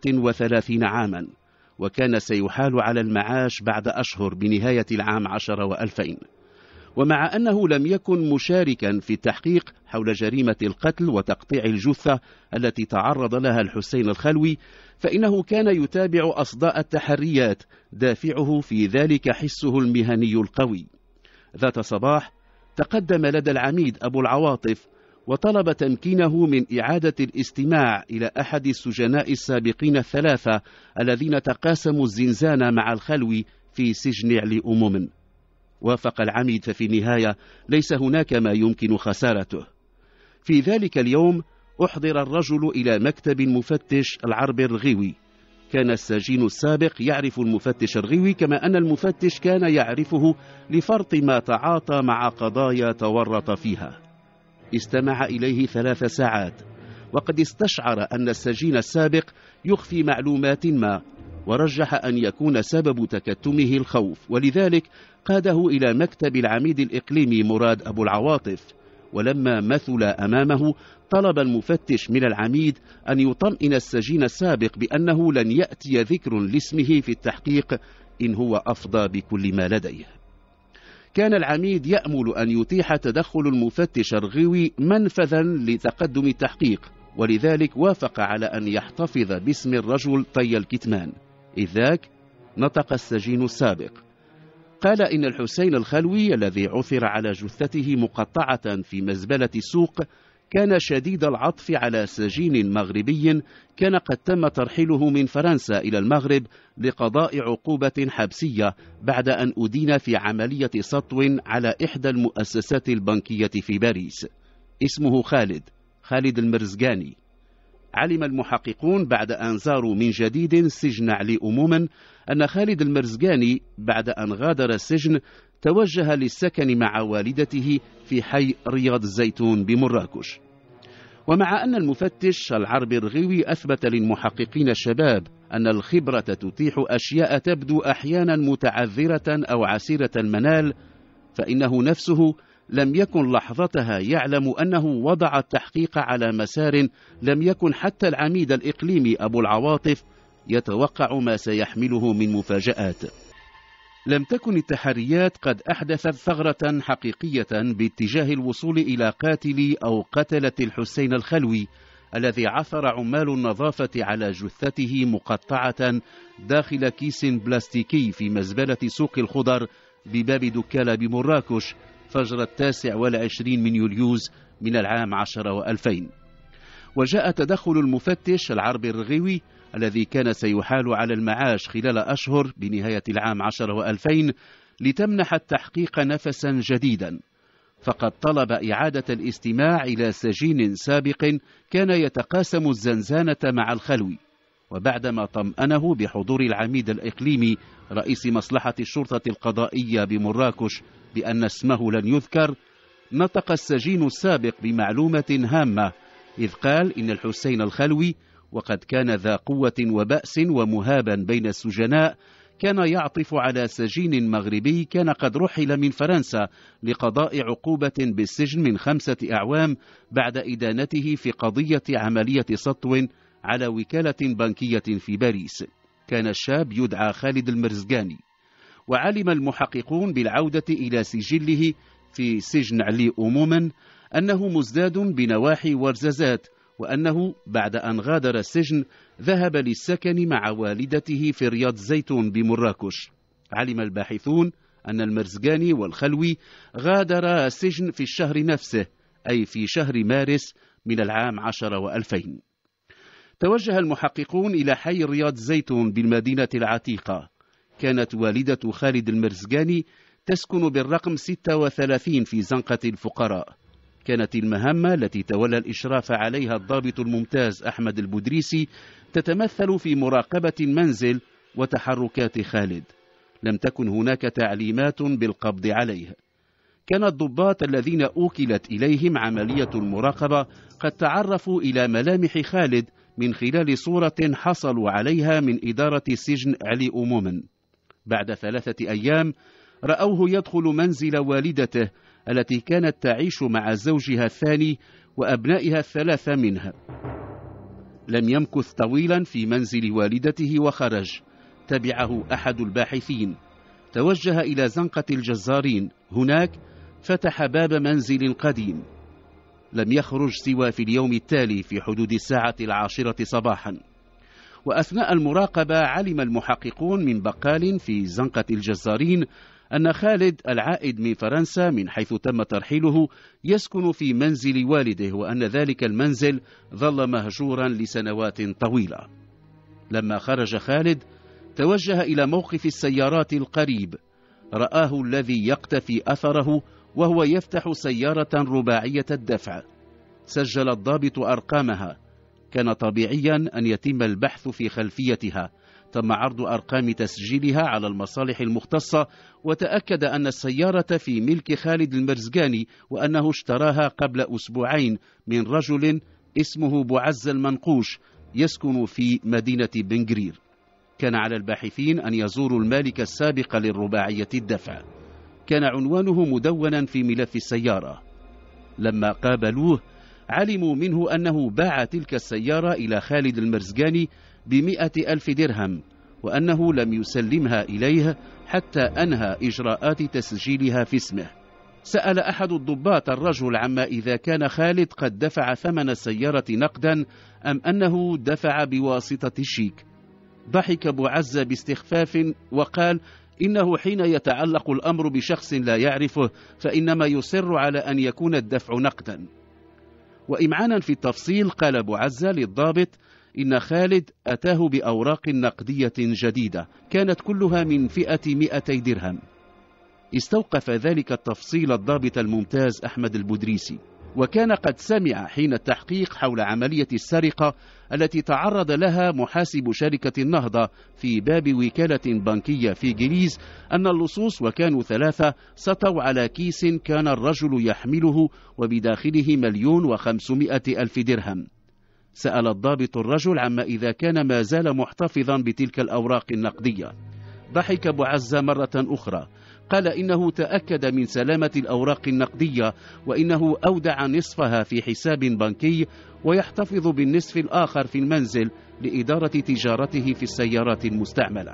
35 عاما، وكان سيحال على المعاش بعد أشهر بنهاية العام 10 و2000. ومع أنه لم يكن مشاركا في التحقيق حول جريمة القتل وتقطيع الجثة التي تعرض لها الحسين الخلوي، فإنه كان يتابع أصداء التحريات، دافعه في ذلك حسه المهني القوي. ذات صباح تقدم لدى العميد أبو العواطف وطلب تمكينه من إعادة الاستماع إلى أحد السجناء السابقين 3 الذين تقاسموا الزنزانة مع الخلوي في سجن علي أمومن. وافق العميد، ففي النهاية ليس هناك ما يمكن خسارته. في ذلك اليوم أحضر الرجل إلى مكتب المفتش العربي الرغيوي. كان السجين السابق يعرف المفتش الرغيوي كما أن المفتش كان يعرفه لفرط ما تعاطى مع قضايا تورط فيها. استمع إليه 3 ساعات، وقد استشعر أن السجين السابق يخفي معلومات ما، ورجح أن يكون سبب تكتمه الخوف، ولذلك قاده إلى مكتب العميد الإقليمي مراد أبو العواطف. ولما مثل أمامه طلب المفتش من العميد أن يطمئن السجين السابق بأنه لن يأتي ذكر لاسمه في التحقيق إن هو أفضى بكل ما لديه. كان العميد يأمل أن يتيح تدخل المفتش الرغيوي منفذا لتقدم التحقيق، ولذلك وافق على أن يحتفظ باسم الرجل طي الكتمان. إذ ذاك نطق السجين السابق، قال إن الحسين الخلوي الذي عثر على جثته مقطعة في مزبلة السوق كان شديد العطف على سجين مغربي كان قد تم ترحيله من فرنسا إلى المغرب لقضاء عقوبة حبسية بعد أن أدين في عملية سطو على إحدى المؤسسات البنكية في باريس. اسمه خالد المرزقاني. علم المحققون بعد أن زاروا من جديد سجن علي أموما أن خالد المرزقاني بعد أن غادر السجن توجه للسكن مع والدته في حي رياض الزيتون بمراكش. ومع أن المفتش العربي الرغيوي أثبت للمحققين الشباب أن الخبرة تتيح أشياء تبدو أحيانا متعذرة أو عسيرة المنال، فإنه نفسه لم يكن لحظتها يعلم أنه وضع التحقيق على مسار لم يكن حتى العميد الإقليمي أبو العواطف يتوقع ما سيحمله من مفاجآت. لم تكن التحريات قد أحدثت ثغرة حقيقية باتجاه الوصول إلى قاتل أو قتلة الحسين الخلوي الذي عثر عمال النظافة على جثته مقطعة داخل كيس بلاستيكي في مزبلة سوق الخضر بباب دكالة بمراكش فجر 29 من يوليوز من العام 10 و2000. وجاء تدخل المفتش العربي الرغيوي الذي كان سيحال على المعاش خلال أشهر بنهاية العام 10 و2000 لتمنح التحقيق نفسا جديدا. فقد طلب إعادة الاستماع إلى سجين سابق كان يتقاسم الزنزانة مع الخلوي. وبعدما طمأنه بحضور العميد الإقليمي رئيس مصلحة الشرطة القضائية بمراكش بأن اسمه لن يذكر، نطق السجين السابق بمعلومة هامة، إذ قال إن الحسين الخلوي، وقد كان ذا قوة وبأس ومهابا بين السجناء، كان يعطف على سجين مغربي كان قد رحل من فرنسا لقضاء عقوبة بالسجن من 5 أعوام بعد إدانته في قضية عملية سطو على وكالة بنكية في باريس. كان الشاب يدعى خالد المرزقاني. وعلم المحققون بالعودة إلى سجله في سجن علي أموما أنه مزداد بنواحي ورزازات، وأنه بعد أن غادر السجن ذهب للسكن مع والدته في رياض زيتون بمراكش. علم الباحثون أن المرزقاني والخلوي غادر السجن في الشهر نفسه، أي في شهر مارس من العام 10 و2000. توجه المحققون إلى حي رياض زيتون بالمدينة العتيقة. كانت والدة خالد المرزقاني تسكن بالرقم 36 في زنقة الفقراء. كانت المهمة التي تولى الإشراف عليها الضابط الممتاز أحمد البدريسي تتمثل في مراقبة المنزل وتحركات خالد. لم تكن هناك تعليمات بالقبض عليه. كان الضباط الذين أوكلت إليهم عملية المراقبة قد تعرفوا إلى ملامح خالد من خلال صورة حصلوا عليها من إدارة سجن علي أموما. بعد 3 أيام رأوه يدخل منزل والدته التي كانت تعيش مع زوجها الثاني وأبنائها 3 منها. لم يمكث طويلا في منزل والدته وخرج. تبعه أحد الباحثين، توجه إلى زنقة الجزارين. هناك فتح باب منزل قديم. لم يخرج سوى في اليوم التالي في حدود الساعة 10 صباحا. وأثناء المراقبة علم المحققون من بقال في زنقة الجزارين أن خالد العائد من فرنسا من حيث تم ترحيله يسكن في منزل والده، وأن ذلك المنزل ظل مهجورا لسنوات طويلة. لما خرج خالد توجه إلى موقف السيارات القريب. رآه الذي يقتفي أثره وهو يفتح سيارة رباعية الدفع. سجل الضابط أرقامها. كان طبيعيا أن يتم البحث في خلفيتها. تم عرض أرقام تسجيلها على المصالح المختصة، وتأكد أن السيارة في ملك خالد المرزقاني، وأنه اشتراها قبل 2 أسبوعين من رجل اسمه بوعز المنقوش يسكن في مدينة بنغرير. كان على الباحثين أن يزوروا المالك السابق للرباعية الدفع. كان عنوانه مدونا في ملف السيارة. لما قابلوه علموا منه أنه باع تلك السيارة إلى خالد المرزقاني ب100,000 درهم، وأنه لم يسلمها إليه حتى أنهى إجراءات تسجيلها في اسمه. سأل أحد الضباط الرجل عما إذا كان خالد قد دفع ثمن السيارة نقدا أم أنه دفع بواسطة الشيك. ضحك بوعز باستخفاف وقال إنه حين يتعلق الأمر بشخص لا يعرفه فإنما يصر على أن يكون الدفع نقدا. وإمعانا في التفصيل قال بوعز للضابط إن خالد أتاه بأوراق نقدية جديدة كانت كلها من فئة 200 درهم. استوقف ذلك التفصيل الضابط الممتاز أحمد البدريسي، وكان قد سمع حين التحقيق حول عملية السرقة التي تعرض لها محاسب شركة النهضة في باب وكالة بنكية في جليز أن اللصوص وكانوا 3 سطوا على كيس كان الرجل يحمله وبداخله 1,500,000 درهم. سأل الضابط الرجل عما إذا كان ما زال محتفظا بتلك الأوراق النقدية. ضحك بوعز مرة أخرى، قال إنه تأكد من سلامة الأوراق النقدية، وإنه أودع نصفها في حساب بنكي ويحتفظ بالنصف الآخر في المنزل لإدارة تجارته في السيارات المستعملة.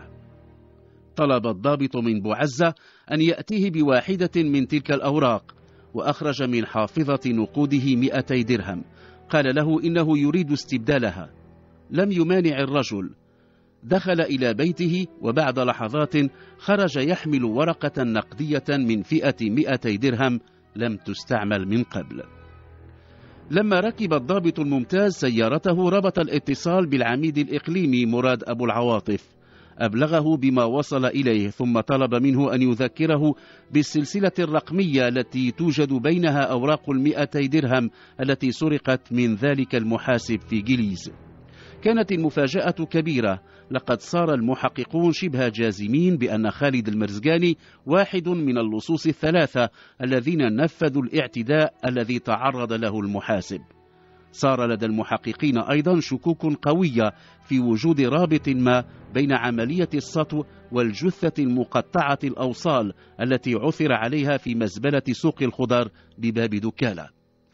طلب الضابط من بوعزة أن يأتيه بواحدة من تلك الأوراق، وأخرج من حافظة نقوده 200 درهم. قال له إنه يريد استبدالها. لم يمانع الرجل. دخل إلى بيته وبعد لحظات خرج يحمل ورقة نقدية من فئة 200 درهم لم تستعمل من قبل. لما ركب الضابط الممتاز سيارته ربط الاتصال بالعميد الإقليمي مراد أبو العواطف. أبلغه بما وصل إليه، ثم طلب منه أن يذكره بالسلسلة الرقمية التي توجد بينها أوراق 200 درهم التي سرقت من ذلك المحاسب في جليز. كانت المفاجأة كبيرة، لقد صار المحققون شبه جازمين بأن خالد المرزقاني واحد من اللصوص الثلاثة الذين نفذوا الاعتداء الذي تعرض له المحاسب. صار لدى المحققين أيضا شكوك قوية في وجود رابط ما بين عملية السطو والجثة المقطعة الأوصال التي عثر عليها في مزبلة سوق الخضر بباب دكالة.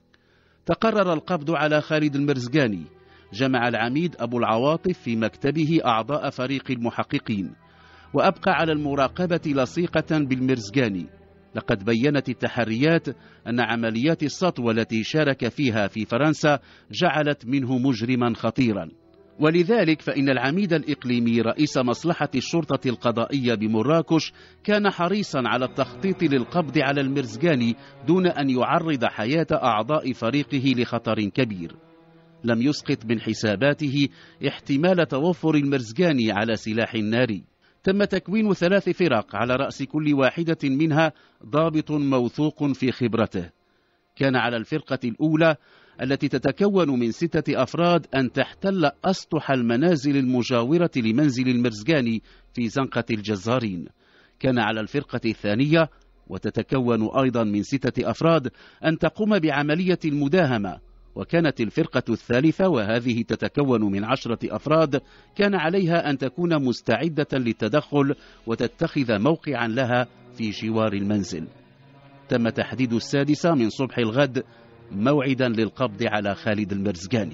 تقرر القبض على خالد المرزقاني. جمع العميد أبو العواطف في مكتبه أعضاء فريق المحققين، وأبقى على المراقبة لصيقة بالمرزقاني. لقد بيّنت التحريات أن عمليات السطو التي شارك فيها في فرنسا جعلت منه مجرما خطيرا، ولذلك فإن العميد الإقليمي رئيس مصلحة الشرطة القضائية بمراكش كان حريصا على التخطيط للقبض على المرزقاني دون أن يعرض حياة أعضاء فريقه لخطر كبير. لم يسقط من حساباته احتمال توفر المرزقاني على سلاح ناري. تم تكوين 3 فرق على رأس كل واحدة منها ضابط موثوق في خبرته. كان على الفرقة الأولى التي تتكون من 6 أفراد أن تحتل أسطح المنازل المجاورة لمنزل المرزقاني في زنقة الجزارين. كان على الفرقة الثانية وتتكون أيضا من 6 أفراد أن تقوم بعملية المداهمة. وكانت الفرقة الثالثة وهذه تتكون من 10 أفراد كان عليها أن تكون مستعدة للتدخل وتتخذ موقعا لها في جوار المنزل. تم تحديد 6 من صبح الغد موعدا للقبض على خالد المرزقاني.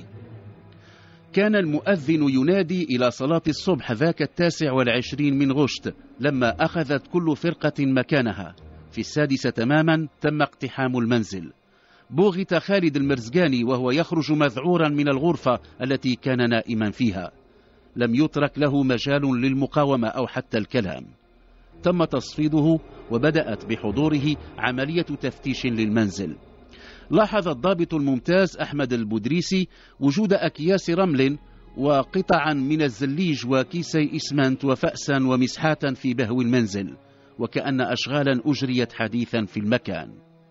كان المؤذن ينادي إلى صلاة الصبح ذاك 29 من غشت لما أخذت كل فرقة مكانها. في 6 تماما تم اقتحام المنزل. بوغت خالد المرزقاني وهو يخرج مذعورا من الغرفة التي كان نائما فيها. لم يترك له مجال للمقاومة أو حتى الكلام. تم تصفيده وبدأت بحضوره عملية تفتيش للمنزل. لاحظ الضابط الممتاز أحمد البدريسي وجود أكياس رمل وقطعا من الزليج وكيسي إسمنت وفأسا ومسحاتا في بهو المنزل، وكأن أشغالا أجريت حديثا في المكان.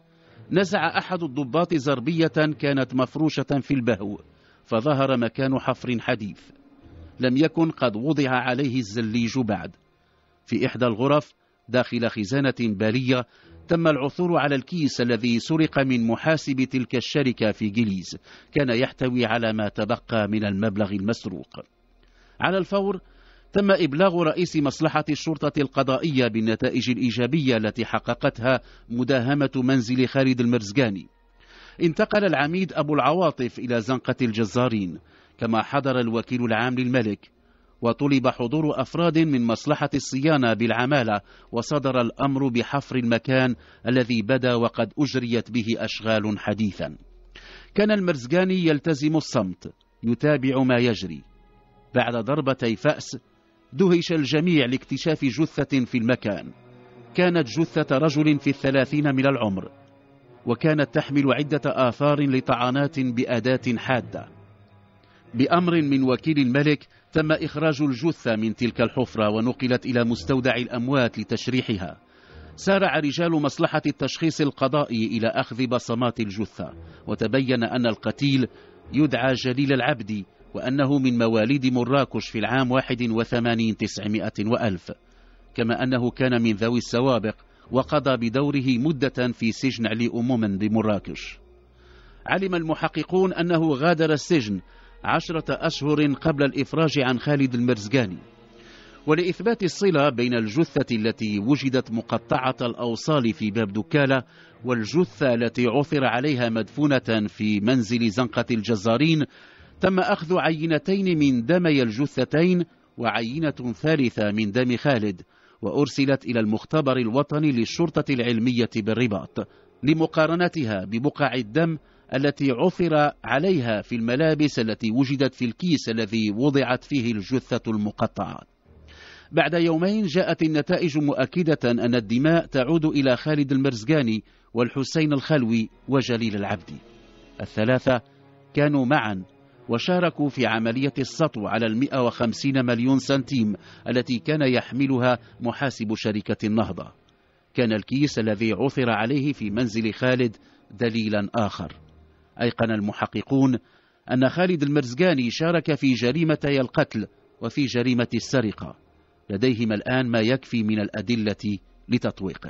نزع أحد الضباط زربية كانت مفروشة في البهو، فظهر مكان حفر حديث لم يكن قد وضع عليه الزليج بعد. في إحدى الغرف داخل خزانة بالية تم العثور على الكيس الذي سرق من محاسب تلك الشركة في جليز، كان يحتوي على ما تبقى من المبلغ المسروق. على الفور تم إبلاغ رئيس مصلحة الشرطة القضائية بالنتائج الإيجابية التي حققتها مداهمة منزل خالد المرزقاني. انتقل العميد أبو العواطف إلى زنقة الجزارين، كما حضر الوكيل العام للملك، وطلب حضور أفراد من مصلحة الصيانة بالعمالة، وصدر الأمر بحفر المكان الذي بدا وقد أجريت به أشغال حديثا. كان المرزقاني يلتزم الصمت يتابع ما يجري. بعد ضربتي فأس دهش الجميع لاكتشاف جثة في المكان. كانت جثة رجل في 30 من العمر، وكانت تحمل عدة آثار لطعنات بأداة حادة. بأمر من وكيل الملك تم إخراج الجثة من تلك الحفرة ونقلت إلى مستودع الأموات لتشريحها. سارع رجال مصلحة التشخيص القضائي إلى أخذ بصمات الجثة، وتبين أن القتيل يدعى جليل العبدي، وأنه من مواليد مراكش في العام 81 و900 وألف، كما أنه كان من ذوي السوابق وقضى بدوره مدة في سجن علي أمومن بمراكش. علم المحققون أنه غادر السجن 10 أشهر قبل الإفراج عن خالد المرزقاني. ولإثبات الصلة بين الجثة التي وجدت مقطعة الأوصال في باب دكالة والجثة التي عثر عليها مدفونة في منزل زنقة الجزارين، تم أخذ عينتين من دمي الجثتين وعينة ثالثة من دم خالد، وأرسلت إلى المختبر الوطني للشرطة العلمية بالرباط لمقارنتها ببقع الدم التي عثر عليها في الملابس التي وجدت في الكيس الذي وضعت فيه الجثة المقطعة. بعد يومين جاءت النتائج مؤكدة أن الدماء تعود إلى خالد المرزقاني والحسين الخلوي وجليل العبدي. الثلاثة كانوا معا وشاركوا في عملية السطو على 150 مليون سنتيم التي كان يحملها محاسب شركة النهضة. كان الكيس الذي عثر عليه في منزل خالد دليلا آخر. أيقن المحققون أن خالد المرزقاني شارك في جريمتي القتل وفي جريمة السرقة. لديهم الآن ما يكفي من الأدلة لتطويقه.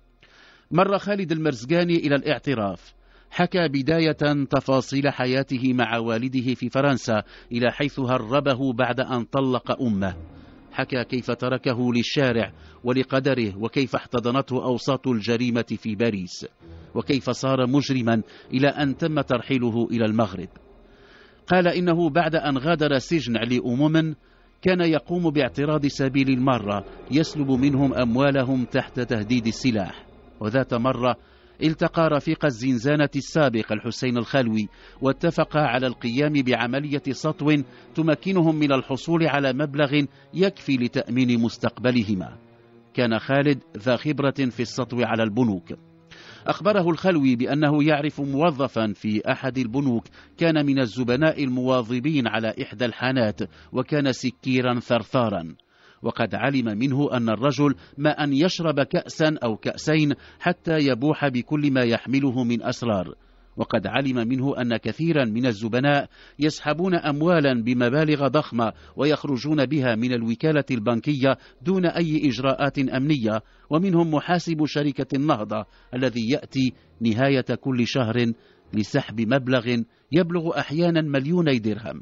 مر خالد المرزقاني إلى الاعتراف، حكى بداية تفاصيل حياته مع والده في فرنسا إلى حيث هربه بعد أن طلق أمه. حكى كيف تركه للشارع ولقدره، وكيف احتضنته أوساط الجريمة في باريس، وكيف صار مجرما إلى أن تم ترحيله إلى المغرب. قال إنه بعد أن غادر السجن لأمم كان يقوم باعتراض سبيل المارة يسلب منهم أموالهم تحت تهديد السلاح. وذات مرة التقى رفيق الزنزانة السابق الحسين الخلوي واتفقا على القيام بعملية سطو تمكنهم من الحصول على مبلغ يكفي لتأمين مستقبلهما. كان خالد ذا خبرة في السطو على البنوك. أخبره الخلوي بأنه يعرف موظفا في أحد البنوك كان من الزبناء المواظبين على إحدى الحانات، وكان سكيرا ثرثارا، وقد علم منه أن الرجل ما أن يشرب كأسا أو كأسين حتى يبوح بكل ما يحمله من أسرار. وقد علم منه أن كثيرا من الزبناء يسحبون أموالا بمبالغ ضخمة ويخرجون بها من الوكالة البنكية دون أي إجراءات أمنية، ومنهم محاسب شركة النهضة الذي يأتي نهاية كل شهر لسحب مبلغ يبلغ أحيانا 2,000,000 درهم.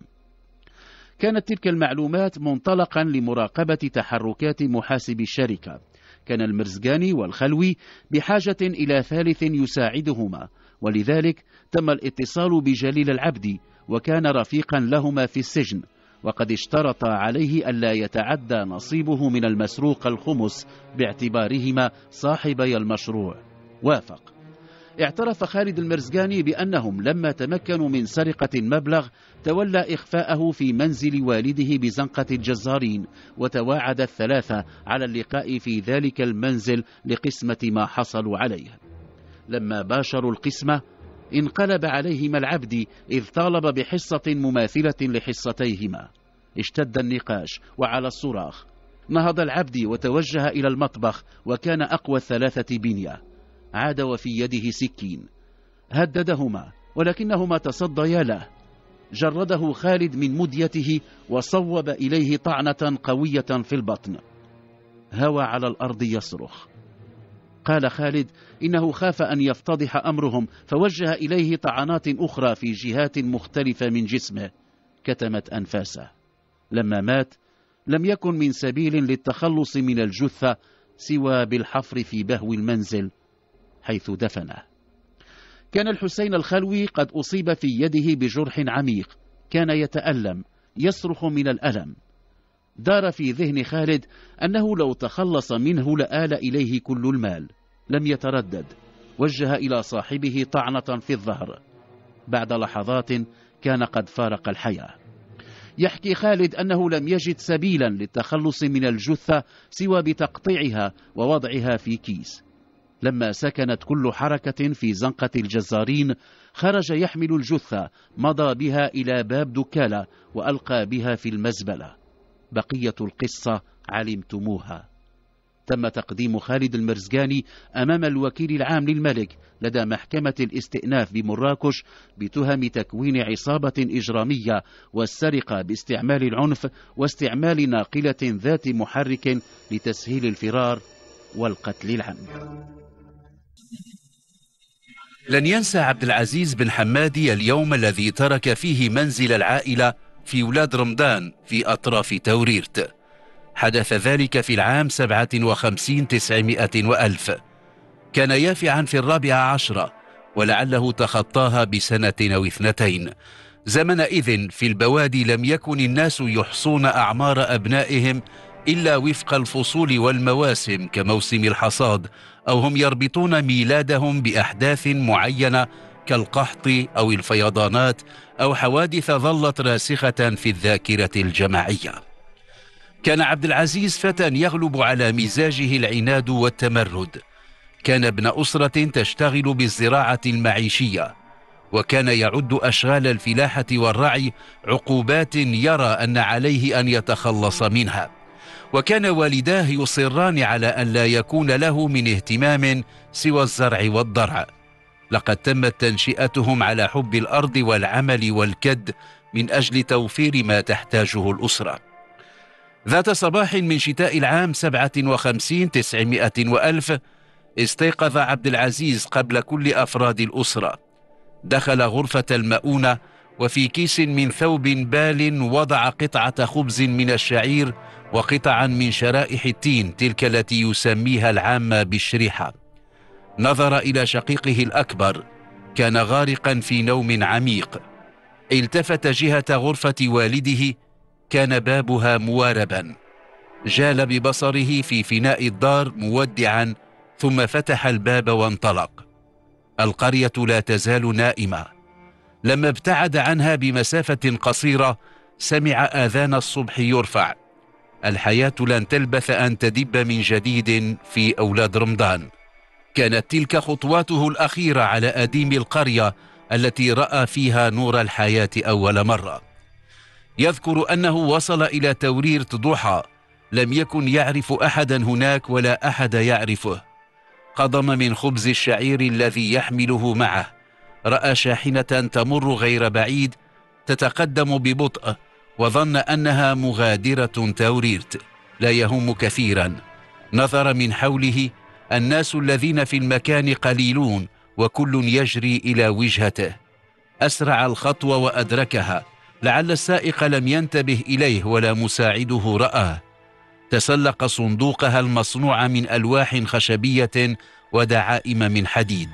كانت تلك المعلومات منطلقا لمراقبة تحركات محاسب الشركة. كان المرزقاني والخلوي بحاجة إلى ثالث يساعدهما، ولذلك تم الاتصال بجليل العبدي، وكان رفيقا لهما في السجن، وقد اشترط عليه ألا يتعدى نصيبه من المسروق الخمس باعتبارهما صاحبي المشروع. وافق. اعترف خالد المرزقاني بأنهم لما تمكنوا من سرقة المبلغ تولى إخفاءه في منزل والده بزنقة الجزارين، وتواعد الثلاثة على اللقاء في ذلك المنزل لقسمة ما حصلوا عليه. لما باشروا القسمة انقلب عليهما العبدي إذ طالب بحصة مماثلة لحصتيهما. اشتد النقاش وعلى الصراخ. نهض العبدي وتوجه إلى المطبخ، وكان أقوى الثلاثة بنية. عاد وفي يده سكين. هددهما ولكنهما تصديا له. جرده خالد من مديته وصوب إليه طعنة قوية في البطن. هوى على الأرض يصرخ. قال خالد إنه خاف أن يفتضح أمرهم، فوجه إليه طعنات أخرى في جهات مختلفة من جسمه كتمت أنفاسه. لما مات لم يكن من سبيل للتخلص من الجثة سوى بالحفر في بهو المنزل حيث دفنه. كان الحسين الخلوي قد أصيب في يده بجرح عميق، كان يتألم يصرخ من الألم. دار في ذهن خالد أنه لو تخلص منه لآل إليه كل المال. لم يتردد، وجه إلى صاحبه طعنة في الظهر. بعد لحظات كان قد فارق الحياة. يحكي خالد أنه لم يجد سبيلا للتخلص من الجثة سوى بتقطيعها ووضعها في كيس. لما سكنت كل حركة في زنقة الجزارين خرج يحمل الجثة، مضى بها إلى باب دكالة وألقى بها في المزبلة. بقية القصة علمتموها. تم تقديم خالد المرزقاني أمام الوكيل العام للملك لدى محكمة الاستئناف بمراكش بتهم تكوين عصابة إجرامية والسرقة باستعمال العنف واستعمال ناقلة ذات محرك لتسهيل الفرار والقتل العمد. لن ينسى عبد العزيز بن حمادي اليوم الذي ترك فيه منزل العائلة في ولاد رمضان في أطراف توريرت. حدث ذلك في العام 57 900 وألف. كان يافعا في 14، ولعله تخطاها بسنة أو 2. زمنئذ في البوادي لم يكن الناس يحصون أعمار أبنائهم إلا وفق الفصول والمواسم كموسم الحصاد، أو هم يربطون ميلادهم بأحداث معينة كالقحط أو الفيضانات أو حوادث ظلت راسخة في الذاكرة الجماعية. كان عبد العزيز فتى يغلب على مزاجه العناد والتمرد. كان ابن أسرة تشتغل بالزراعة المعيشية، وكان يعد أشغال الفلاحة والرعي عقوبات يرى أن عليه أن يتخلص منها. وكان والداه يصران على أن لا يكون له من اهتمام سوى الزرع والضرع. لقد تمت تنشئتهم على حب الأرض والعمل والكد من أجل توفير ما تحتاجه الأسرة. ذات صباح من شتاء العام 57 900 وألف استيقظ عبد العزيز قبل كل أفراد الأسرة. دخل غرفة المؤونة، وفي كيس من ثوب بال وضع قطعة خبز من الشعير وقطعا من شرائح التين تلك التي يسميها العامة بالشريحة. نظر إلى شقيقه الأكبر، كان غارقا في نوم عميق. التفت جهة غرفة والده، كان بابها مواربا. جال ببصره في فناء الدار مودعا، ثم فتح الباب وانطلق. القرية لا تزال نائمة. لما ابتعد عنها بمسافة قصيرة سمع آذان الصبح يرفع. الحياة لن تلبث أن تدب من جديد في أولاد رمضان. كانت تلك خطواته الأخيرة على أديم القرية التي رأى فيها نور الحياة أول مرة. يذكر أنه وصل إلى توريرة ضحى، لم يكن يعرف أحدا هناك ولا أحد يعرفه. قضم من خبز الشعير الذي يحمله معه. رأى شاحنة تمر غير بعيد تتقدم ببطء، وظن أنها مغادرة توريرت. لا يهم كثيرا. نظر من حوله، الناس الذين في المكان قليلون وكل يجري إلى وجهته. أسرع الخطوة وأدركها. لعل السائق لم ينتبه إليه ولا مساعده رآه. تسلق صندوقها المصنوع من ألواح خشبية ودعائم من حديد.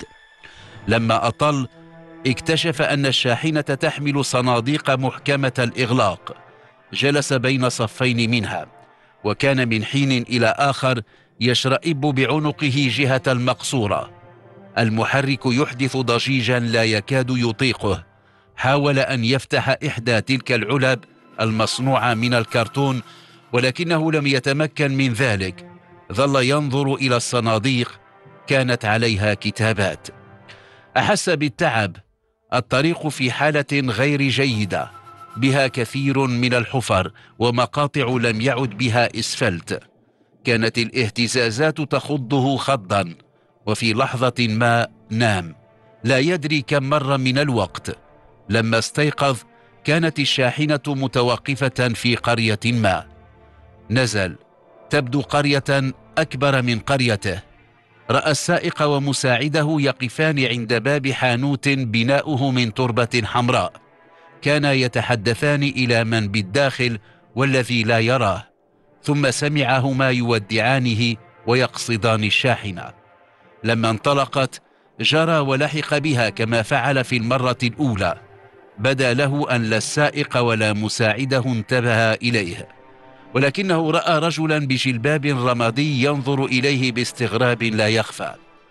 لما أطل اكتشف أن الشاحنة تحمل صناديق محكمة الإغلاق. جلس بين صفين منها، وكان من حين إلى آخر يشرئب بعنقه جهة المقصورة. المحرك يحدث ضجيجا لا يكاد يطيقه. حاول أن يفتح إحدى تلك العلب المصنوعة من الكرتون، ولكنه لم يتمكن من ذلك. ظل ينظر إلى الصناديق، كانت عليها كتابات. أحس بالتعب. الطريق في حالة غير جيدة، بها كثير من الحفر ومقاطع لم يعد بها إسفلت. كانت الاهتزازات تخضه خضا، وفي لحظة ما نام. لا يدري كم مر من الوقت. لما استيقظ كانت الشاحنة متوقفة في قرية ما. نزل. تبدو قرية أكبر من قريته. رأى السائق ومساعده يقفان عند باب حانوت بناؤه من تربة حمراء. كانا يتحدثان إلى من بالداخل والذي لا يراه، ثم سمعهما يودعانه ويقصدان الشاحنة. لما انطلقت جرى ولحق بها كما فعل في المرة الأولى. بدا له أن لا السائق ولا مساعده انتبه إليه، ولكنه رأى رجلا بجلباب رمادي ينظر إليه باستغراب لا يخفى.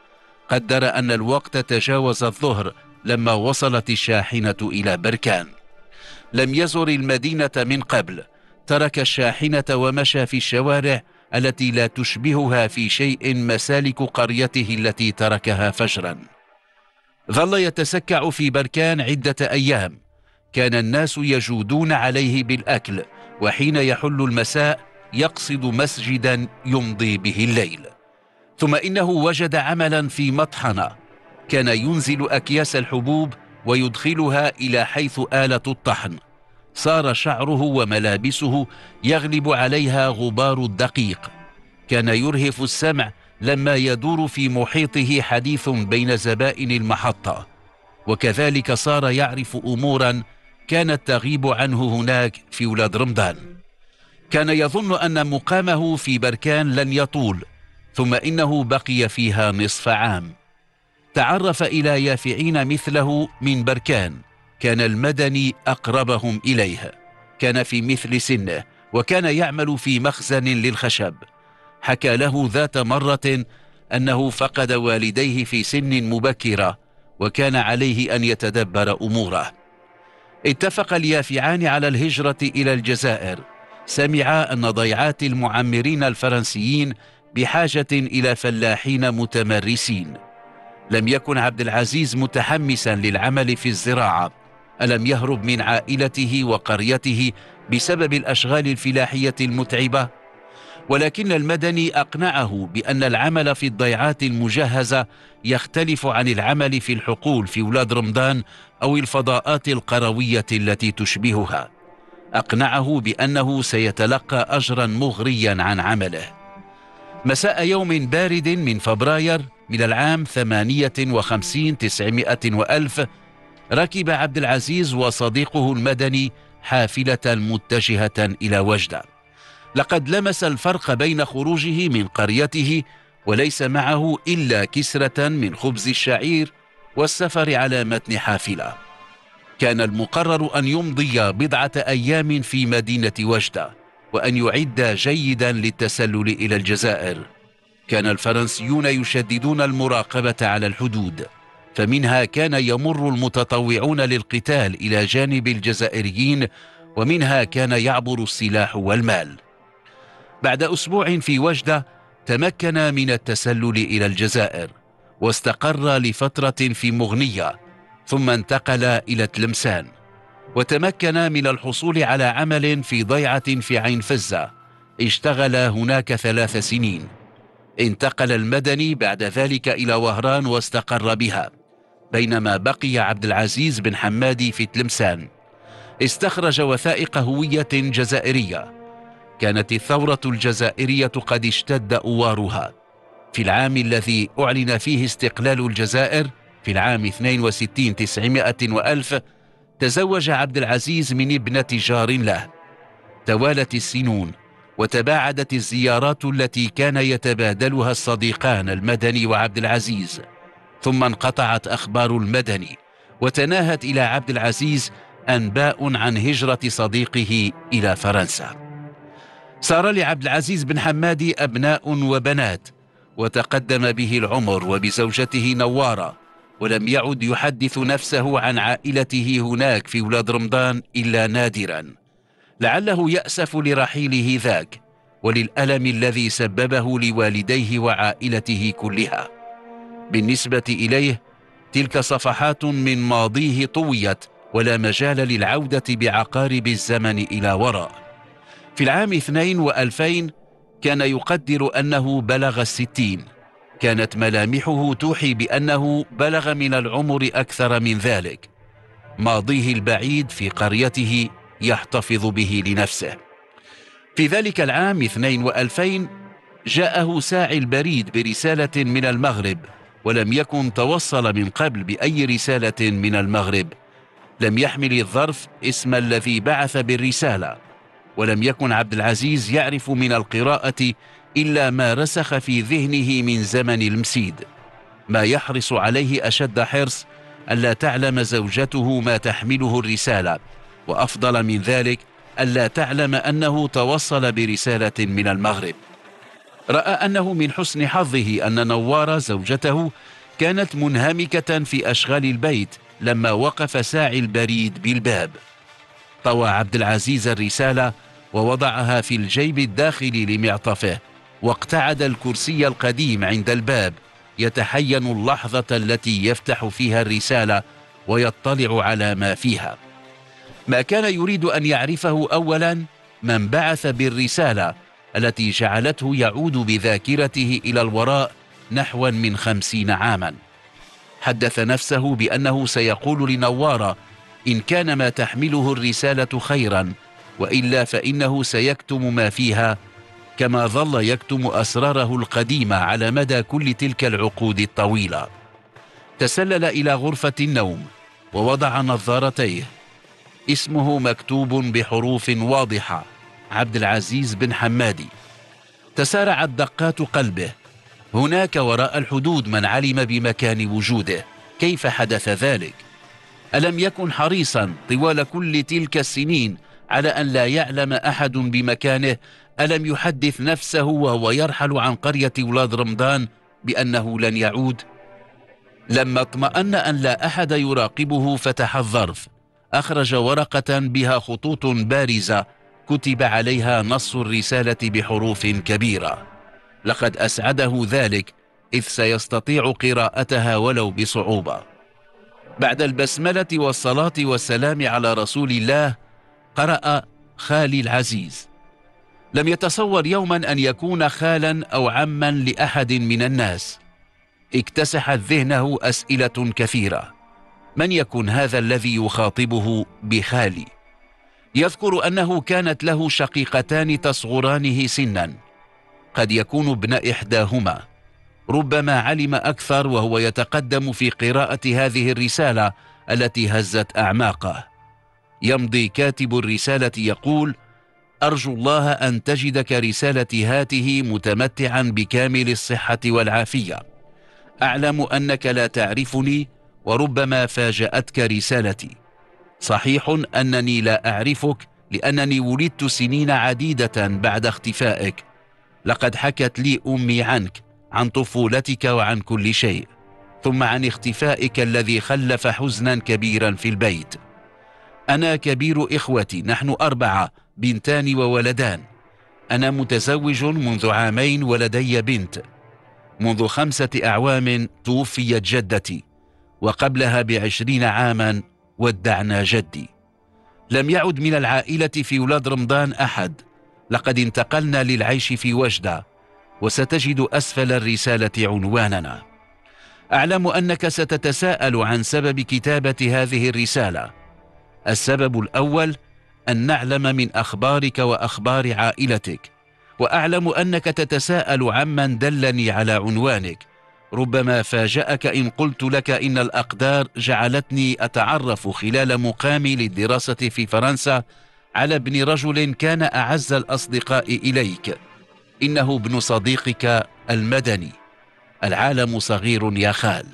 قدر أن الوقت تجاوز الظهر لما وصلت الشاحنة إلى بركان. لم يزر المدينة من قبل. ترك الشاحنة ومشى في الشوارع التي لا تشبهها في شيء مسالك قريته التي تركها فجرا. ظل يتسكع في بركان عدة أيام. كان الناس يجودون عليه بالأكل، وحين يحل المساء يقصد مسجدا يمضي به الليل. ثم إنه وجد عملا في مطحنة. كان ينزل أكياس الحبوب ويدخلها إلى حيث آلة الطحن. صار شعره وملابسه يغلب عليها غبار الدقيق. كان يرهف السمع لما يدور في محيطه حديث بين زبائن المحطة، وكذلك صار يعرف أمورا كانت تغيب عنه هناك في ولاد رمضان. كان يظن أن مقامه في بركان لن يطول، ثم إنه بقي فيها نصف عام. تعرف إلى يافعين مثله من بركان. كان المدني أقربهم إليه. كان في مثل سنه، وكان يعمل في مخزن للخشب. حكى له ذات مرة أنه فقد والديه في سن مبكرة، وكان عليه أن يتدبر أموره. اتفق اليافعان على الهجرة إلى الجزائر. سمعا أن ضيعات المعمرين الفرنسيين بحاجة إلى فلاحين متمرسين. لم يكن عبد العزيز متحمسا للعمل في الزراعة. ألم يهرب من عائلته وقريته بسبب الأشغال الفلاحية المتعبة؟ ولكن المدني أقنعه بأن العمل في الضيعات المجهزة يختلف عن العمل في الحقول في ولاد رمضان أو الفضاءات القروية التي تشبهها. أقنعه بأنه سيتلقى أجرا مغريا عن عمله. مساء يوم بارد من فبراير من العام 58-900 ركب عبد العزيز وصديقه المدني حافلة متجهة إلى وجدة. لقد لمس الفرق بين خروجه من قريته وليس معه إلا كسرة من خبز الشعير والسفر على متن حافلة. كان المقرر أن يمضي بضعة أيام في مدينة وجدة وأن يعد جيدا للتسلل إلى الجزائر. كان الفرنسيون يشددون المراقبة على الحدود، فمنها كان يمر المتطوعون للقتال إلى جانب الجزائريين، ومنها كان يعبر السلاح والمال. بعد أسبوع في وجدة تمكن من التسلل إلى الجزائر، واستقر لفترة في مغنية، ثم انتقل إلى تلمسان، وتمكن من الحصول على عمل في ضيعة في عين فزة. اشتغل هناك 3 سنين. انتقل المدني بعد ذلك إلى وهران واستقر بها، بينما بقي عبد العزيز بن حمادي في تلمسان. استخرج وثائق هوية جزائرية. كانت الثورة الجزائرية قد اشتد أوارها. في العام الذي أعلن فيه استقلال الجزائر في العام 62-900 تزوج عبد العزيز من ابنة جار له. توالت السنون وتباعدت الزيارات التي كان يتبادلها الصديقان المدني وعبد العزيز، ثم انقطعت أخبار المدني، وتناهت إلى عبد العزيز أنباء عن هجرة صديقه إلى فرنسا. صار لعبد العزيز بن حمادي أبناء وبنات، وتقدم به العمر وبزوجته نوارة، ولم يعد يحدث نفسه عن عائلته هناك في ولاد رمضان إلا نادرا، لعله يأسف لرحيله ذاك وللألم الذي سببه لوالديه وعائلته كلها. بالنسبة إليه تلك صفحات من ماضيه طويت، ولا مجال للعودة بعقارب الزمن إلى وراء. في العام 2000 كان يقدر أنه بلغ 60. كانت ملامحه توحي بأنه بلغ من العمر أكثر من ذلك. ماضيه البعيد في قريته يحتفظ به لنفسه. في ذلك العام 2000 جاءه ساعي البريد برسالة من المغرب، ولم يكن توصل من قبل بأي رسالة من المغرب. لم يحمل الظرف اسم الذي بعث بالرسالة، ولم يكن عبد العزيز يعرف من القراءة إلا ما رسخ في ذهنه من زمن المسيد. ما يحرص عليه أشد حرص ألا تعلم زوجته ما تحمله الرسالة، وأفضل من ذلك ألا تعلم أنه توصل برسالة من المغرب. رأى أنه من حسن حظه أن نوار زوجته كانت منهمكة في أشغال البيت لما وقف ساعي البريد بالباب. طوى عبد العزيز الرسالة ووضعها في الجيب الداخلي لمعطفه، واقتعد الكرسي القديم عند الباب يتحين اللحظة التي يفتح فيها الرسالة ويطلع على ما فيها. ما كان يريد أن يعرفه أولا من بعث بالرسالة التي جعلته يعود بذاكرته إلى الوراء نحو من 50 عاما. حدث نفسه بأنه سيقول لنوارة إن كان ما تحمله الرسالة خيرا، وإلا فإنه سيكتم ما فيها، كما ظل يكتم أسراره القديمة على مدى كل تلك العقود الطويلة. تسلل إلى غرفة النوم ووضع نظارتيه. اسمه مكتوب بحروف واضحة: عبد العزيز بن حمادي. تسارعت دقات قلبه. هناك وراء الحدود من علم بمكان وجوده. كيف حدث ذلك؟ ألم يكن حريصا طوال كل تلك السنين على أن لا يعلم أحد بمكانه؟ ألم يحدث نفسه وهو يرحل عن قرية ولاد رمضان بأنه لن يعود؟ لما اطمأن أن لا أحد يراقبه فتح الظرف، أخرج ورقة بها خطوط بارزة كتب عليها نص الرسالة بحروف كبيرة. لقد أسعده ذلك إذ سيستطيع قراءتها ولو بصعوبة. بعد البسملة والصلاة والسلام على رسول الله قرأ: خالي العزيز. لم يتصور يوما أن يكون خالا أو عما لأحد من الناس. اكتسحت ذهنه أسئلة كثيرة. من يكن هذا الذي يخاطبه بخالي؟ يذكر أنه كانت له شقيقتان تصغرانه سنا، قد يكون ابن إحداهما. ربما علم أكثر وهو يتقدم في قراءة هذه الرسالة التي هزت أعماقه. يمضي كاتب الرسالة يقول: أرجو الله أن تجدك رسالتي هاته متمتعا بكامل الصحة والعافية. أعلم أنك لا تعرفني وربما فاجأتك رسالتي. صحيح أنني لا أعرفك لأنني ولدت سنين عديدة بعد اختفائك. لقد حكت لي أمي عنك، عن طفولتك وعن كل شيء، ثم عن اختفائك الذي خلف حزنا كبيرا في البيت. أنا كبير إخوتي، نحن 4 بنتان وولدان. أنا متزوج منذ 2 عام ولدي بنت. منذ 5 أعوام توفيت جدتي، وقبلها ب20 عاما ودعنا جدي. لم يعد من العائلة في ولاد رمضان أحد. لقد انتقلنا للعيش في وجدة، وستجد أسفل الرسالة عنواننا. أعلم أنك ستتساءل عن سبب كتابة هذه الرسالة. السبب الأول أن نعلم من أخبارك وأخبار عائلتك، وأعلم أنك تتساءل عمن دلني على عنوانك. ربما فاجأك إن قلت لك إن الأقدار جعلتني أتعرف خلال مقامي للدراسة في فرنسا على ابن رجل كان أعز الأصدقاء إليك. إنه ابن صديقك المدني. العالم صغير يا خال.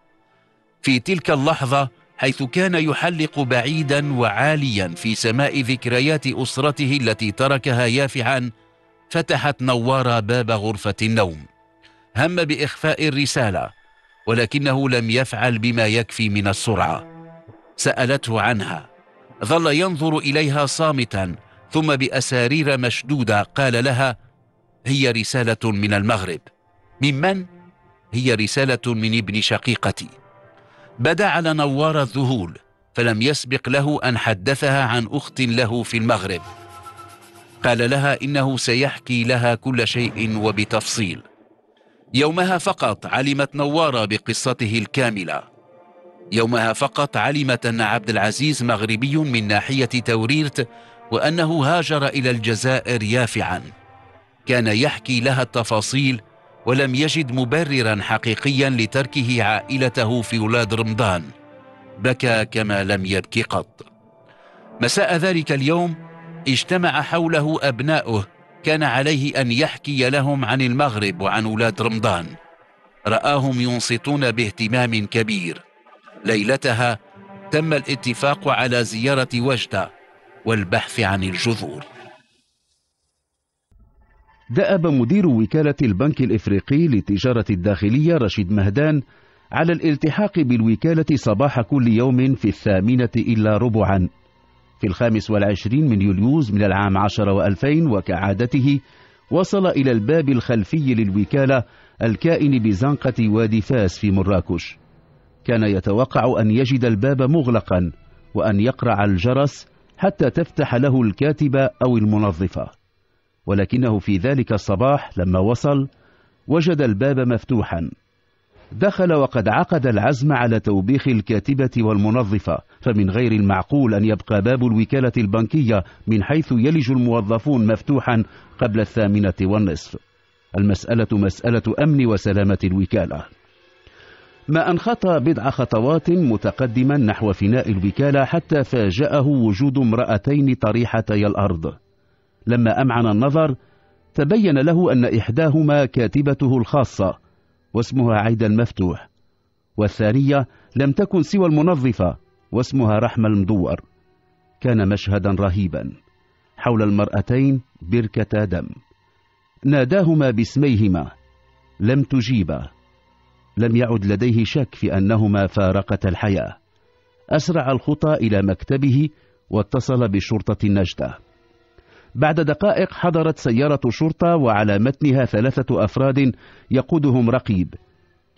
في تلك اللحظة، حيث كان يحلق بعيدا وعاليا في سماء ذكريات أسرته التي تركها يافعا، فتحت نوارة باب غرفة النوم. هم بإخفاء الرسالة، ولكنه لم يفعل بما يكفي من السرعة. سألته عنها. ظل ينظر إليها صامتا، ثم بأسارير مشدودة قال لها: هي رسالة من المغرب. ممن؟ هي رسالة من ابن شقيقتي. بدا على نوار الذهول، فلم يسبق له أن حدثها عن أخت له في المغرب. قال لها إنه سيحكي لها كل شيء وبتفصيل. يومها فقط علمت نوارة بقصته الكاملة. يومها فقط علمت أن عبد العزيز مغربي من ناحية توريرت، وأنه هاجر إلى الجزائر يافعا. كان يحكي لها التفاصيل، ولم يجد مبررا حقيقيا لتركه عائلته في ولاد رمضان. بكى كما لم يبكي قط. مساء ذلك اليوم اجتمع حوله أبناؤه. كان عليه أن يحكي لهم عن المغرب وعن ولاد رمضان. رآهم ينصتون باهتمام كبير. ليلتها تم الاتفاق على زيارة وجدة والبحث عن الجذور. دأب مدير وكالة البنك الإفريقي للتجارة الداخلية رشيد مهدان على الالتحاق بالوكالة صباح كل يوم في 8:45 في 25 من يوليوز من العام 10 و2000. وكعادته وصل إلى الباب الخلفي للوكالة الكائن بزنقة وادي فاس في مراكش. كان يتوقع أن يجد الباب مغلقا وأن يقرع الجرس حتى تفتح له الكاتبة أو المنظفة، ولكنه في ذلك الصباح لما وصل وجد الباب مفتوحا. دخل وقد عقد العزم على توبيخ الكاتبة والمنظفة، فمن غير المعقول أن يبقى باب الوكالة البنكية من حيث يلج الموظفون مفتوحا قبل 8:30. المسألة مسألة أمن وسلامة الوكالة. ما أن خطى بضع خطوات متقدما نحو فناء الوكالة حتى فاجأه وجود امرأتين طريحتي الأرض. لما أمعن النظر تبين له أن إحداهما كاتبته الخاصة واسمها عيدا مفتوح، والثانية لم تكن سوى المنظفة واسمها رحمة المدور. كان مشهدا رهيبا. حول المرأتين بركة دم. ناداهما باسميهما، لم تجيبا. لم يعد لديه شك في أنهما فارقتا الحياة. أسرع الخطى إلى مكتبه واتصل بشرطة النجدة. بعد دقائق حضرت سيارة شرطة وعلى متنها 3 أفراد يقودهم رقيب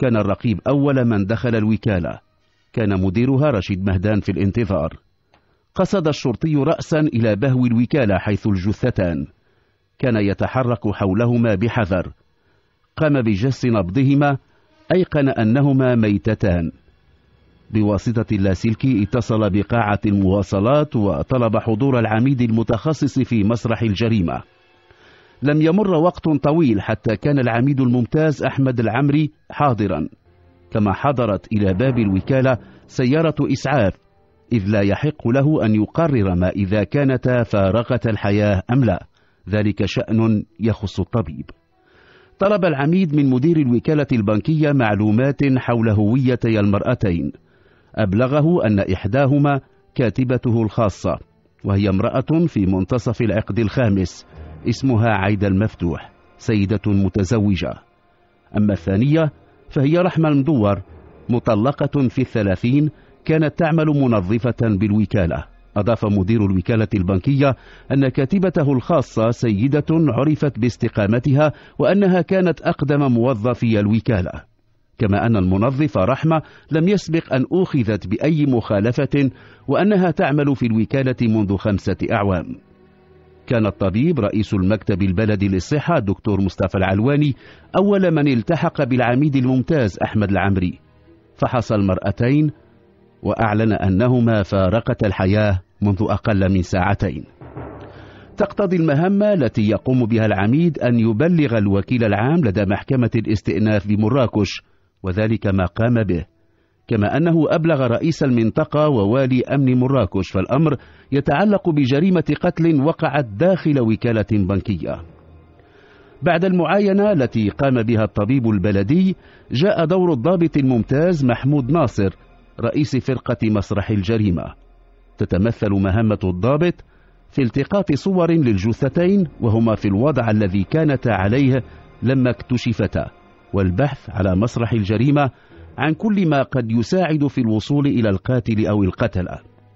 كان الرقيب أول من دخل الوكالة. كان مديرها رشيد مهدان في الانتظار. قصد الشرطي رأسا إلى بهو الوكالة حيث الجثتان. كان يتحرك حولهما بحذر. قام بجس نبضهما، أيقن أنهما ميتتان. بواسطة اللاسلكي اتصل بقاعة المواصلات وطلب حضور العميد المتخصص في مسرح الجريمة. لم يمر وقت طويل حتى كان العميد الممتاز أحمد العمري حاضرا، كما حضرت إلى باب الوكالة سيارة إسعاف، إذ لا يحق له أن يقرر ما إذا كانتا فارقة الحياة أم لا، ذلك شأن يخص الطبيب. طلب العميد من مدير الوكالة البنكية معلومات حول هويتي المرأتين. أبلغه أن إحداهما كاتبته الخاصة، وهي امرأة في منتصف العقد الخامس، اسمها عايدة المفتوح، سيدة متزوجة. أما الثانية فهي رحمة المدور، مطلقة في 30، كانت تعمل منظفة بالوكالة. أضاف مدير الوكالة البنكية أن كاتبته الخاصة سيدة عرفت باستقامتها وأنها كانت أقدم موظفي الوكالة، كما أن المنظفة رحمة لم يسبق أن أخذت بأي مخالفة، وأنها تعمل في الوكالة منذ 5 أعوام. كان الطبيب رئيس المكتب البلدي للصحة الدكتور مصطفى العلواني أول من التحق بالعميد الممتاز أحمد العمري، فحص المرأتين وأعلن أنهما فارقتا الحياة منذ أقل من 2 ساعات. تقتضي المهمة التي يقوم بها العميد أن يبلغ الوكيل العام لدى محكمة الاستئناف بمراكش، وذلك ما قام به، كما أنه أبلغ رئيس المنطقة ووالي أمن مراكش، فالأمر يتعلق بجريمة قتل وقعت داخل وكالة بنكية. بعد المعاينة التي قام بها الطبيب البلدي، جاء دور الضابط الممتاز محمود ناصر رئيس فرقة مسرح الجريمة. تتمثل مهمة الضابط في التقاط صور للجثتين وهما في الوضع الذي كانتا عليه لما اكتشفتا، والبحث على مسرح الجريمة عن كل ما قد يساعد في الوصول إلى القاتل أو القتلة.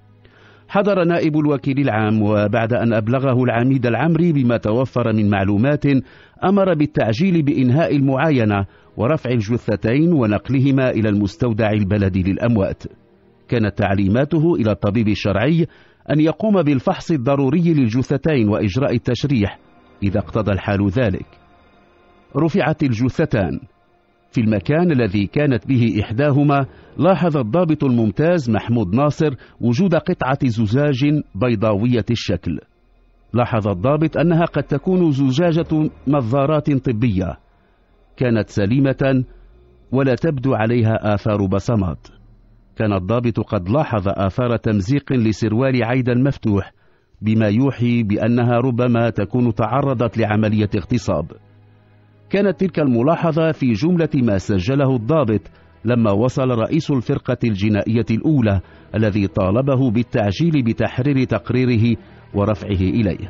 حضر نائب الوكيل العام، وبعد أن أبلغه العميد العمري بما توفر من معلومات أمر بالتعجيل بإنهاء المعاينة ورفع الجثتين ونقلهما إلى المستودع البلدي للأموات. كانت تعليماته إلى الطبيب الشرعي أن يقوم بالفحص الضروري للجثتين وإجراء التشريح إذا اقتضى الحال ذلك. رفعت الجثتان. في المكان الذي كانت به إحداهما لاحظ الضابط الممتاز محمود ناصر وجود قطعة زجاج بيضاوية الشكل. لاحظ الضابط أنها قد تكون زجاجة نظارات طبية، كانت سليمة ولا تبدو عليها آثار بصمات. كان الضابط قد لاحظ آثار تمزيق لسروال عايدة المفتوح، بما يوحي بأنها ربما تكون تعرضت لعملية اغتصاب. كانت تلك الملاحظة في جملة ما سجله الضابط لما وصل رئيس الفرقة الجنائية الأولى الذي طالبه بالتعجيل بتحرير تقريره ورفعه إليه.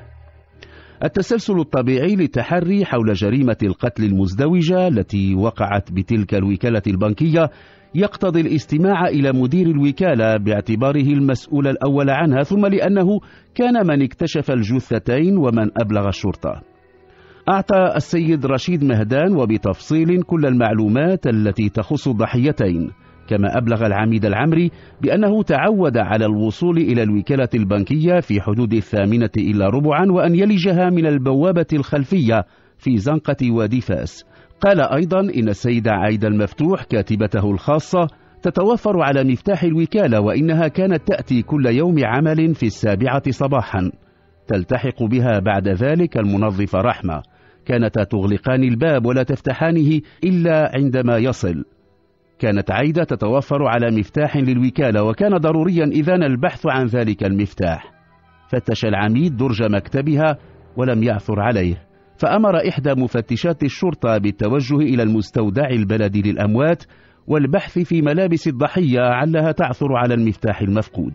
التسلسل الطبيعي للتحري حول جريمة القتل المزدوجة التي وقعت بتلك الوكالة البنكية يقتضي الاستماع إلى مدير الوكالة باعتباره المسؤول الأول عنها، ثم لأنه كان من اكتشف الجثتين ومن أبلغ الشرطة. أعطى السيد رشيد مهدان وبتفصيل كل المعلومات التي تخص الضحيتين، كما أبلغ العميد العمري بأنه تعود على الوصول إلى الوكالة البنكية في حدود 8:45 وأن يلجها من البوابة الخلفية في زنقة وادي فاس. قال أيضا إن السيدة عايدة المفتوح كاتبته الخاصة تتوفر على مفتاح الوكالة، وإنها كانت تأتي كل يوم عمل في 7 صباحا. تلتحق بها بعد ذلك المنظفة رحمة، كانتا تغلقان الباب ولا تفتحانه إلا عندما يصل. كانت عايدة تتوفر على مفتاح للوكالة، وكان ضروريا إذن البحث عن ذلك المفتاح. فتش العميد درج مكتبها ولم يعثر عليه، فأمر إحدى مفتشات الشرطة بالتوجه إلى المستودع البلدي للأموات والبحث في ملابس الضحية علها تعثر على المفتاح المفقود.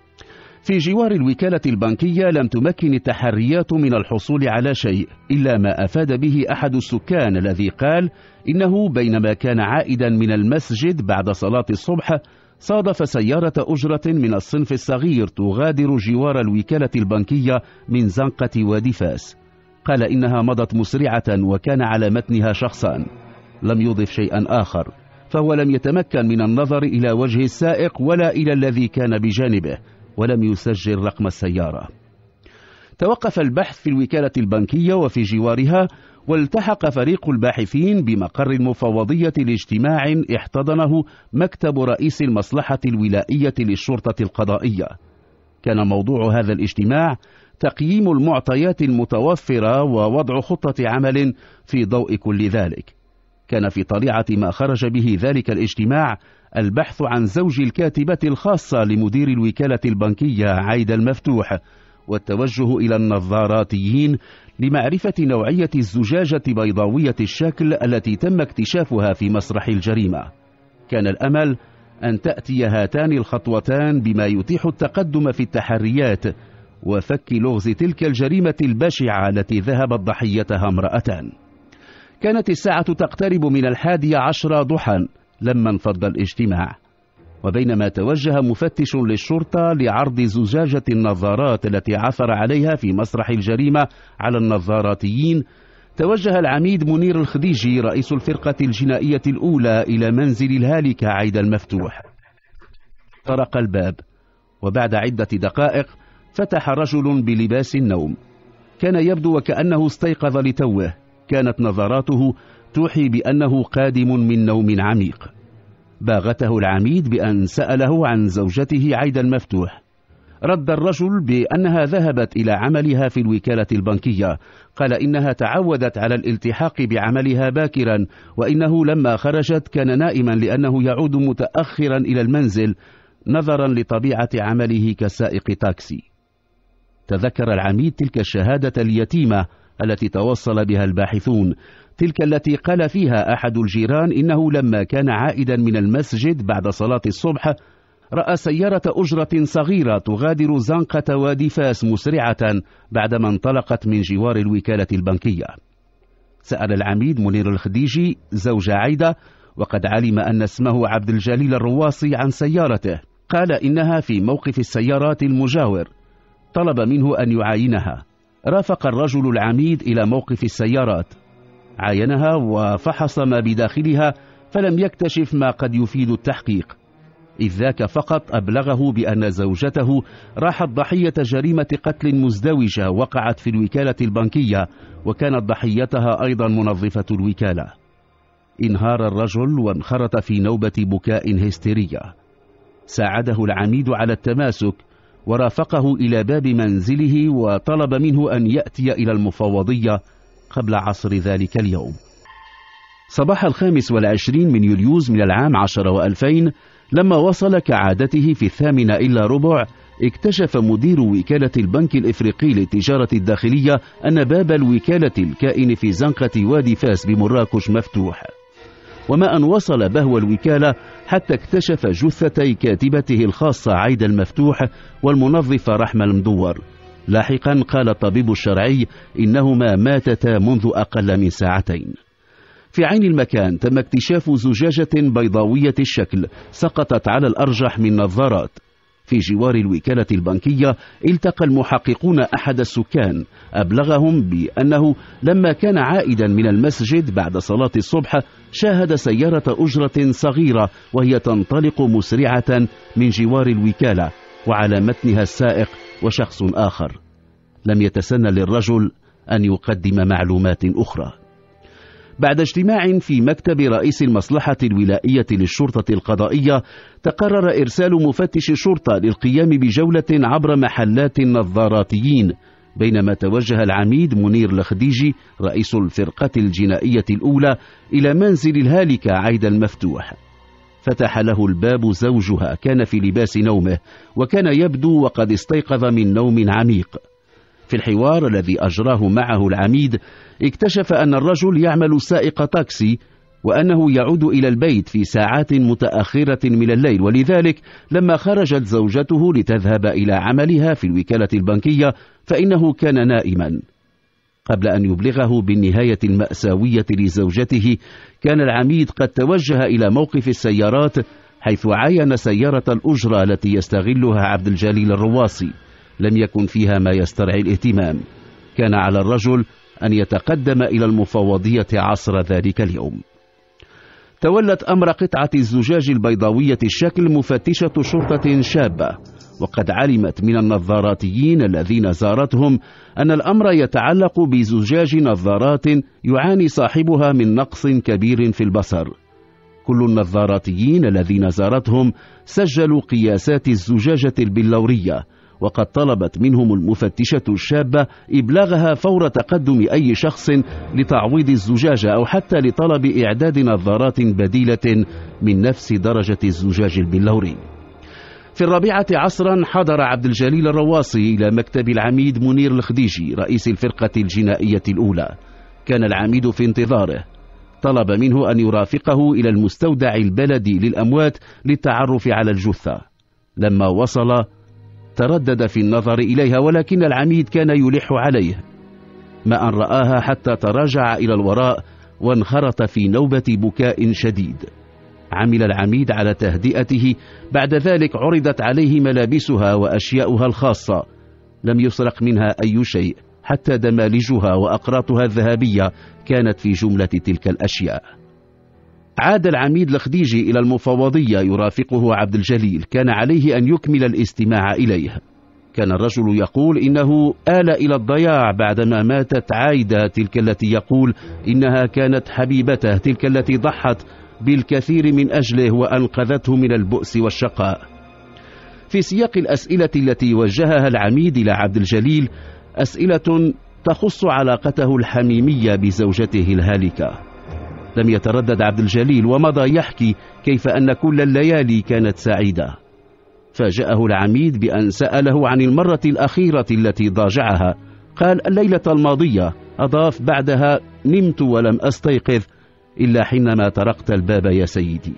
في جوار الوكالة البنكية لم تمكن التحريات من الحصول على شيء إلا ما أفاد به أحد السكان الذي قال إنه بينما كان عائدا من المسجد بعد صلاة الصبح صادف سيارة أجرة من الصنف الصغير تغادر جوار الوكالة البنكية من زنقة وادي فاس. قال إنها مضت مسرعة وكان على متنها شخصان. لم يضف شيئا آخر، فهو لم يتمكن من النظر إلى وجه السائق ولا إلى الذي كان بجانبه، ولم يسجل رقم السيارة. توقف البحث في الوكالة البنكية وفي جوارها، والتحق فريق الباحثين بمقر المفوضية لاجتماع احتضنه مكتب رئيس المصلحة الولائية للشرطة القضائية. كان موضوع هذا الاجتماع تقييم المعطيات المتوفرة ووضع خطة عمل في ضوء كل ذلك. كان في طليعة ما خرج به ذلك الاجتماع البحث عن زوج الكاتبة الخاصة لمدير الوكالة البنكية عايدة المفتوح، والتوجه إلى النظاراتيين لمعرفة نوعية الزجاجة بيضاوية الشكل التي تم اكتشافها في مسرح الجريمة. كان الأمل أن تأتي هاتان الخطوتان بما يتيح التقدم في التحريات وفك لغز تلك الجريمة البشعة التي ذهبت ضحيتها امرأتان. كانت الساعة تقترب من 11 ضحى لما انفض الاجتماع، وبينما توجه مفتش للشرطة لعرض زجاجة النظارات التي عثر عليها في مسرح الجريمة على النظاراتيين، توجه العميد منير الخديجي رئيس الفرقة الجنائية الأولى إلى منزل الهالكة عايدة المفتوح. طرق الباب، وبعد عدة دقائق فتح رجل بلباس النوم. كان يبدو وكأنه استيقظ لتوه. كانت نظراته توحي بأنه قادم من نوم عميق. باغته العميد بأن سأله عن زوجته عايدة المفتوح. رد الرجل بأنها ذهبت إلى عملها في الوكالة البنكية. قال إنها تعودت على الالتحاق بعملها باكرا، وإنه لما خرجت كان نائما لأنه يعود متأخرا إلى المنزل نظرا لطبيعة عمله كسائق تاكسي. تذكر العميد تلك الشهادة اليتيمة التي توصل بها الباحثون، تلك التي قال فيها أحد الجيران إنه لما كان عائدا من المسجد بعد صلاة الصبح رأى سيارة أجرة صغيرة تغادر زنقة وادي فاس مسرعة بعدما انطلقت من جوار الوكالة البنكية. سأل العميد منير الخديجي زوج عايدة، وقد علم أن اسمه عبد الجليل الرواصي، عن سيارته. قال إنها في موقف السيارات المجاور. طلب منه أن يعاينها. رافق الرجل العميد إلى موقف السيارات، عاينها وفحص ما بداخلها، فلم يكتشف ما قد يفيد التحقيق. إذ ذاك فقط أبلغه بأن زوجته راحت ضحية جريمة قتل مزدوجة وقعت في الوكالة البنكية، وكانت ضحيتها أيضا منظفة الوكالة. انهار الرجل وانخرط في نوبة بكاء هستيرية. ساعده العميد على التماسك ورافقه إلى باب منزله، وطلب منه أن يأتي إلى المفوضية قبل عصر ذلك اليوم. صباح 25 من يوليوز من العام 10 و2000، لما وصل كعادته في 8:45، اكتشف مدير وكالة البنك الإفريقي للتجارة الداخلية أن باب الوكالة الكائن في زنقة وادي فاس بمراكش مفتوح. وما أن وصل بهو الوكالة حتى اكتشف جثتي كاتبته الخاصة عايدة المفتوح والمنظفة رحمة المدور. لاحقا قال الطبيب الشرعي إنهما ماتتا منذ أقل من ساعتين. في عين المكان تم اكتشاف زجاجة بيضاوية الشكل سقطت على الأرجح من نظارات. في جوار الوكالة البنكية التقى المحققون أحد السكان، أبلغهم بأنه لما كان عائدا من المسجد بعد صلاة الصبح شاهد سيارة أجرة صغيرة وهي تنطلق مسرعة من جوار الوكالة، وعلى متنها السائق وشخص آخر. لم يتسنى للرجل أن يقدم معلومات أخرى. بعد اجتماع في مكتب رئيس المصلحة الولائية للشرطة القضائية، تقرر إرسال مفتش الشرطة للقيام بجولة عبر محلات النظاراتيين، بينما توجه العميد منير الخديجي رئيس الفرقة الجنائية الأولى إلى منزل الهالكة عايدة المفتوح. فتح له الباب زوجها، كان في لباس نومه، وكان يبدو وقد استيقظ من نوم عميق. في الحوار الذي أجراه معه العميد، اكتشف أن الرجل يعمل سائق تاكسي، وأنه يعود إلى البيت في ساعات متأخرة من الليل، ولذلك لما خرجت زوجته لتذهب إلى عملها في الوكالة البنكية فإنه كان نائما. قبل أن يبلغه بالنهاية المأساوية لزوجته، كان العميد قد توجه إلى موقف السيارات، حيث عاين سيارة الأجرة التي يستغلها عبد الجليل الرواصي. لم يكن فيها ما يسترعي الاهتمام. كان على الرجل أن يتقدم إلى المفوضية عصر ذلك اليوم. تولت أمر قطعة الزجاج البيضاوية الشكل مفتشة شرطة شابة، وقد علمت من النظاراتيين الذين زارتهم أن الأمر يتعلق بزجاج نظارات يعاني صاحبها من نقص كبير في البصر. كل النظاراتيين الذين زارتهم سجلوا قياسات الزجاجة البلورية، وقد طلبت منهم المفتشة الشابة إبلاغها فور تقدم أي شخص لتعويض الزجاجة أو حتى لطلب إعداد نظارات بديلة من نفس درجة الزجاج البلوري. في 4 عصرا حضر عبد الجليل الرواصي إلى مكتب العميد منير الخديجي رئيس الفرقة الجنائية الأولى. كان العميد في انتظاره، طلب منه أن يرافقه إلى المستودع البلدي للأموات للتعرف على الجثة. لما وصل تردد في النظر إليها، ولكن العميد كان يلح عليه، ما أن رآها حتى تراجع إلى الوراء وانخرط في نوبة بكاء شديد. عمل العميد على تهدئته، بعد ذلك عرضت عليه ملابسها وأشياؤها الخاصة، لم يسرق منها أي شيء، حتى دمالجها وأقراطها الذهبية كانت في جملة تلك الأشياء. عاد العميد الخديجي إلى المفوضية يرافقه عبد الجليل، كان عليه أن يكمل الاستماع إليه. كان الرجل يقول إنه آل إلى الضياع بعدما ماتت عايدة، تلك التي يقول إنها كانت حبيبته، تلك التي ضحت بالكثير من أجله وأنقذته من البؤس والشقاء. في سياق الأسئلة التي وجهها العميد إلى عبد الجليل أسئلة تخص علاقته الحميمية بزوجته الهالكة. لم يتردد عبد الجليل ومضى يحكي كيف أن كل الليالي كانت سعيدة. فاجأه العميد بأن سأله عن المرة الأخيرة التي ضاجعها، قال الليلة الماضية، أضاف بعدها نمت ولم أستيقظ إلا حينما طرقت الباب يا سيدي.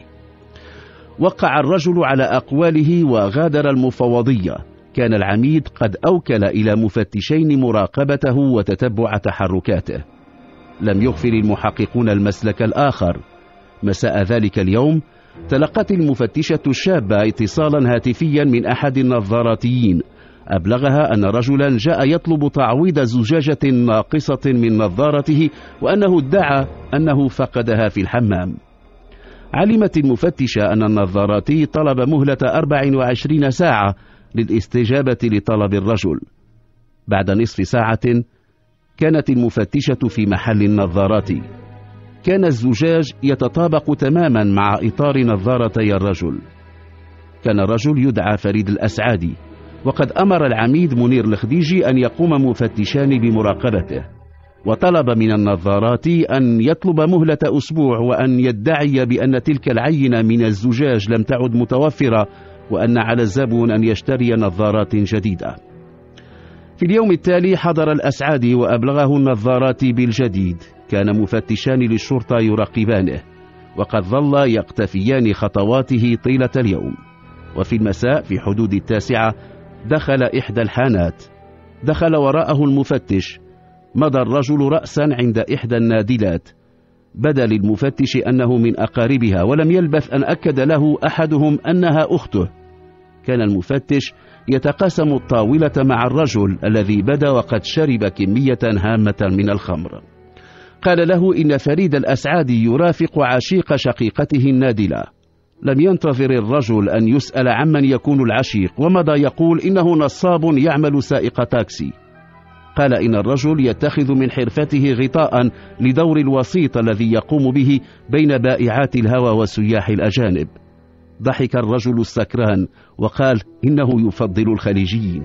وقع الرجل على أقواله وغادر المفوضية. كان العميد قد أوكل إلى مفتشين مراقبته وتتبع تحركاته. لم يغفل المحققون المسلك الآخر. مساء ذلك اليوم تلقت المفتشة الشابة اتصالا هاتفيا من أحد النظاراتيين، أبلغها أن رجلا جاء يطلب تعويض زجاجة ناقصة من نظارته، وأنه ادعى أنه فقدها في الحمام. علمت المفتشة أن النظاراتي طلب مهلة 24 ساعة للاستجابة لطلب الرجل. بعد نصف ساعة كانت المفتشة في محل النظارات. كان الزجاج يتطابق تماما مع إطار نظارتي الرجل. كان الرجل يدعى فريد الأسعادي، وقد أمر العميد منير الخديجي أن يقوم مفتشان بمراقبته، وطلب من النظارات أن يطلب مهلة أسبوع، وأن يدعي بأن تلك العينة من الزجاج لم تعد متوفرة، وأن على الزبون أن يشتري نظارات جديدة. في اليوم التالي حضر الأسعادي وأبلغه النظارات بالجديد. كان مفتشان للشرطة يراقبانه، وقد ظل يقتفيان خطواته طيلة اليوم. وفي المساء في حدود 9 دخل إحدى الحانات. دخل وراءه المفتش. مضى الرجل رأسا عند إحدى النادلات. بدا للمفتش أنه من أقاربها، ولم يلبث أن أكد له أحدهم أنها أخته. كان المفتش يتقاسم الطاولة مع الرجل الذي بدا وقد شرب كمية هامة من الخمر. قال له إن فريد الأسعادي يرافق عشيق شقيقته النادلة. لم ينتظر الرجل أن يسأل عمن يكون العشيق، ومضى يقول إنه نصاب يعمل سائق تاكسي. قال إن الرجل يتخذ من حرفته غطاء لدور الوسيط الذي يقوم به بين بائعات الهوى وسياح الأجانب. ضحك الرجل السكران وقال إنه يفضل الخليجيين.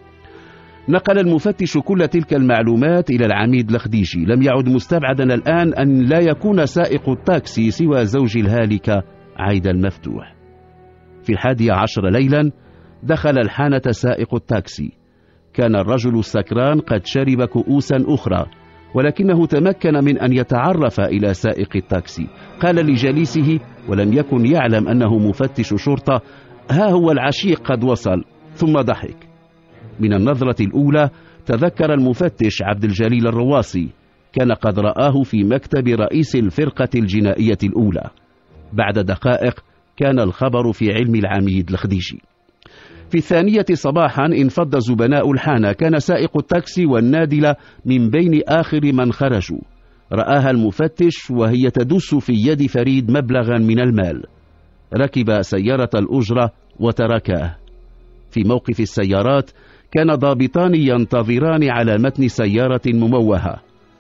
نقل المفتش كل تلك المعلومات إلى العميد الخديجي. لم يعد مستبعدا الآن أن لا يكون سائق التاكسي سوى زوج الهالكة عايدة المفتوح. في 11 ليلا دخل الحانة سائق التاكسي. كان الرجل السكران قد شرب كؤوسا أخرى، ولكنه تمكن من أن يتعرف إلى سائق التاكسي. قال لجليسه ولم يكن يعلم أنه مفتش شرطة: ها هو العشيق قد وصل. ثم ضحك. من النظرة الأولى تذكر المفتش عبد الجليل الرواصي، كان قد رآه في مكتب رئيس الفرقة الجنائية الأولى. بعد دقائق كان الخبر في علم العميد الخديجي. في 2 صباحا انفض زبناء الحانة. كان سائق التاكسي والنادلة من بين آخر من خرجوا. رآها المفتش وهي تدس في يد فريد مبلغا من المال. ركب سيارة الأجرة وتركاه. في موقف السيارات كان ضابطان ينتظران على متن سيارة مموهة.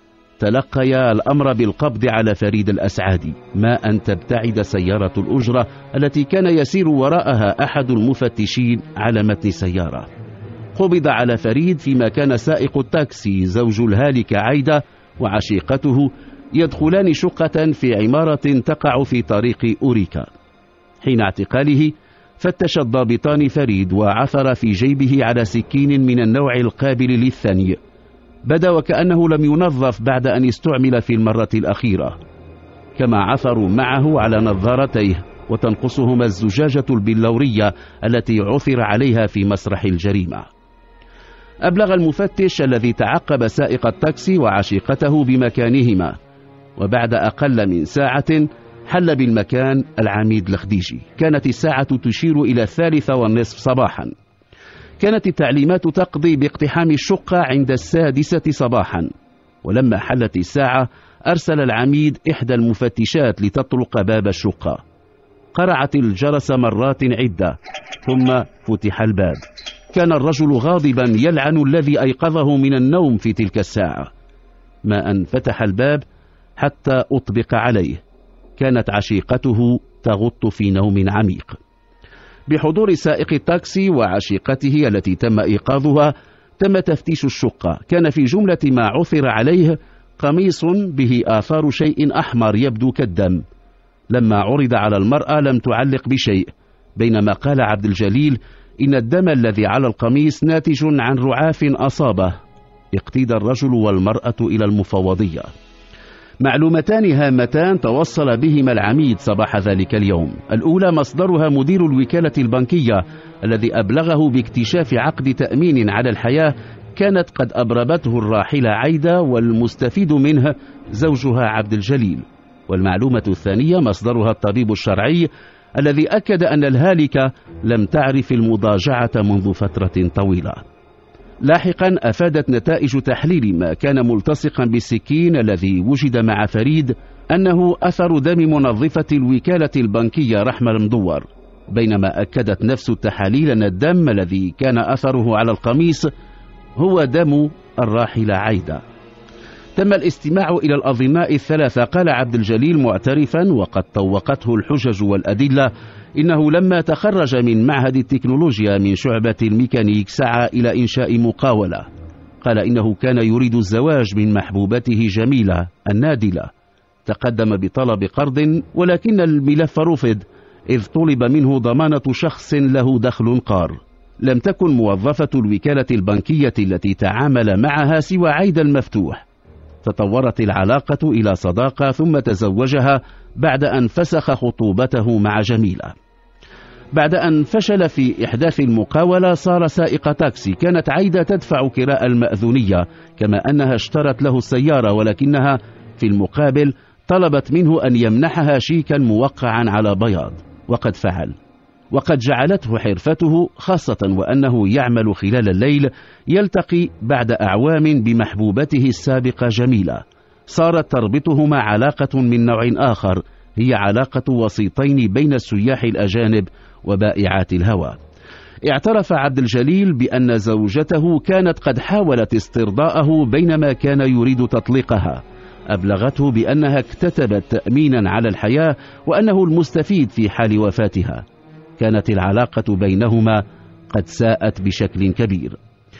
تلقيا الأمر بالقبض على فريد الأسعادي، ما أن تبتعد سيارة الأجرة التي كان يسير وراءها أحد المفتشين على متن سيارة. قبض على فريد فيما كان سائق التاكسي زوج الهالكة عايدة وعشيقته يدخلان شقة في عمارة تقع في طريق أوريكا. حين اعتقاله فتش الضابطان فريد وعثر في جيبه على سكين من النوع القابل للثني، بدا وكأنه لم ينظف بعد أن استعمل في المرة الأخيرة، كما عثروا معه على نظارتيه وتنقصهما الزجاجة البلورية التي عثر عليها في مسرح الجريمة. أبلغ المفتش الذي تعقب سائق التاكسي وعشيقته بمكانهما، وبعد أقل من ساعة حل بالمكان العميد الخديجي. كانت الساعة تشير إلى 3:30 صباحا. كانت التعليمات تقضي باقتحام الشقة عند 6 صباحا، ولما حلت الساعة أرسل العميد إحدى المفتشات لتطرق باب الشقة. قرعت الجرس مرات عدة ثم فتح الباب. كان الرجل غاضبا يلعن الذي أيقظه من النوم في تلك الساعة. ما أن فتح الباب حتى أطبق عليه، كانت عشيقته تغط في نوم عميق. بحضور سائق التاكسي وعشيقته التي تم إيقاظها تم تفتيش الشقة. كان في جملة ما عثر عليه قميص به آثار شيء أحمر يبدو كالدم. لما عرض على المرأة لم تعلق بشيء، بينما قال عبد الجليل إن الدم الذي على القميص ناتج عن رعاف أصابه. اقتيد الرجل والمرأة إلى المفوضية. معلومتان هامتان توصل بهما العميد صباح ذلك اليوم. الأولى مصدرها مدير الوكالة البنكية الذي أبلغه باكتشاف عقد تأمين على الحياة كانت قد أبرمته الراحلة عايدة والمستفيد منه زوجها عبد الجليل. والمعلومة الثانية مصدرها الطبيب الشرعي الذي أكد أن الهالكة لم تعرف المضاجعة منذ فترة طويلة. لاحقا أفادت نتائج تحليل ما كان ملتصقا بالسكين الذي وجد مع فريد أنه أثر دم منظفة الوكالة البنكية رحمة المدور، بينما أكدت نفس التحاليل أن الدم الذي كان أثره على القميص هو دم الراحلة عايدة. تم الاستماع إلى الأظناء الثلاثة. قال عبد الجليل معترفا وقد طوقته الحجج والأدلة إنه لما تخرج من معهد التكنولوجيا من شعبة الميكانيك سعى إلى إنشاء مقاولة. قال إنه كان يريد الزواج من محبوبته جميلة النادلة. تقدم بطلب قرض ولكن الملف رفض، إذ طلب منه ضمانة شخص له دخل قار. لم تكن موظفة الوكالة البنكية التي تعامل معها سوى عيد المفتوح. تطورت العلاقة إلى صداقة ثم تزوجها بعد أن فسخ خطوبته مع جميلة. بعد أن فشل في إحداث المقاولة صار سائق تاكسي. كانت عايدة تدفع كراء المأذونية كما أنها اشترت له السيارة، ولكنها في المقابل طلبت منه أن يمنحها شيكا موقعا على بياض، وقد فعل. وقد جعلته حرفته، خاصة وأنه يعمل خلال الليل، يلتقي بعد أعوام بمحبوبته السابقة جميلة. صارت تربطهما علاقة من نوع آخر، هي علاقة وسيطين بين السياح الأجانب وبائعات الهوى. اعترف عبد الجليل بأن زوجته كانت قد حاولت استرضاءه بينما كان يريد تطليقها. أبلغته بأنها اكتتبت تأمينا على الحياة وأنه المستفيد في حال وفاتها. كانت العلاقة بينهما قد ساءت بشكل كبير.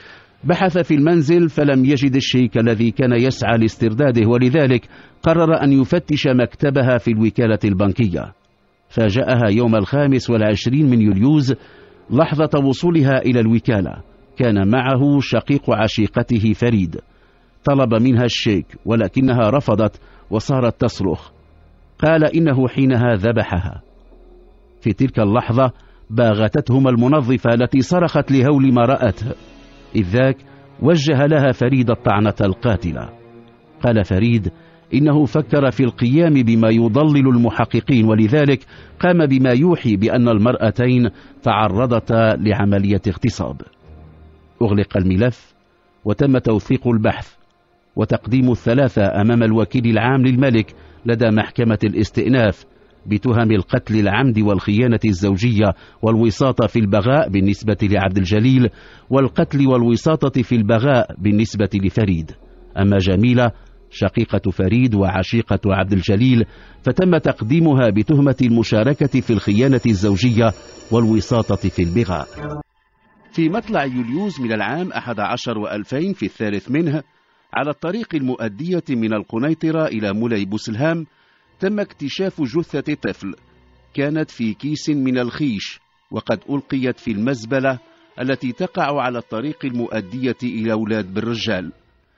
بحث في المنزل فلم يجد الشيك الذي كان يسعى لاسترداده، ولذلك قرر أن يفتش مكتبها في الوكالة البنكية. فاجأها يوم 25 من يوليوز لحظة وصولها إلى الوكالة. كان معه شقيق عشيقته فريد. طلب منها الشيك ولكنها رفضت وصارت تصرخ. قال إنه حينها ذبحها. في تلك اللحظة باغتتهما المنظفة التي صرخت لهول ما رأته، إذ ذاك وجه لها فريد الطعنة القاتلة. قال فريد إنه فكر في القيام بما يضلل المحققين، ولذلك قام بما يوحي بأن المرأتين تعرضتا لعملية اغتصاب. أغلق الملف وتم توثيق البحث. وتقديم الثلاثة أمام الوكيل العام للملك لدى محكمة الاستئناف بتهم القتل العمد والخيانة الزوجية والوساطة في البغاء بالنسبة لعبد الجليل، والقتل والوساطة في البغاء بالنسبة لفريد. أما جميلة شقيقة فريد وعشيقة عبد الجليل فتم تقديمها بتهمة المشاركة في الخيانة الزوجية والوساطة في البغاء. في مطلع يوليوز من العام 11 و2000 في الثالث منه، على الطريق المؤدية من القنيطرة إلى مولاي بوسلهام، تم اكتشاف جثة طفل كانت في كيس من الخيش وقد ألقيت في المزبلة التي تقع على الطريق المؤدية إلى ولاد بالرجال.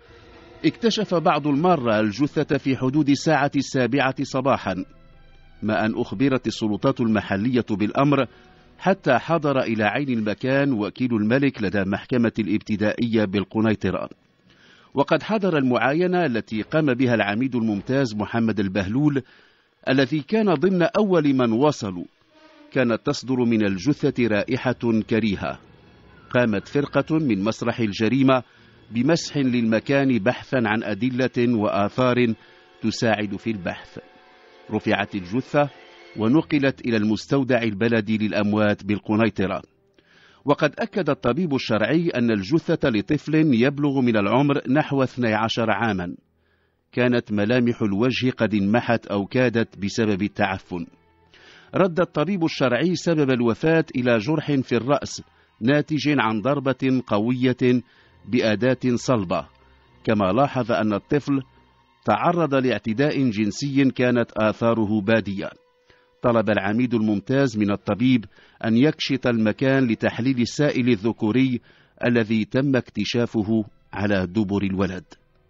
اكتشف بعض المارة الجثة في حدود الساعة 7 صباحا، ما أن أخبرت السلطات المحلية بالأمر حتى حضر إلى عين المكان وكيل الملك لدى محكمة الابتدائية بالقنيطرة. وقد حضر المعاينة التي قام بها العميد الممتاز محمد البهلول الذي كان ضمن أول من وصلوا. كانت تصدر من الجثة رائحة كريهة. قامت فرقة من مسرح الجريمة بمسح للمكان بحثا عن أدلة وآثار تساعد في البحث. رفعت الجثة ونقلت إلى المستودع البلدي للأموات بالقنيطرة. وقد أكد الطبيب الشرعي أن الجثة لطفل يبلغ من العمر نحو 12 عاما. كانت ملامح الوجه قد انمحت أو كادت بسبب التعفن. رد الطبيب الشرعي سبب الوفاة إلى جرح في الرأس ناتج عن ضربة قوية بأداة صلبة، كما لاحظ أن الطفل تعرض لاعتداء جنسي كانت آثاره بادية. طلب العميد الممتاز من الطبيب أن يكشط المكان لتحليل السائل الذكوري الذي تم اكتشافه على دبر الولد.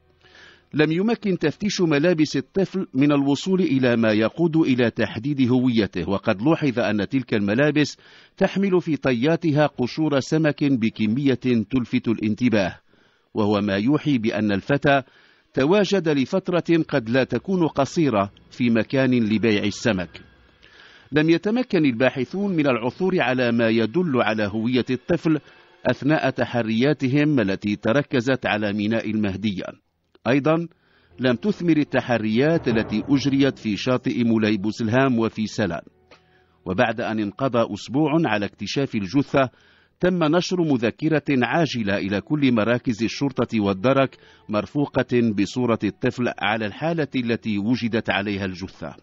لم يمكن تفتيش ملابس الطفل من الوصول إلى ما يقود إلى تحديد هويته، وقد لوحظ أن تلك الملابس تحمل في طياتها قشور سمك بكمية تلفت الانتباه، وهو ما يوحي بأن الفتى تواجد لفترة قد لا تكون قصيرة في مكان لبيع السمك. لم يتمكن الباحثون من العثور على ما يدل على هوية الطفل أثناء تحرياتهم التي تركزت على ميناء المهدية. أيضا لم تثمر التحريات التي أجريت في شاطئ مولاي بوسلهام وفي سلان. وبعد أن انقضى أسبوع على اكتشاف الجثة، تم نشر مذكرة عاجلة إلى كل مراكز الشرطة والدرك مرفوقة بصورة الطفل على الحالة التي وجدت عليها الجثة.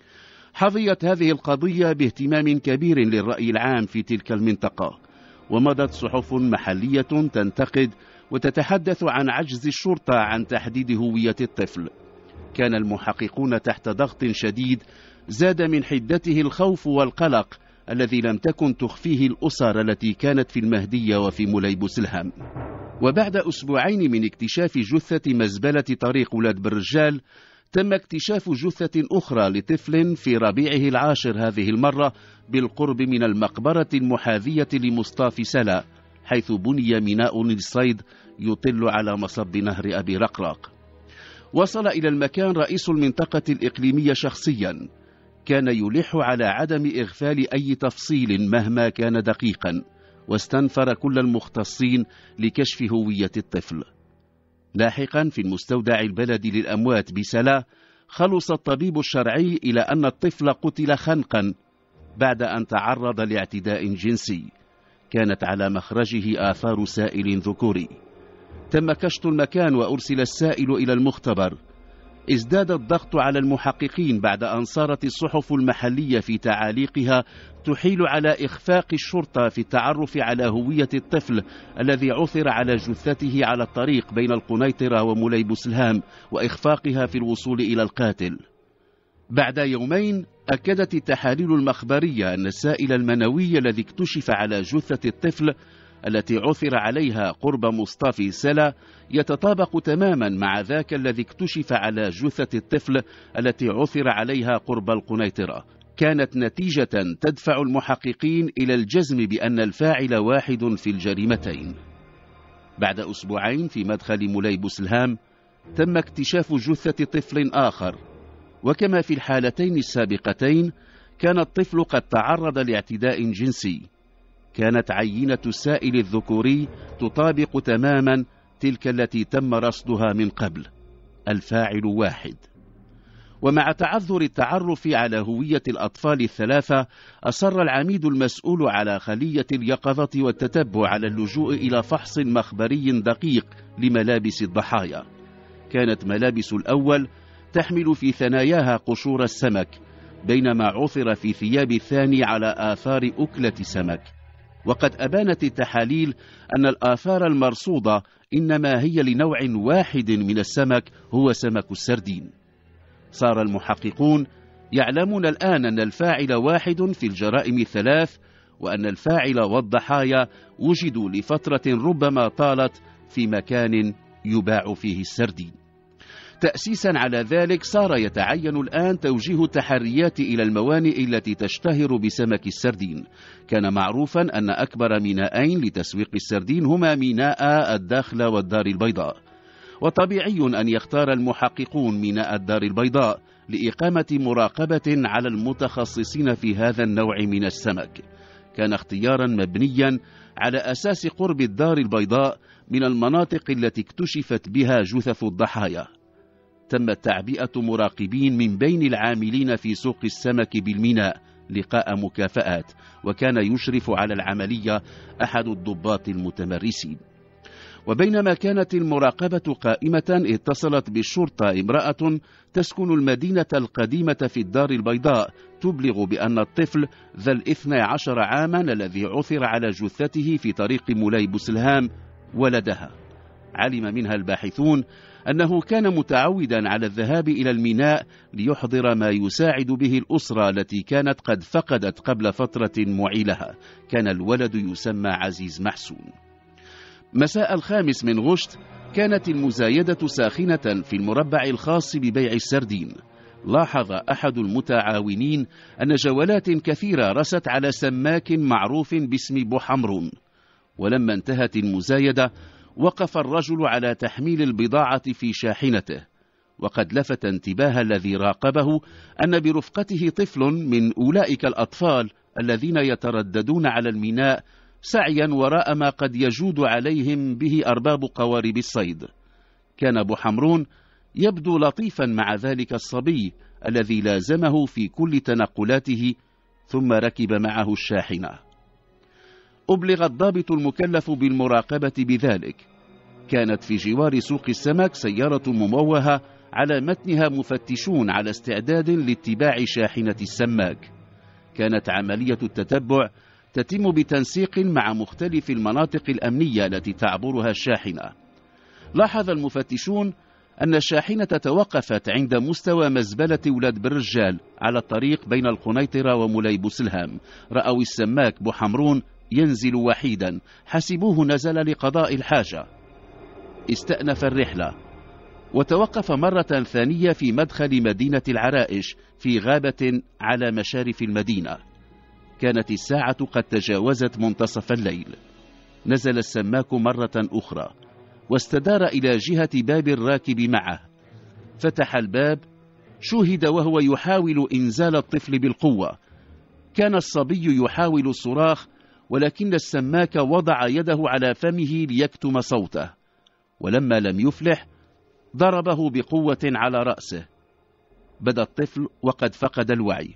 حظيت هذه القضية باهتمام كبير للرأي العام في تلك المنطقة، ومضت صحف محلية تنتقد وتتحدث عن عجز الشرطة عن تحديد هوية الطفل. كان المحققون تحت ضغط شديد زاد من حدته الخوف والقلق الذي لم تكن تخفيه الأسر التي كانت في المهدية وفي مولاي بوسلهام. وبعد أسبوعين من اكتشاف جثة مزبلة طريق ولاد بالرجال، تم اكتشاف جثة أخرى لطفل في ربيعه العاشر هذه المرة بالقرب من المقبرة المحاذية لمصطفى سلا، حيث بني ميناء للصيد يطل على مصب نهر أبي رقراق. وصل إلى المكان رئيس المنطقة الإقليمية شخصيا، كان يلح على عدم إغفال أي تفصيل مهما كان دقيقا، واستنفر كل المختصين لكشف هوية الطفل. لاحقا في المستودع البلدي للأموات بسلا، خلص الطبيب الشرعي إلى أن الطفل قتل خنقا بعد أن تعرض لاعتداء جنسي، كانت على مخرجه آثار سائل ذكوري. تم كشط المكان وأرسل السائل إلى المختبر. ازداد الضغط على المحققين بعد أن صارت الصحف المحلية في تعاليقها تحيل على إخفاق الشرطة في التعرف على هوية الطفل الذي عثر على جثته على الطريق بين القنيطرة ومولاي بوسلهام، وإخفاقها في الوصول إلى القاتل. بعد يومين أكدت التحاليل المخبرية أن السائل المنوي الذي اكتشف على جثة الطفل التي عثر عليها قرب مصطفى سلا يتطابق تماما مع ذاك الذي اكتشف على جثة الطفل التي عثر عليها قرب القنيطرة. كانت نتيجة تدفع المحققين إلى الجزم بأن الفاعل واحد في الجريمتين. بعد أسبوعين في مدخل مولاي بوسلهام تم اكتشاف جثة طفل آخر، وكما في الحالتين السابقتين كان الطفل قد تعرض لاعتداء جنسي. كانت عينة السائل الذكوري تطابق تماما تلك التي تم رصدها من قبل. الفاعل واحد. ومع تعذر التعرف على هوية الأطفال الثلاثة، أصر العميد المسؤول على خلية اليقظة والتتبع على اللجوء إلى فحص مخبري دقيق لملابس الضحايا. كانت ملابس الأول تحمل في ثناياها قشور السمك، بينما عثر في ثياب الثاني على آثار أكلة سمك. وقد أبانت التحاليل أن الآثار المرصودة إنما هي لنوع واحد من السمك، هو سمك السردين. صار المحققون يعلمون الآن أن الفاعل واحد في الجرائم الثلاث، وأن الفاعل والضحايا وجدوا لفترة ربما طالت في مكان يباع فيه السردين. تأسيسا على ذلك، صار يتعين الآن توجيه التحريات إلى الموانئ التي تشتهر بسمك السردين. كان معروفا أن أكبر ميناءين لتسويق السردين هما ميناء الداخلة والدار البيضاء، وطبيعي أن يختار المحققون ميناء الدار البيضاء لإقامة مراقبة على المتخصصين في هذا النوع من السمك. كان اختيارا مبنيا على أساس قرب الدار البيضاء من المناطق التي اكتشفت بها جثث الضحايا. تمت تعبئة مراقبين من بين العاملين في سوق السمك بالميناء لقاء مكافآت، وكان يشرف على العملية أحد الضباط المتمرسين. وبينما كانت المراقبة قائمة، اتصلت بالشرطة امرأة تسكن المدينة القديمة في الدار البيضاء، تبلغ بأن الطفل ذا 12 عاما الذي عثر على جثته في طريق مولاي بوسلهام ولدها. علم منها الباحثون أنه كان متعودا على الذهاب إلى الميناء ليحضر ما يساعد به الأسرة التي كانت قد فقدت قبل فترة معيلها. كان الولد يسمى عزيز محسون. مساء 5 من غشت كانت المزايدة ساخنة في المربع الخاص ببيع السردين. لاحظ أحد المتعاونين أن جولات كثيرة رست على سماك معروف باسم بوحمرون. ولما انتهت المزايدة، وقف الرجل على تحميل البضاعة في شاحنته، وقد لفت انتباه الذي راقبه أن برفقته طفل من أولئك الأطفال الذين يترددون على الميناء سعيا وراء ما قد يجود عليهم به أرباب قوارب الصيد. كان بوحمرون يبدو لطيفا مع ذلك الصبي الذي لازمه في كل تنقلاته، ثم ركب معه الشاحنة. أبلغ الضابط المكلف بالمراقبة بذلك. كانت في جوار سوق السمك سيارة مموهة على متنها مفتشون على استعداد لاتباع شاحنة السماك. كانت عملية التتبع تتم بتنسيق مع مختلف المناطق الأمنية التي تعبرها الشاحنة. لاحظ المفتشون أن الشاحنة توقفت عند مستوى مزبلة ولاد بالرجال على الطريق بين القنيطرة ومولاي بوسلهام. رأوا السماك بوحمرون ينزل وحيدا، حسبوه نزل لقضاء الحاجة. استأنف الرحلة وتوقف مرة ثانية في مدخل مدينة العرائش في غابة على مشارف المدينة. كانت الساعة قد تجاوزت منتصف الليل. نزل السماك مرة أخرى واستدار إلى جهة باب الراكب معه. فتح الباب، شوهد وهو يحاول إنزال الطفل بالقوة. كان الصبي يحاول الصراخ، ولكن السماك وضع يده على فمه ليكتم صوته، ولما لم يفلح ضربه بقوة على رأسه. بدا الطفل وقد فقد الوعي،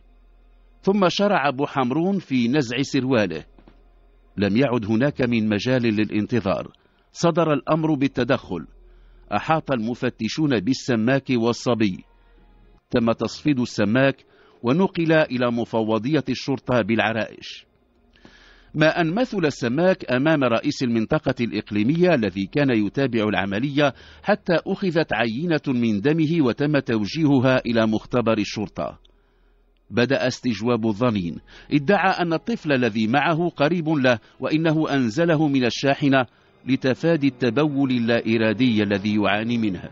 ثم شرع بوحمرون في نزع سرواله. لم يعد هناك من مجال للانتظار، صدر الأمر بالتدخل. أحاط المفتشون بالسماك والصبي. تم تصفيد السماك ونقل إلى مفوضية الشرطة بالعرائش. ما أن مثل السماك أمام رئيس المنطقة الإقليمية الذي كان يتابع العملية، حتى أخذت عينة من دمه وتم توجيهها إلى مختبر الشرطة. بدأ استجواب الظنين. ادعى أن الطفل الذي معه قريب له، وإنه أنزله من الشاحنة لتفادي التبول اللا إرادي الذي يعاني منه.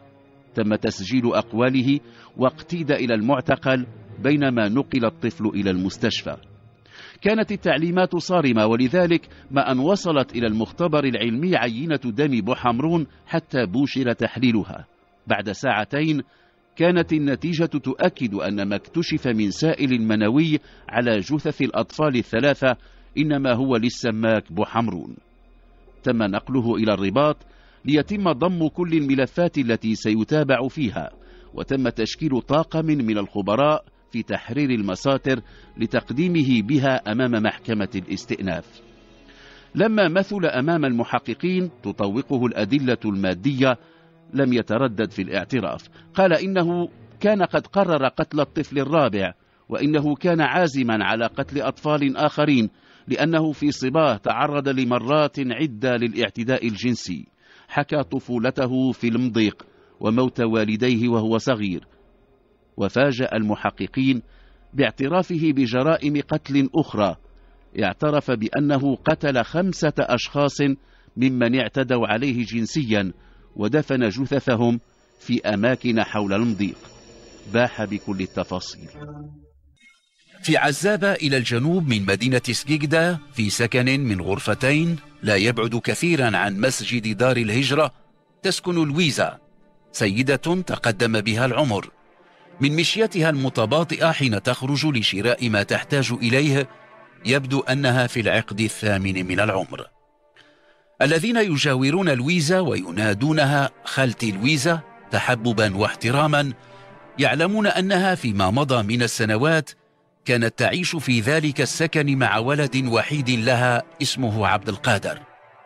تم تسجيل أقواله واقتيد إلى المعتقل، بينما نقل الطفل إلى المستشفى. كانت التعليمات صارمة، ولذلك ما أن وصلت إلى المختبر العلمي عينة دم بوحمرون حتى بوشر تحليلها. بعد ساعتين كانت النتيجة تؤكد أن ما اكتشف من سائل منوي على جثث الأطفال الثلاثة إنما هو للسماك بوحمرون. تم نقله إلى الرباط ليتم ضم كل الملفات التي سيتابع فيها، وتم تشكيل طاقم من الخبراء في تحرير المساطر لتقديمه بها أمام محكمة الاستئناف. لما مثل أمام المحققين تطوقه الأدلة المادية لم يتردد في الاعتراف. قال إنه كان قد قرر قتل الطفل الرابع، وإنه كان عازما على قتل أطفال آخرين، لأنه في صباه تعرض لمرات عدة للاعتداء الجنسي. حكى طفولته في المضيق وموت والديه وهو صغير، وفاجأ المحققين باعترافه بجرائم قتل أخرى. اعترف بأنه قتل 5 أشخاص ممن اعتدوا عليه جنسيا، ودفن جثثهم في أماكن حول المضيق. باح بكل التفاصيل. في عزابة إلى الجنوب من مدينة سجيجدا، في سكن من غرفتين لا يبعد كثيرا عن مسجد دار الهجرة، تسكن لويزا، سيدة تقدم بها العمر. من مشيتها المتباطئة حين تخرج لشراء ما تحتاج إليه يبدو أنها في العقد 8 من العمر. الذين يجاورون لويزا وينادونها خالتي لويزا تحببا واحتراما يعلمون أنها فيما مضى من السنوات كانت تعيش في ذلك السكن مع ولد وحيد لها اسمه عبد القادر.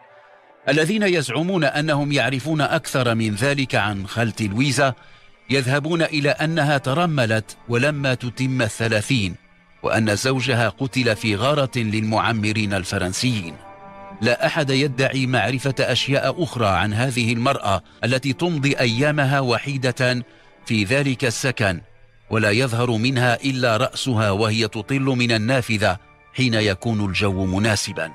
الذين يزعمون أنهم يعرفون أكثر من ذلك عن خالتي لويزا يذهبون إلى أنها ترملت ولما تتم 30، وأن زوجها قتل في غارة للمعمرين الفرنسيين. لا أحد يدعي معرفة أشياء أخرى عن هذه المرأة التي تمضي أيامها وحيدة في ذلك السكن، ولا يظهر منها إلا رأسها وهي تطل من النافذة حين يكون الجو مناسبا.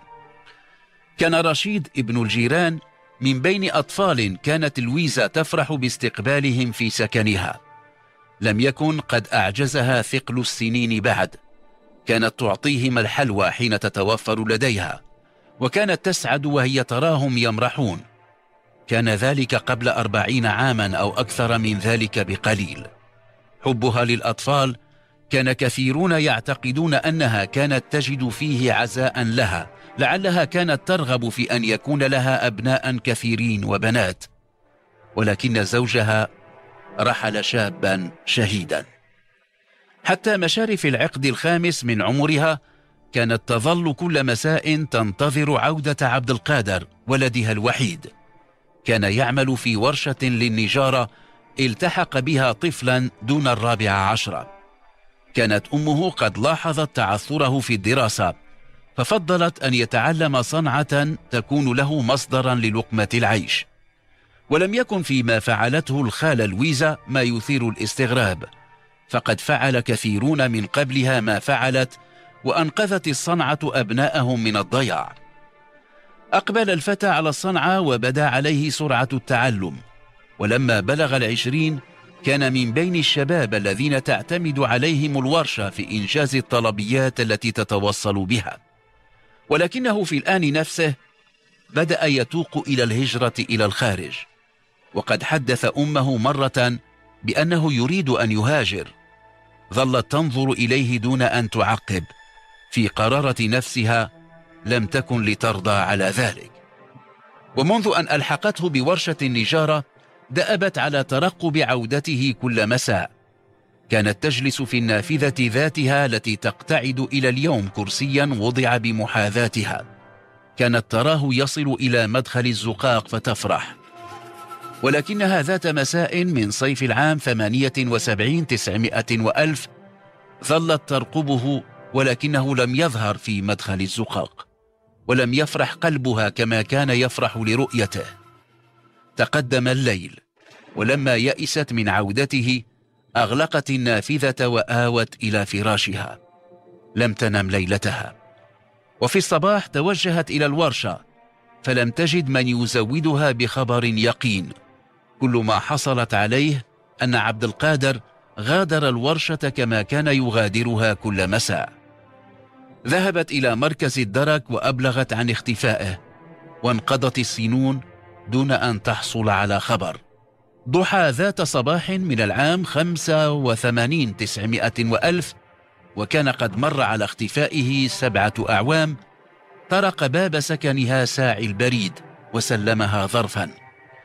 كان رشيد ابن الجيران من بين أطفال كانت لويزا تفرح باستقبالهم في سكنها. لم يكن قد أعجزها ثقل السنين بعد، كانت تعطيهم الحلوى حين تتوفر لديها، وكانت تسعد وهي تراهم يمرحون. كان ذلك قبل 40 عاما أو أكثر من ذلك بقليل. حبها للأطفال كان كثيرون يعتقدون أنها كانت تجد فيه عزاء لها، لعلها كانت ترغب في أن يكون لها أبناء كثيرين وبنات، ولكن زوجها رحل شابا شهيدا. حتى مشارف العقد 5 من عمرها كانت تظل كل مساء تنتظر عودة عبد القادر ولدها الوحيد. كان يعمل في ورشة للنجارة، التحق بها طفلا دون 14. كانت أمه قد لاحظت تعثره في الدراسة، ففضلت أن يتعلم صنعة تكون له مصدرا للقمة العيش. ولم يكن فيما فعلته الخالة لويزا ما يثير الاستغراب، فقد فعل كثيرون من قبلها ما فعلت، وأنقذت الصنعة أبناءهم من الضياع. أقبل الفتى على الصنعة وبدا عليه سرعة التعلم، ولما بلغ 20 كان من بين الشباب الذين تعتمد عليهم الورشة في إنجاز الطلبيات التي تتوصل بها. ولكنه في الآن نفسه بدأ يتوق إلى الهجرة إلى الخارج، وقد حدث أمه مرة بأنه يريد أن يهاجر. ظلت تنظر إليه دون أن تعقب، في قرارة نفسها لم تكن لترضى على ذلك. ومنذ أن ألحقته بورشة النجارة دأبت على ترقب عودته كل مساء. كانت تجلس في النافذة ذاتها التي تقتعد إلى اليوم كرسيا وضع بمحاذاتها. كانت تراه يصل إلى مدخل الزقاق فتفرح. ولكنها ذات مساء من صيف العام 78 900 و1000 ظلت ترقبه، ولكنه لم يظهر في مدخل الزقاق، ولم يفرح قلبها كما كان يفرح لرؤيته. تقدم الليل، ولما يئست من عودته أغلقت النافذة وآوت إلى فراشها. لم تنم ليلتها، وفي الصباح توجهت إلى الورشة، فلم تجد من يزودها بخبر يقين. كل ما حصلت عليه أن عبد القادر غادر الورشة كما كان يغادرها كل مساء. ذهبت إلى مركز الدرك وأبلغت عن اختفائه، وانقضت السنون دون أن تحصل على خبر. ضحى ذات صباح من العام 85 900 و1000، وكان قد مر على اختفائه 7 أعوام، طرق باب سكنها ساعي البريد وسلمها ظرفا.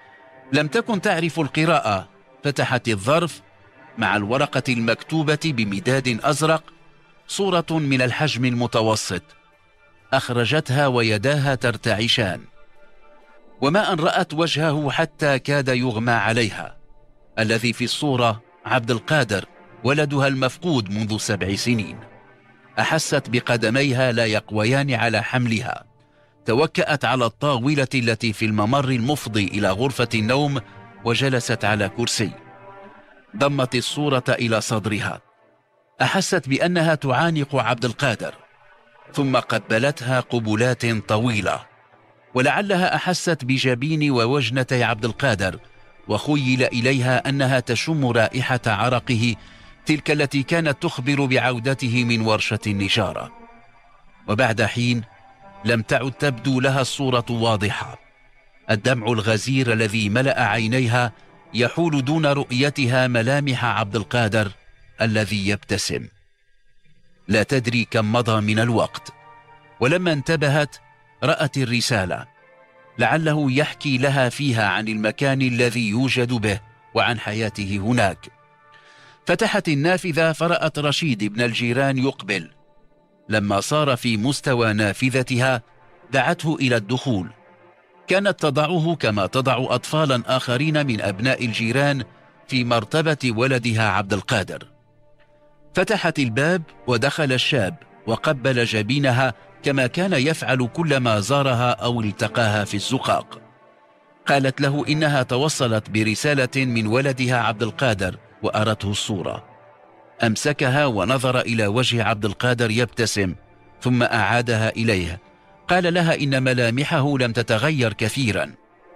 لم تكن تعرف القراءة، فتحت الظرف مع الورقة المكتوبة بمداد أزرق صورة من الحجم المتوسط، أخرجتها ويداها ترتعشان، وما أن رأت وجهه حتى كاد يغمى عليها. الذي في الصورة عبد القادر، ولدها المفقود منذ 7 سنين. أحست بقدميها لا يقويان على حملها، توكأت على الطاولة التي في الممر المفضي إلى غرفة النوم وجلست على كرسي. ضمت الصورة إلى صدرها، أحست بأنها تعانق عبد القادر، ثم قبلتها قبلات طويلة، ولعلها أحست بجبين ووجنتي عبد القادر، وخيل إليها أنها تشم رائحة عرقه تلك التي كانت تخبر بعودته من ورشة النجارة. وبعد حين لم تعد تبدو لها الصورة واضحة. الدمع الغزير الذي ملأ عينيها يحول دون رؤيتها ملامح عبد القادر الذي يبتسم. لا تدري كم مضى من الوقت، ولما انتبهت رأت الرسالة، لعله يحكي لها فيها عن المكان الذي يوجد به وعن حياته هناك. فتحت النافذة فرأت رشيد ابن الجيران يقبل. لما صار في مستوى نافذتها دعته إلى الدخول. كانت تضعه كما تضع أطفالا آخرين من أبناء الجيران في مرتبة ولدها عبد القادر. فتحت الباب ودخل الشاب وقبل جبينها كما كان يفعل كلما زارها أو التقاها في الزقاق. قالت له إنها توصلت برسالة من ولدها عبد القادر وأرته الصورة. أمسكها ونظر إلى وجه عبد القادر يبتسم، ثم أعادها إليه. قال لها إن ملامحه لم تتغير كثيرا.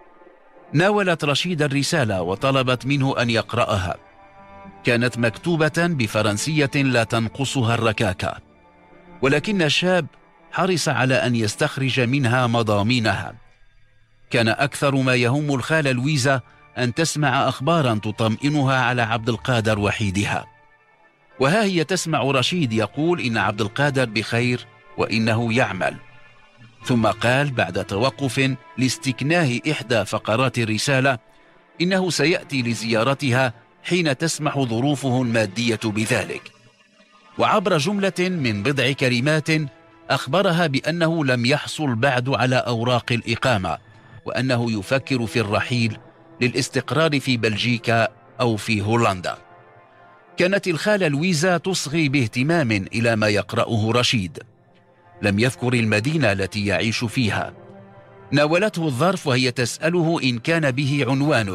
ناولت رشيد الرسالة وطلبت منه أن يقرأها. كانت مكتوبة بفرنسية لا تنقصها الركاكة، ولكن الشاب حرص على أن يستخرج منها مضامينها. كان أكثر ما يهم الخالة لويزا أن تسمع أخبارا تطمئنها على عبد القادر وحيدها. وها هي تسمع رشيد يقول إن عبد القادر بخير وإنه يعمل. ثم قال بعد توقف لاستكناه إحدى فقرات الرسالة إنه سيأتي لزيارتها حين تسمح ظروفه المادية بذلك. وعبر جملة من بضع كلمات أخبرها بأنه لم يحصل بعد على أوراق الإقامة، وأنه يفكر في الرحيل للاستقرار في بلجيكا أو في هولندا. كانت الخالة لويزا تصغي باهتمام إلى ما يقرأه رشيد. لم يذكر المدينة التي يعيش فيها. ناولته الظرف وهي تسأله إن كان به عنوانه.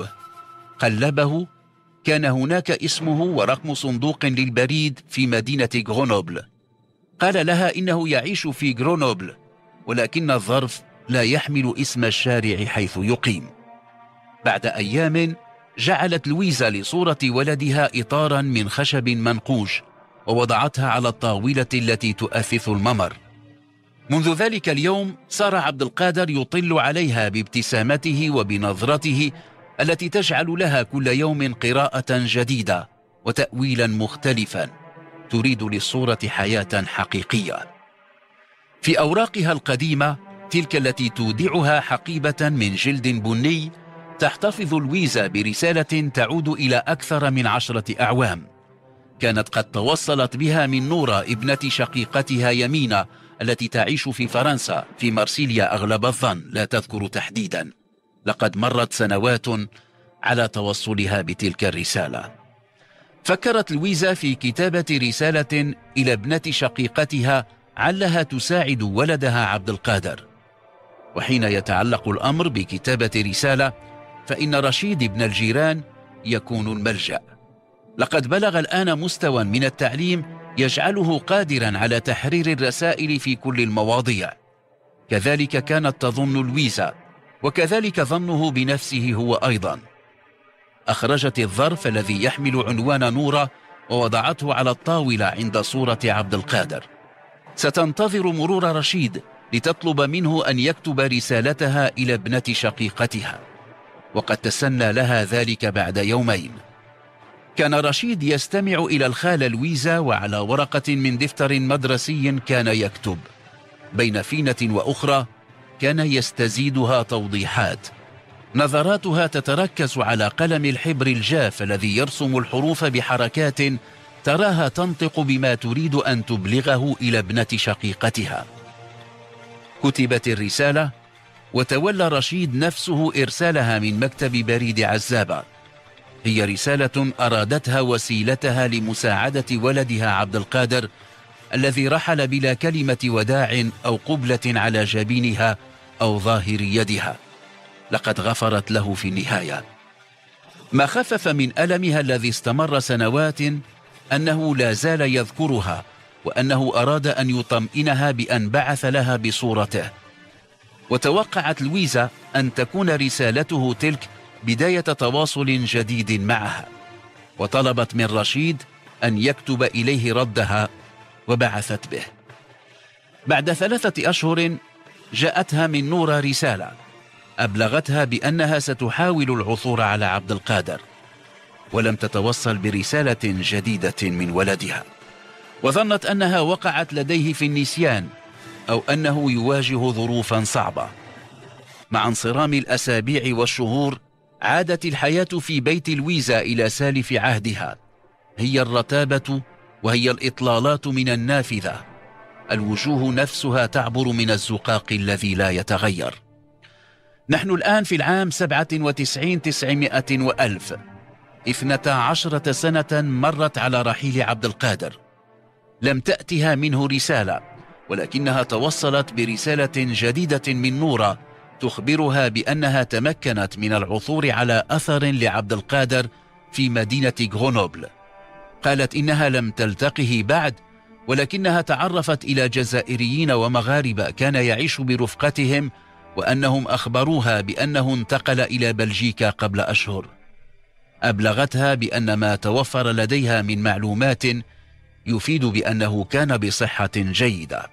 قلبه، كان هناك اسمه ورقم صندوق للبريد في مدينة غرونوبل. قال لها إنه يعيش في غرونوبل، ولكن الظرف لا يحمل اسم الشارع حيث يقيم. بعد أيام جعلت لويزا لصورة ولدها إطارا من خشب منقوش ووضعتها على الطاولة التي تؤثث الممر. منذ ذلك اليوم صار عبد القادر يطل عليها بابتسامته وبنظرته التي تجعل لها كل يوم قراءة جديدة وتأويلا مختلفا تريد للصورة حياة حقيقية. في أوراقها القديمة، تلك التي تودعها حقيبة من جلد بني، تحتفظ لويزا برسالة تعود إلى أكثر من 10 أعوام. كانت قد توصلت بها من نورة ابنة شقيقتها يمينة التي تعيش في فرنسا في مرسيليا أغلب الظن، لا تذكر تحديدا. لقد مرت سنوات على توصلها بتلك الرسالة. فكرت لويزا في كتابة رسالة إلى ابنة شقيقتها علها تساعد ولدها عبد القادر. وحين يتعلق الأمر بكتابة رسالة فإن رشيد ابن الجيران يكون الملجأ. لقد بلغ الآن مستوى من التعليم يجعله قادرا على تحرير الرسائل في كل المواضيع. كذلك كانت تظن لويزا، وكذلك ظنه بنفسه هو أيضا. أخرجت الظرف الذي يحمل عنوان نورة ووضعته على الطاولة عند صورة عبد القادر. ستنتظر مرور رشيد لتطلب منه أن يكتب رسالتها إلى ابنة شقيقتها، وقد تسنى لها ذلك بعد يومين. كان رشيد يستمع إلى الخالة لويزا، وعلى ورقة من دفتر مدرسي كان يكتب. بين فينة وأخرى كان يستزيدها توضيحات. نظراتها تتركز على قلم الحبر الجاف الذي يرسم الحروف بحركات تراها تنطق بما تريد أن تبلغه إلى ابنة شقيقتها. كتبت الرسالة، وتولى رشيد نفسه إرسالها من مكتب بريد عزابة. هي رسالة أرادتها وسيلتها لمساعدة ولدها عبد القادر الذي رحل بلا كلمة وداع أو قبلة على جبينها أو ظاهر يدها. لقد غفرت له في النهاية. ما خفف من ألمها الذي استمر سنوات أنه لا زال يذكرها، وأنه أراد أن يطمئنها بأن بعث لها بصورته. وتوقعت لويزا أن تكون رسالته تلك بداية تواصل جديد معها، وطلبت من رشيد أن يكتب إليه ردها، وبعثت به. بعد 3 أشهر جاءتها من نورا رسالة أبلغتها بأنها ستحاول العثور على عبد القادر، ولم تتوصل برسالة جديدة من ولدها، وظنت أنها وقعت لديه في النسيان أو أنه يواجه ظروفا صعبة. مع انصرام الأسابيع والشهور عادت الحياة في بيت لويزا إلى سالف عهدها، هي الرتابة وهي الإطلالات من النافذة، الوجوه نفسها تعبر من الزقاق الذي لا يتغير. نحن الآن في العام 97 900 وألف. 12 سنة مرت على رحيل عبد القادر، لم تأتها منه رسالة، ولكنها توصلت برسالة جديدة من نورا تخبرها بأنها تمكنت من العثور على أثر لعبد القادر في مدينة غرونوبل. قالت إنها لم تلتقه بعد، ولكنها تعرفت إلى جزائريين ومغاربة كان يعيش برفقتهم، وأنهم أخبروها بأنه انتقل إلى بلجيكا قبل أشهر. أبلغتها بأن ما توفر لديها من معلومات يفيد بأنه كان بصحة جيدة.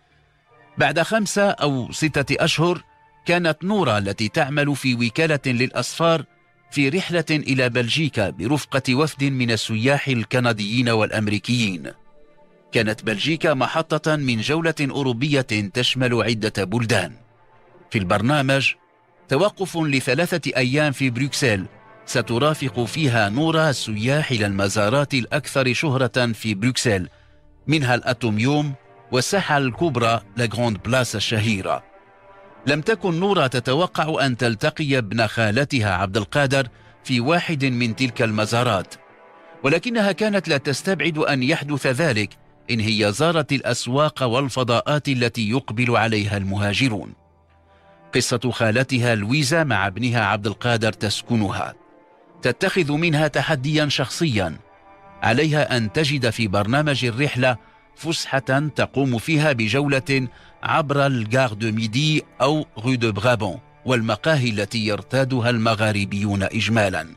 بعد 5 أو 6 أشهر كانت نورا التي تعمل في وكالة للأسفار في رحلة إلى بلجيكا برفقة وفد من السياح الكنديين والأمريكيين. كانت بلجيكا محطة من جولة أوروبية تشمل عدة بلدان. في البرنامج توقف ل3 أيام في بروكسل، سترافق فيها نورا السياح إلى المزارات الأكثر شهرة في بروكسل، منها الأتوميوم والساحة الكبرى لاغروند بلاس الشهيرة. لم تكن نورا تتوقع أن تلتقي ابن خالتها عبد القادر في واحد من تلك المزارات، ولكنها كانت لا تستبعد أن يحدث ذلك إن هي زارت الأسواق والفضاءات التي يقبل عليها المهاجرون. قصة خالتها لويزا مع ابنها عبد القادر تسكنها، تتخذ منها تحديا شخصيا، عليها أن تجد في برنامج الرحلة فسحة تقوم فيها بجولة عبر الغار دو ميدي أو غو دو برابون والمقاهي التي يرتادها المغاربيون إجمالا.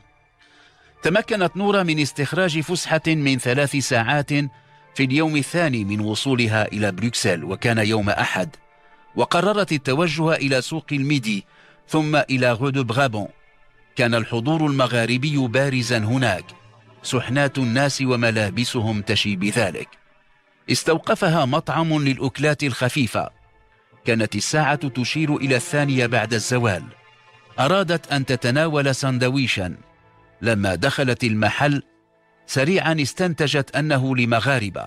تمكنت نورا من استخراج فسحة من 3 ساعات في اليوم الثاني من وصولها إلى بروكسل، وكان يوم أحد، وقررت التوجه إلى سوق الميدي ثم إلى غو دو برابون. كان الحضور المغاربي بارزا هناك، سحنات الناس وملابسهم تشي بذلك. استوقفها مطعم للأكلات الخفيفة، كانت الساعة تشير إلى 2 بعد الزوال. أرادت أن تتناول سندويشا. لما دخلت المحل سريعا استنتجت أنه لمغاربة.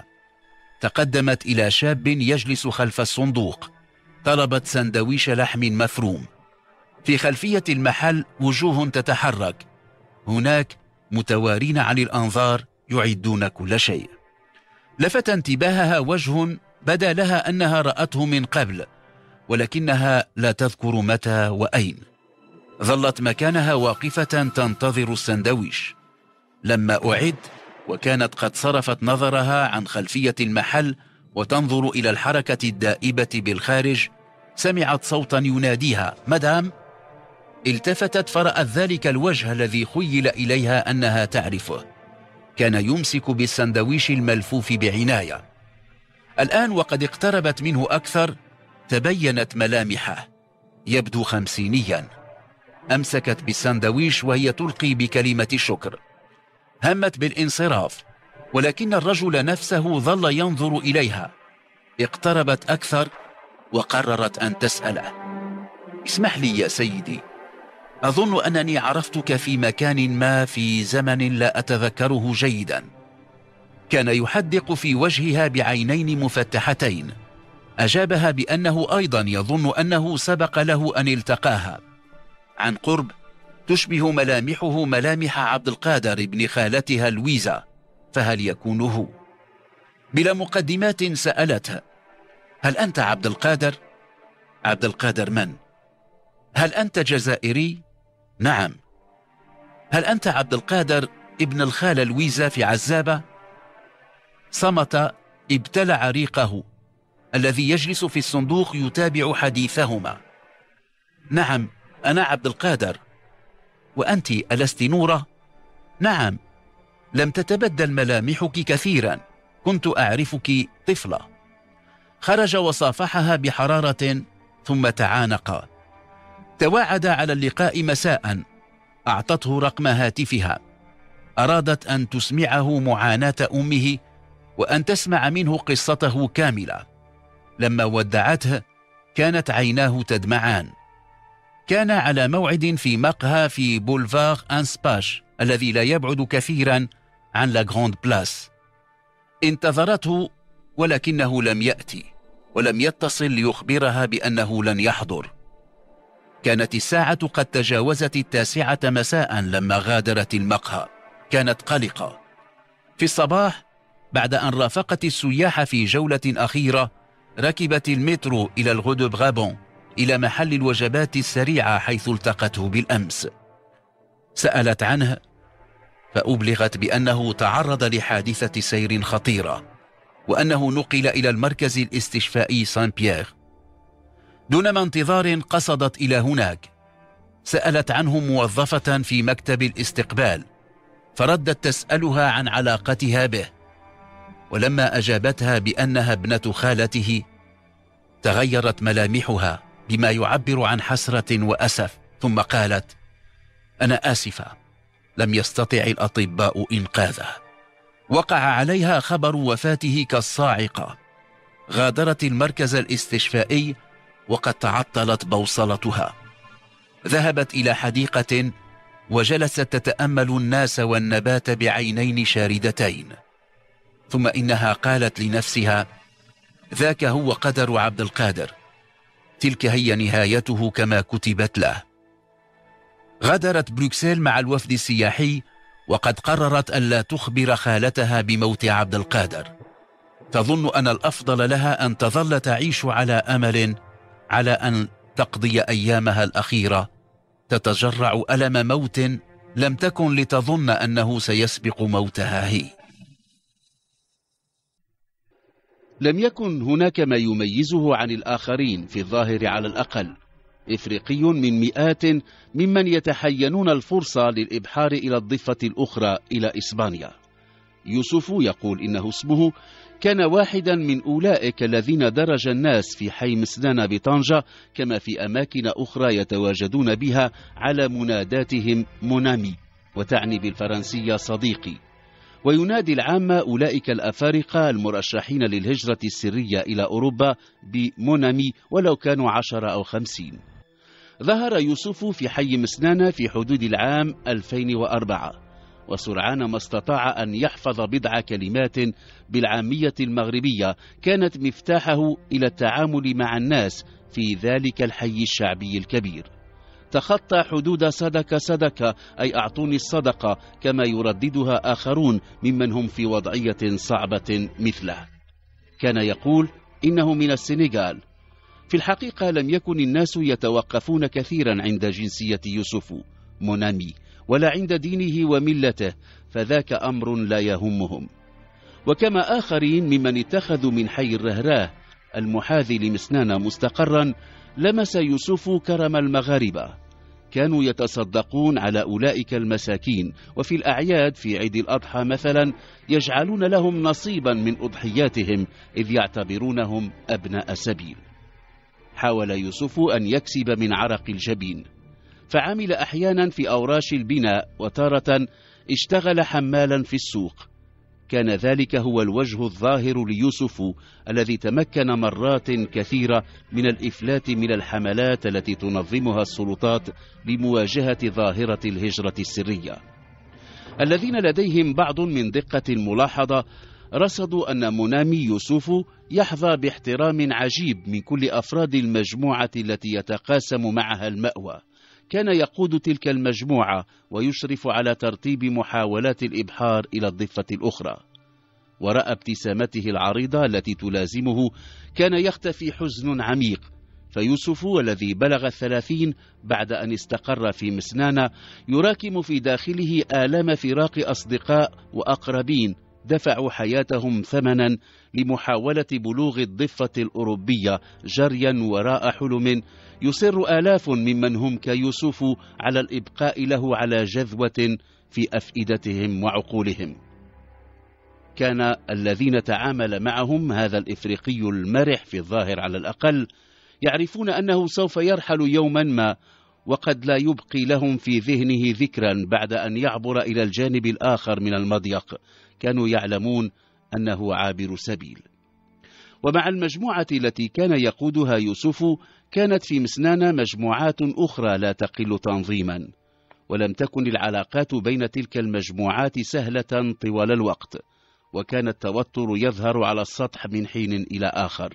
تقدمت إلى شاب يجلس خلف الصندوق، طلبت سندويش لحم مفروم. في خلفية المحل وجوه تتحرك، هناك متوارين عن الأنظار يعدون كل شيء. لفت انتباهها وجه بدا لها أنها رأته من قبل، ولكنها لا تذكر متى وأين. ظلت مكانها واقفة تنتظر السندويش. لما أعد وكانت قد صرفت نظرها عن خلفية المحل وتنظر إلى الحركة الدائبة بالخارج، سمعت صوتا يناديها: مدام. التفتت فرأت ذلك الوجه الذي خيل إليها أنها تعرفه. كان يمسك بالسندويش الملفوف بعناية. الآن وقد اقتربت منه أكثر تبينت ملامحه، يبدو 50يا. أمسكت بالسندويش وهي تلقي بكلمة شكر. همت بالانصراف، ولكن الرجل نفسه ظل ينظر إليها. اقتربت أكثر وقررت أن تسأله: اسمح لي يا سيدي، أظن أنني عرفتك في مكان ما في زمن لا أتذكره جيدا. كان يحدق في وجهها بعينين مفتحتين. أجابها بأنه أيضا يظن أنه سبق له أن التقاها. عن قرب تشبه ملامحه ملامح عبد القادر ابن خالتها لويزا، فهل يكون هو؟ بلا مقدمات سألتها: هل أنت عبد القادر؟ عبد القادر من؟ هل أنت جزائري؟ نعم. هل أنت عبد القادر ابن الخالة لويزا في عزابة؟ صمت، ابتلع ريقه الذي يجلس في الصندوق يتابع حديثهما. نعم، أنا عبد القادر. وأنت ألست نورة؟ نعم. لم تتبدل ملامحك كثيرا، كنت أعرفك طفلة. خرج وصافحها بحرارة ثم تعانقا. تواعدا على اللقاء مساء. أعطته رقم هاتفها. أرادت أن تسمعه معاناة أمه وأن تسمع منه قصته كاملة. لما ودعته كانت عيناه تدمعان. كان على موعد في مقهى في بولفار أنسباش الذي لا يبعد كثيرا عن لا غروند بلاس. انتظرته ولكنه لم يأتي، ولم يتصل ليخبرها بأنه لن يحضر. كانت الساعة قد تجاوزت 9 مساء لما غادرت المقهى. كانت قلقة. في الصباح بعد أن رافقت السياح في جولة أخيرة، ركبت المترو إلى الغدو بغابون، إلى محل الوجبات السريعة حيث التقته بالأمس. سألت عنه فأبلغت بأنه تعرض لحادثة سير خطيرة، وأنه نقل إلى المركز الاستشفائي سان بيير. دونما انتظار قصدت إلى هناك. سألت عنه موظفة في مكتب الاستقبال، فردت تسألها عن علاقتها به. ولما أجابتها بأنها ابنة خالته، تغيرت ملامحها بما يعبر عن حسرة وأسف، ثم قالت: أنا آسفة، لم يستطع الأطباء إنقاذه. وقع عليها خبر وفاته كالصاعقة. غادرت المركز الاستشفائي وقد تعطلت بوصلتها. ذهبت إلى حديقة وجلست تتأمل الناس والنبات بعينين شاردتين. ثم إنها قالت لنفسها: ذاك هو قدر عبد القادر، تلك هي نهايته كما كتبت له. غادرت بروكسل مع الوفد السياحي، وقد قررت ألا تخبر خالتها بموت عبد القادر. تظن أن الأفضل لها أن تظل تعيش على أمل على أن تقضي أيامها الأخيرة تتجرع ألم موت لم تكن لتظن أنه سيسبق موتها هي. لم يكن هناك ما يميزه عن الآخرين في الظاهر على الأقل. إفريقي من مئات ممن يتحينون الفرصة للإبحار إلى الضفة الأخرى إلى إسبانيا. يوسف، يقول إنه اسمه، كان واحدا من أولئك الذين درج الناس في حي مسنانة بطنجة كما في أماكن أخرى يتواجدون بها على مناداتهم مونامي، وتعني بالفرنسية صديقي. وينادي العامة أولئك الأفارقة المرشحين للهجرة السرية إلى أوروبا بمونامي ولو كانوا 10 أو 50. ظهر يوسف في حي مسنانة في حدود العام 2004، وسرعان ما استطاع أن يحفظ بضع كلمات بالعامية المغربية كانت مفتاحه إلى التعامل مع الناس في ذلك الحي الشعبي الكبير. تخطى حدود صدقة صدقة، أي أعطوني الصدقة، كما يرددها آخرون ممن هم في وضعية صعبة مثله. كان يقول إنه من السنغال. في الحقيقة لم يكن الناس يتوقفون كثيرا عند جنسية يوسف مونامي ولا عند دينه وملته، فذاك أمر لا يهمهم. وكما آخرين ممن اتخذوا من حي الرهراه المحاذي لمسنانة مستقرا، لمس يوسف كرم المغاربة. كانوا يتصدقون على أولئك المساكين، وفي الأعياد في عيد الأضحى مثلا يجعلون لهم نصيبا من أضحياتهم إذ يعتبرونهم أبناء سبيل. حاول يوسف أن يكسب من عرق الجبين، فعمل أحيانا في أوراش البناء، وتارة اشتغل حمالا في السوق. كان ذلك هو الوجه الظاهر ليوسف الذي تمكن مرات كثيرة من الإفلات من الحملات التي تنظمها السلطات لمواجهة ظاهرة الهجرة السرية. الذين لديهم بعض من دقة الملاحظة رصدوا أن منامي يوسف يحظى باحترام عجيب من كل أفراد المجموعة التي يتقاسم معها المأوى. كان يقود تلك المجموعة ويشرف على ترتيب محاولات الإبحار إلى الضفة الأخرى. وراء ابتسامته العريضة التي تلازمه كان يختفي حزن عميق، فيوسف الذي بلغ 30 بعد أن استقر في مسنانة يراكم في داخله آلام فراق أصدقاء وأقربين دفعوا حياتهم ثمنا لمحاولة بلوغ الضفة الأوروبية جريا وراء حلم يصر آلاف ممن هم كيوسف على الإبقاء له على جذوة في أفئدتهم وعقولهم. كان الذين تعامل معهم هذا الإفريقي المرح في الظاهر على الأقل يعرفون أنه سوف يرحل يوما ما، وقد لا يبقي لهم في ذهنه ذكرا بعد أن يعبر إلى الجانب الآخر من المضيق. كانوا يعلمون أنه عابر سبيل. ومع المجموعة التي كان يقودها يوسف كانت في مسنانة مجموعات أخرى لا تقل تنظيما، ولم تكن العلاقات بين تلك المجموعات سهلة طوال الوقت، وكان التوتر يظهر على السطح من حين إلى آخر.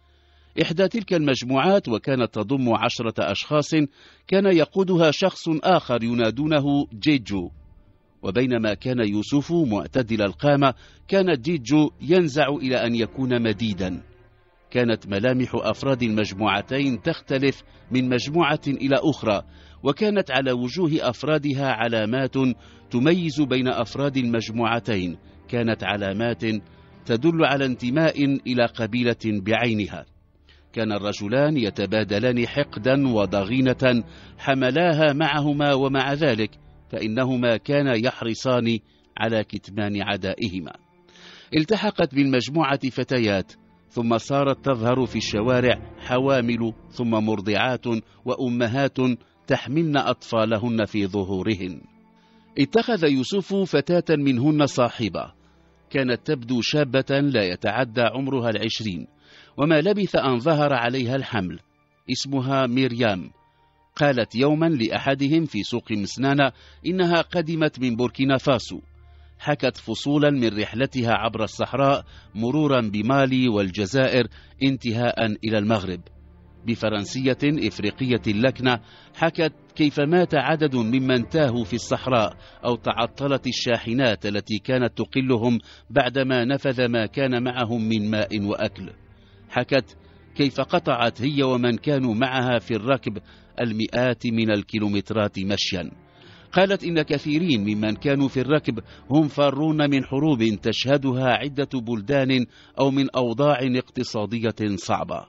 إحدى تلك المجموعات وكانت تضم 10 أشخاص كان يقودها شخص آخر ينادونه جيجو، وبينما كان يوسف معتدل القامة كان جيجو ينزع إلى أن يكون مديدا. كانت ملامح أفراد المجموعتين تختلف من مجموعة إلى أخرى، وكانت على وجوه أفرادها علامات تميز بين أفراد المجموعتين، كانت علامات تدل على انتماء إلى قبيلة بعينها. كان الرجلان يتبادلان حقدا وضغينة حملاها معهما، ومع ذلك فإنهما كانا يحرصان على كتمان عدائهما. التحقت بالمجموعة فتيات، ثم صارت تظهر في الشوارع حوامل، ثم مرضعات وأمهات تحملن أطفالهن في ظهورهن. اتخذ يوسف فتاة منهن صاحبة، كانت تبدو شابة لا يتعدى عمرها 20، وما لبث أن ظهر عليها الحمل. اسمها ميريام. قالت يوما لأحدهم في سوق مسنانة إنها قدمت من بوركينا فاسو. حكت فصولا من رحلتها عبر الصحراء مرورا بمالي والجزائر انتهاء إلى المغرب. بفرنسية إفريقية اللكنة حكت كيف مات عدد ممن تاهوا في الصحراء أو تعطلت الشاحنات التي كانت تقلهم بعدما نفذ ما كان معهم من ماء وأكل. حكت كيف قطعت هي ومن كانوا معها في الركب المئات من الكيلومترات مشيا. قالت إن كثيرين ممن كانوا في الركب هم فارون من حروب تشهدها عدة بلدان أو من أوضاع اقتصادية صعبة.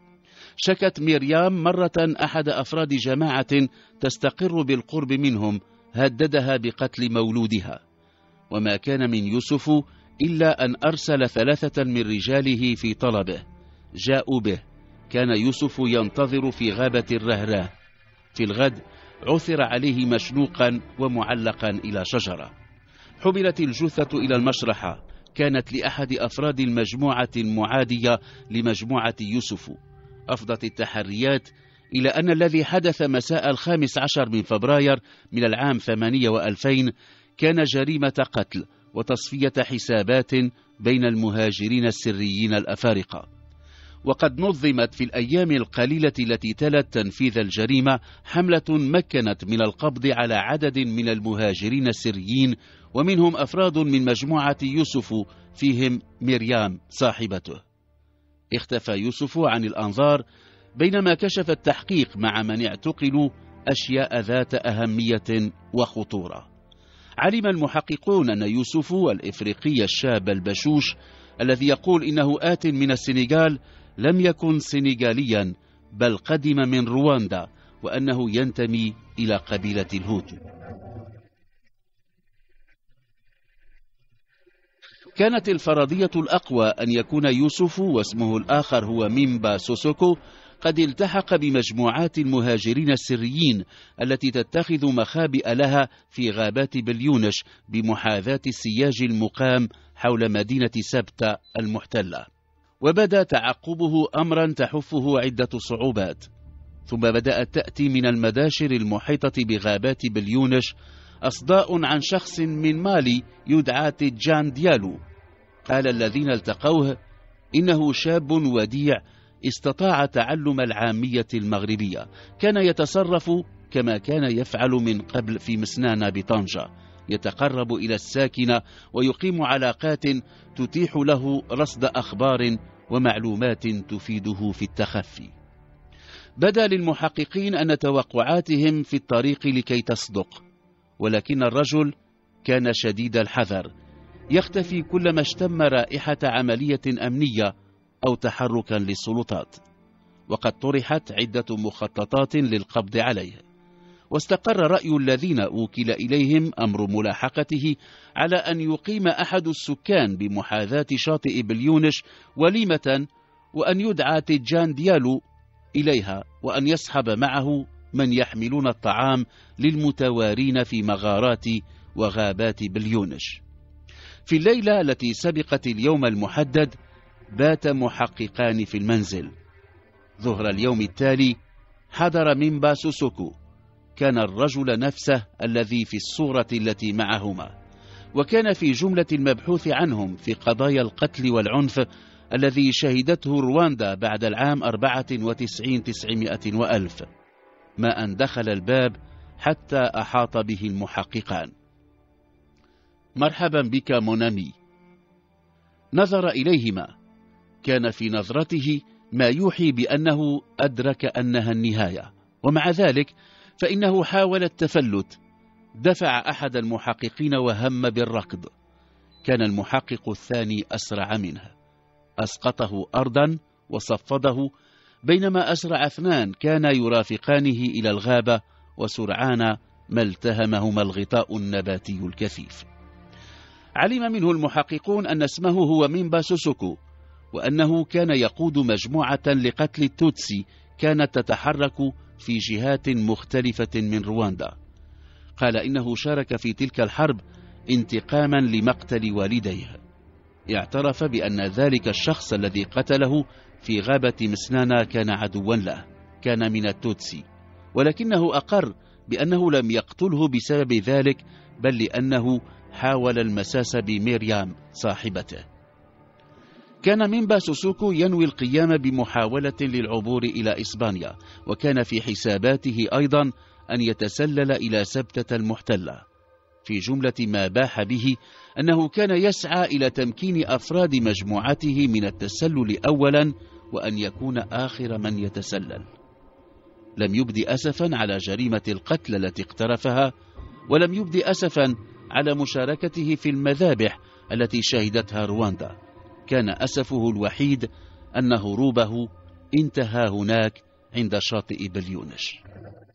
شكت ميريام مرة أحد أفراد جماعة تستقر بالقرب منهم هددها بقتل مولودها، وما كان من يوسف إلا أن أرسل 3 من رجاله في طلبه. جاءوا به. كان يوسف ينتظر في غابة الرهراه. في الغد عثر عليه مشنوقا ومعلقا إلى شجرة. حملت الجثة إلى المشرحة، كانت لأحد أفراد المجموعة المعادية لمجموعة يوسف. أفضت التحريات إلى أن الذي حدث مساء 15 من فبراير من العام 2000 كان جريمة قتل وتصفية حسابات بين المهاجرين السريين الأفارقة. وقد نظمت في الأيام القليلة التي تلت تنفيذ الجريمة حملة مكنت من القبض على عدد من المهاجرين السريين، ومنهم أفراد من مجموعة يوسف فيهم ميريام صاحبته. اختفى يوسف عن الأنظار بينما كشف التحقيق مع من اعتقلوا أشياء ذات أهمية وخطورة. علم المحققون أن يوسف الإفريقي الشاب البشوش الذي يقول إنه آت من السنغال لم يكن سنغاليا، بل قدم من رواندا، وأنه ينتمي إلى قبيلة الهوتو. كانت الفرضية الأقوى أن يكون يوسف واسمه الآخر هو ميمبا سوسوكو قد التحق بمجموعات المهاجرين السريين التي تتخذ مخابئ لها في غابات بليونش بمحاذاة السياج المقام حول مدينة سبتة المحتلة، وبدا تعقبه أمرا تحفه عدة صعوبات. ثم بدأت تأتي من المداشر المحيطة بغابات بليونش أصداء عن شخص من مالي يدعى تيجان ديالو. قال الذين التقوه إنه شاب وديع استطاع تعلم العامية المغربية، كان يتصرف كما كان يفعل من قبل في مسنانا بطنجة، يتقرب إلى الساكنة ويقيم علاقات تتيح له رصد أخبار ومعلومات تفيده في التخفي. بدا للمحققين أن توقعاتهم في الطريق لكي تصدق، ولكن الرجل كان شديد الحذر، يختفي كلما اشتم رائحة عملية أمنية أو تحركا للسلطات. وقد طرحت عدة مخططات للقبض عليه، واستقر رأي الذين أوكل إليهم أمر ملاحقته على أن يقيم أحد السكان بمحاذاة شاطئ بليونش وليمة، وأن يدعى تيجان ديالو إليها، وأن يصحب معه من يحملون الطعام للمتوارين في مغارات وغابات بليونش. في الليلة التي سبقت اليوم المحدد بات محققان في المنزل. ظهر اليوم التالي حضر ميمبا سوسوكو، كان الرجل نفسه الذي في الصورة التي معهما، وكان في جملة المبحوث عنهم في قضايا القتل والعنف الذي شهدته رواندا بعد العام 94 ما أن دخل الباب حتى أحاط به المحققان. مرحبا بك مونامي. نظر إليهما، كان في نظرته ما يوحي بأنه أدرك أنها النهاية، ومع ذلك فإنه حاول التفلت. دفع أحد المحققين وهم بالركض. كان المحقق الثاني أسرع منه، أسقطه أرضا وصفده، بينما أسرع اثنان كانا يرافقانه إلى الغابة، وسرعان ما التهمهما الغطاء النباتي الكثيف. علم منه المحققون أن اسمه هو ميمبا سوسوكو، وأنه كان يقود مجموعة لقتل التوتسي كانت تتحرك في جهات مختلفة من رواندا. قال إنه شارك في تلك الحرب انتقاما لمقتل والديه. اعترف بأن ذلك الشخص الذي قتله في غابة مسنانا كان عدوا له، كان من التوتسي، ولكنه أقر بأنه لم يقتله بسبب ذلك، بل لأنه حاول المساس بميريام صاحبته. كان ميمبا سوسوكو ينوي القيام بمحاولة للعبور إلى إسبانيا، وكان في حساباته أيضا أن يتسلل إلى سبتة المحتلة. في جملة ما باح به أنه كان يسعى إلى تمكين أفراد مجموعته من التسلل أولا، وأن يكون آخر من يتسلل. لم يبدي أسفا على جريمة القتل التي اقترفها، ولم يبدي أسفا على مشاركته في المذابح التي شهدتها رواندا. كان أسفه الوحيد أن هروبه انتهى هناك عند شاطئ بليونش.